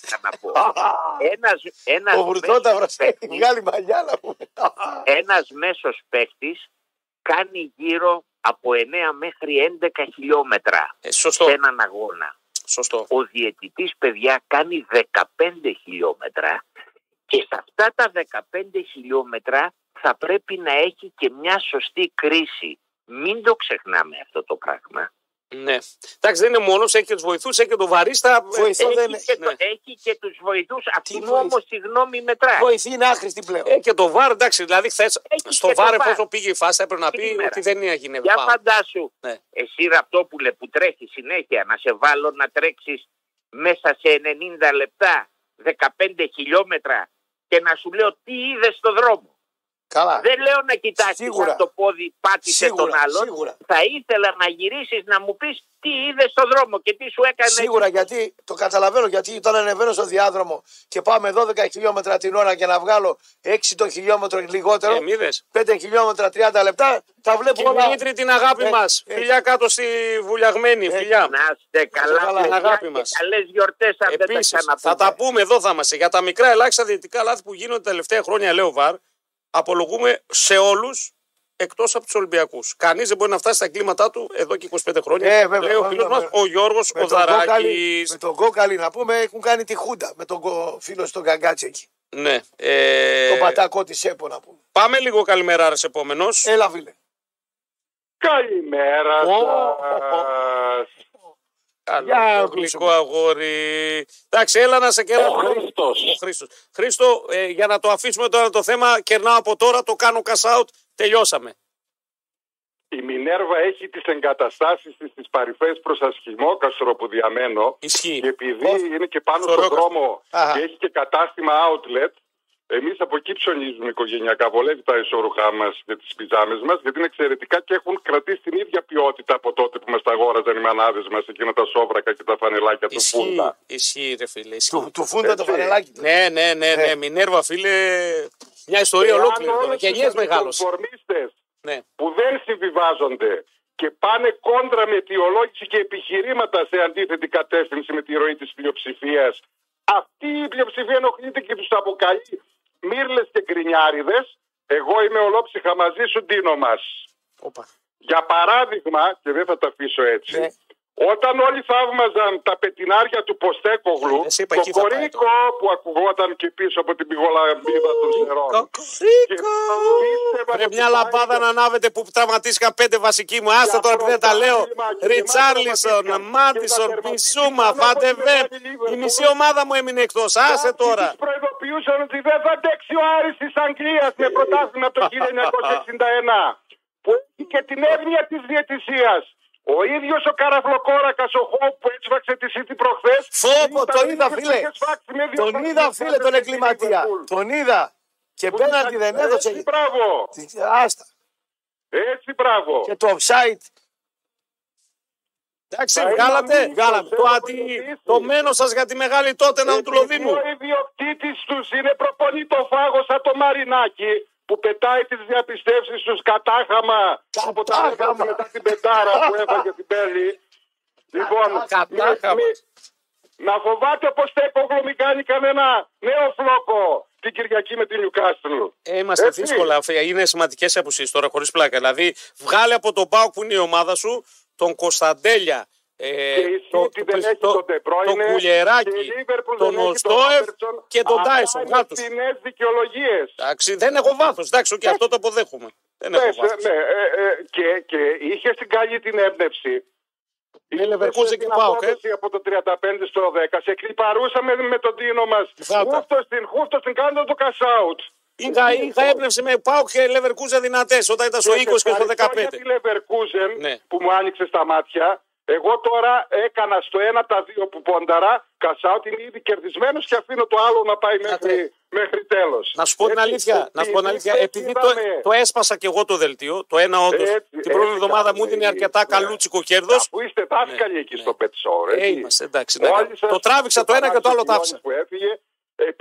Ο Βουρτόταυρος έχει βγάλει μαλλιά να πούμε. Ένας μέσος παίκτης κάνει γύρω από εννέα μέχρι έντεκα χιλιόμετρα ε, σε έναν αγώνα. Σωστό. Ο διαιτητής, παιδιά, κάνει δεκαπέντε χιλιόμετρα και σε αυτά τα δεκαπέντε χιλιόμετρα θα πρέπει να έχει και μια σωστή κρίση. Μην το ξεχνάμε αυτό το πράγμα. Ναι. Εντάξει, δεν είναι μόνος, έχει και τους βοηθούς, έχει και τον βαρίστα. Έχει, δεν... και ναι. το, έχει και τους βοηθούς. Αυτή μου όμως η γνώμη μετράει. Βοηθή είναι άχρηστη πλέον. Έχει και το βαρ, εντάξει, δηλαδή χθες στο βαρ εφόσον πήγε η φάση έπρεπε να πει ημέρα. Ότι δεν έγινε. Για βάρ. φαντάσου, ναι. εσύ Ραπτόπουλε που τρέχει συνέχεια να σε βάλω να τρέξεις μέσα σε ενενήντα λεπτά δεκαπέντε χιλιόμετρα και να σου λέω τι είδες στο δρόμο. Καλά. Δεν λέω να κοιτάξεις αν το πόδι πάτησε σίγουρα, τον άλλον. Σίγουρα. Θα ήθελα να γυρίσεις να μου πεις τι είδες στον δρόμο και τι σου έκανε. Σίγουρα, γιατί το καταλαβαίνω. Γιατί όταν ανεβαίνω στο διάδρομο και πάμε δώδεκα χιλιόμετρα την ώρα και να βγάλω έξι το χιλιόμετρο λιγότερο, ε, πέντε χιλιόμετρα τριάντα λεπτά, τα βλέπω όλα. Δημήτρη, την αγάπη ε, μας. Ε, φιλιά κάτω στη βουλιαγμένη. Ε, φιλιά. Να είστε καλά, την αγάπη μας. Καλές γιορτές αν δεν τα ξαναπούμε. Θα τα πούμε, εδώ θα είμαστε. Για τα μικρά ελάχιστα διαιτητικά λάθη που γίνονται τα τελευταία χρόνια, λέω βαρ. Απολογούμε σε όλους εκτός από τους Ολυμπιακούς. Κανείς δεν μπορεί να φτάσει στα εγκλήματά του εδώ και είκοσι πέντε χρόνια. Ε, βέβαια, λέει ο φίλος μας, ο Γιώργος ο Δαράκης. Με τον Κόκαλη να πούμε έχουν κάνει τη Χούντα με τον φίλο στον Καγκάτσι εκεί. Ναι. Ε... Τον πατάκο της ΕΠΟ να πούμε. Πάμε λίγο καλημέρα ρε επόμενος. Έλα φίλε. Καλημέρα oh, σας. Καλό γλυκό αγόρι. Εντάξει, έλα να σε κεράσω. Ο Χρήστος. Ο Χρήστος. Χρήστο, ε, για να το αφήσουμε τώρα το θέμα, κερνάω από τώρα, το κάνω cash out, τελειώσαμε. Η Μινέρβα έχει τις εγκαταστάσεις της στις παρυφές προς Ασχημό, Καστροπουδιαμένο. Ισχύει. Και επειδή oh. είναι και πάνω Σωρό, στον δρόμο Αχα. και έχει και κατάστημα outlet, εμείς από εκεί ψωνίζουμε οικογενειακά. Βολεύει τα ισορρουχά μας και τις πιζάμες μας, γιατί είναι εξαιρετικά και έχουν κρατήσει την ίδια ποιότητα από τότε που μας τα αγόραζαν οι μανάδες μας, εκείνα τα σόβρακα και τα φανελάκια του Φούντα. Ισχύει, ρε φίλε. Ισχύει. Του, του Φούντα το φανελάκι. Ναι, ναι, ναι, ναι. Μινέρβα, φίλε. Μια ιστορία ολόκληρη. Γενιές μεγάλος. Ναι. Που δεν συμβιβάζονται και πάνε κόντρα με αιτιολόγηση και επιχειρήματα σε αντίθετη κατεύθυνση με τη ροή της πλειοψηφίας. Αυτή η πλειοψηφία ενοχλείται και τους αποκαλεί μύρλες και γκρινιάριδες. Εγώ είμαι ολόψυχα μαζί σου, Ντίνο μας. Οπα. Για παράδειγμα, και δεν θα τα αφήσω έτσι, ναι. Όταν όλοι θαύμαζαν τα πετινάρια του Ποστέκογλου, ε, το κορίκο που ακουγόταν και πίσω από την πηγολαμπίδα των νερών. Κορίκο! Πρέπει μια λαμπάδα να ανάβετε που τραυματίστηκαν πέντε βασικοί μου. Άστα τώρα που δεν τα λέω. Ριτσάρλισον, Μάντισον, Πισούμα, Φαντεβέπ. Η μισή ομάδα μου έμεινε εκτός. Άσε τώρα. Τους προειδοποιούσαν ότι δεν θα αντέξει ο Άρης της Αγγλίας με πρωτάθλημα το χίλια εννιακόσια εξήντα ένα. Που έχει και την εύνοια της διαιτησίας. Ο ίδιος ο Καραφλοκόρακας, ο Χόπ που έσφαξε τη City προχθές. Φόπο, τον είδα φίλε. Τον είδα φίλε τον εγκληματία. Τον είδα. Και πέναντι δεν έδωσε. Έτσι μπράβο. Άστα. Έτσι μπράβο. Και το offside. Εντάξει, βγάλατε. βγάλατε. Το, ατι... το μένο σας για τη μεγάλη τότε να του Λοδίνου. Ο ιδιοκτήτης τους είναι προπονητοφάγο σαν το Μαρινάκι. Που πετάει τις διαπιστεύσεις τους κατάχαμα από τα μετά, μετά την πετάρα που έφαγε την Πέλη. Λοιπόν, κατάχαμα. Να φοβάται πως θα υπογλωμεί κάνει κανένα νέο φλόκο την Κυριακή με την Νιουκάστλ. Ε, είμαστε έτσι δύσκολα. Είναι σημαντικές απουσίες τώρα χωρίς πλάκα. Δηλαδή, βγάλε από τον ΠΑΟΚ που είναι η ομάδα σου τον Κωνσταντέλια. Ε, το, το, το, το, το Κουλιεράκι, τον Οστόεφ και τον Τάισον. Φθηνές δικαιολογίες. Εντάξει, δεν έχω βάθος. Εντάξει, και αυτό το αποδέχομαι. Δεν έχω βάθος. Ναι, ε, ε, και, και είχε στην καλή την έμπνευση. Η Λεβερκούζεν και πάω. Ε. Από το τριάντα πέντε στο δέκα. Σε κλιπαρούσαμε με τον Τίνο μας. Χούφτος την, χούφτος την κάνοντας το cash out. Είχα, είχα έμπνευση με πάω και Λεβερκούζεν δυνατές όταν ήταν στο είκοσι και στο δεκαπέντε. Για τη Λεβερκούζεν ναι. που μου άνοιξε στα μάτια. Εγώ τώρα έκανα στο ένα τα δύο που πόνταρα, κασάουτ, είμαι ήδη κερδισμένος και αφήνω το άλλο να πάει μέχρι, μέχρι τέλος. Να σου πω την αλήθεια, να σου πω την αλήθεια. Επειδή το, το έσπασα και εγώ το δελτίο, το ένα όντως, την πρώτη εβδομάδα μου δίνει αρκετά ναι. καλούτσικο κέρδος. Που είστε δάσκαλοι ναι, εκεί ναι. στο Pet Show, ε, είμαστε, εντάξει, ναι, το τράβηξα το ένα και το άλλο τάφησα. Που έφυγε, επειδή χθες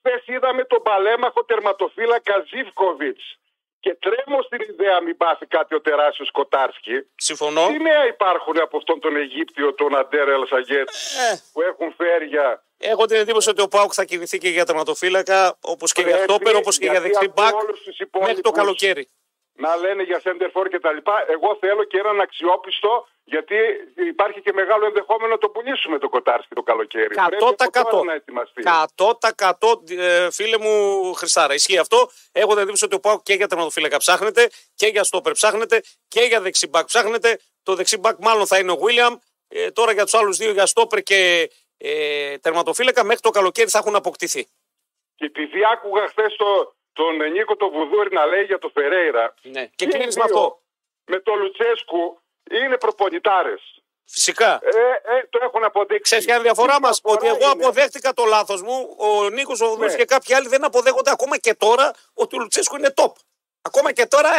Χθες είδαμε τον παλέμαχο τερματοφύλακα Ζίβκοβιτς. Και τρέμω στην ιδέα μην πάθει κάτι ο τεράστιος Κοτάρσκι. Συμφωνώ. Τι νέα υπάρχουν από αυτόν τον Αιγύπτιο, τον Αντέρ Ελσαγέτ, ε. που έχουν φέρει για... Έχω την εντύπωση ότι ο ΠΑΟΚ θα κινηθεί και για τερματοφύλακα, όπως και για στόπερ, όπως και για δεξί μπακ, μέχρι το καλοκαίρι. Να λένε για center for και τα λοιπά. Εγώ θέλω και έναν αξιόπιστο, γιατί υπάρχει και μεγάλο ενδεχόμενο να το πουλήσουμε το Κοτάρσκι το καλοκαίρι. εκατό τοις εκατό. εκατό τοις εκατό φίλε μου Χριστάρα. Ισχύει αυτό. Έχω την εντύπωση ότι ο ΠΑΟΚ και για τερματοφύλακα ψάχνεται, και για στόπερ ψάχνεται, και για δεξί μπακ ψάχνεται. Το δεξί μπακ μάλλον θα είναι ο Βίλιαμ. Ε, τώρα για τους άλλους δύο, για στόπερ και ε, τερματοφύλακα, μέχρι το καλοκαίρι θα έχουν αποκτηθεί. Και επειδή άκουγα χθες το, τον Νίκο το Βουδούρη να λέει για το Φερέιρα. Ναι. Και κλείνεις με αυτό. Με το Λουτσέσκου είναι προπονητάρες. Φυσικά. Ε, ε, το έχουν αποδείξει. Ξέρεις ποια είναι η διαφορά μας? Ότι εγώ είναι. αποδέχτηκα το λάθος μου. Ο Νίκος ο Βουδούρης ναι. και κάποιοι άλλοι δεν αποδέχονται ακόμα και τώρα ότι ο Λουτσέσκου είναι top. Ακόμα και τώρα.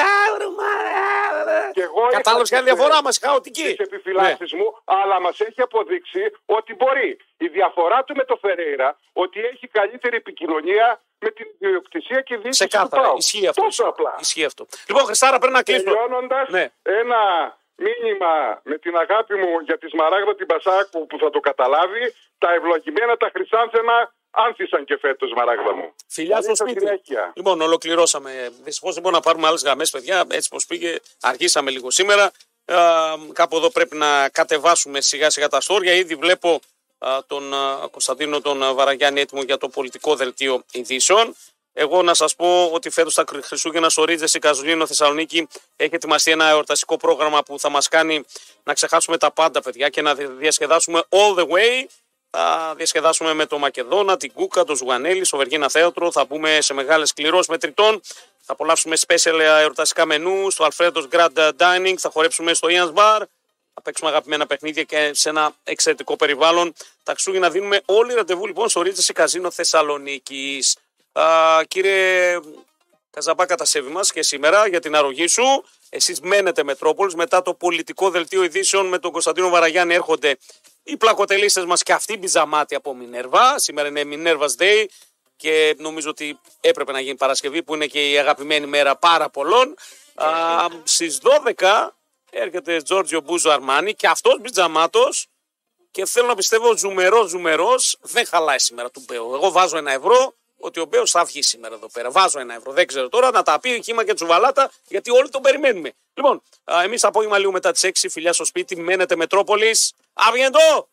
Κατάλαβες ποια είναι η διαφορά μας? Χαοτική. Τις επιφυλάξεις ναι. μου, αλλά μας έχει αποδείξει ότι μπορεί. Η διαφορά του με το Φερέιρα ότι έχει καλύτερη επικοινωνία με την ιδιοκτησία και διοίκηση του ΠΑΟΚ. Ισχύει αυτό. Τόσο απλά. Ισχύει αυτό. Λοιπόν, Χριστάρα, πρέπει να κλείσουμε. Τελειώνοντας, ναι. ένα μήνυμα με την αγάπη μου για τη Σμαράγδα την Πασάκου που θα το καταλάβει. Τα ευλογημένα τα χρυσάνθενα άνθησαν και φέτος, Σμαράγδα μου. Φιλιά στο σπίτι. Συνέχεια. Λοιπόν, ολοκληρώσαμε. Δυστυχώς δεν μπορούμε να πάρουμε άλλες γραμμές, παιδιά. Έτσι πως πήγε, αργήσαμε λίγο σήμερα. Ε, κάπου εδώ πρέπει να κατεβάσουμε σιγά σιγά τα στόρια. Ήδη βλέπω ε, τον ε, Κωνσταντίνο τον Βαραγιάννη έτοιμο για το πολιτικό δελτίο ειδήσεων. Εγώ να σας πω ότι φέτος τα Χριστούγεννα στο Ρίτζες Καζουλίνο Θεσσαλονίκη έχει ετοιμαστεί ένα εορταστικό πρόγραμμα που θα μας κάνει να ξεχάσουμε τα πάντα, παιδιά, και να διασκεδάσουμε all the way. Θα διασκεδάσουμε με το Μακεδόνα, την Κούκα, το Ζουγανέλη, στο Βεργίνα Θέατρο. Θα μπούμε σε μεγάλες κληρώσεις μετρητών. Θα απολαύσουμε special εορταστικά μενού στο Alfredo's Grand Dining. Θα χορέψουμε στο Ian's Bar. Θα παίξουμε αγαπημένα παιχνίδια και σε ένα εξαιρετικό περιβάλλον. Τα Χριστούγεννα δίνουμε όλοι ραντεβού λοιπόν στο Ρίτζες Καζίνο Θεσσαλονίκης. Α, κύριε Καζαμπάκα, τα σέβη μας και σήμερα για την αρρωγή σου. Εσείς μένετε Μετρόπολης. Μετά το πολιτικό δελτίο ειδήσεων με τον Κωνσταντίνο Βαραγιάννη έρχονται οι πλακοτελίστες μας και αυτοί μπιζαμάτι από Μινέρβα. Σήμερα είναι Minerva's Day και νομίζω ότι έπρεπε να γίνει Παρασκευή που είναι και η αγαπημένη μέρα πάρα πολλών. Α, στις δώδεκα έρχεται Τζόρτζιο Μπούζο Αρμάνι και αυτός μπιτζαμάτος και θέλω να πιστεύω ζουμερός ζουμερός δεν χαλάει σήμερα του Μπέου. Εγώ βάζω ένα ευρώ ότι ο Μπέος θα βγει σήμερα εδώ πέρα. Βάζω ένα ευρώ. Δεν ξέρω τώρα να τα πει η Χήμα και Τσουβαλάτα γιατί όλοι τον περιμένουμε. Λοιπόν, εμείς απόγευμα λίγο μετά τις έξι, φιλιά στο σπίτι, μένετε Μετρόπολης. Αβγεντό!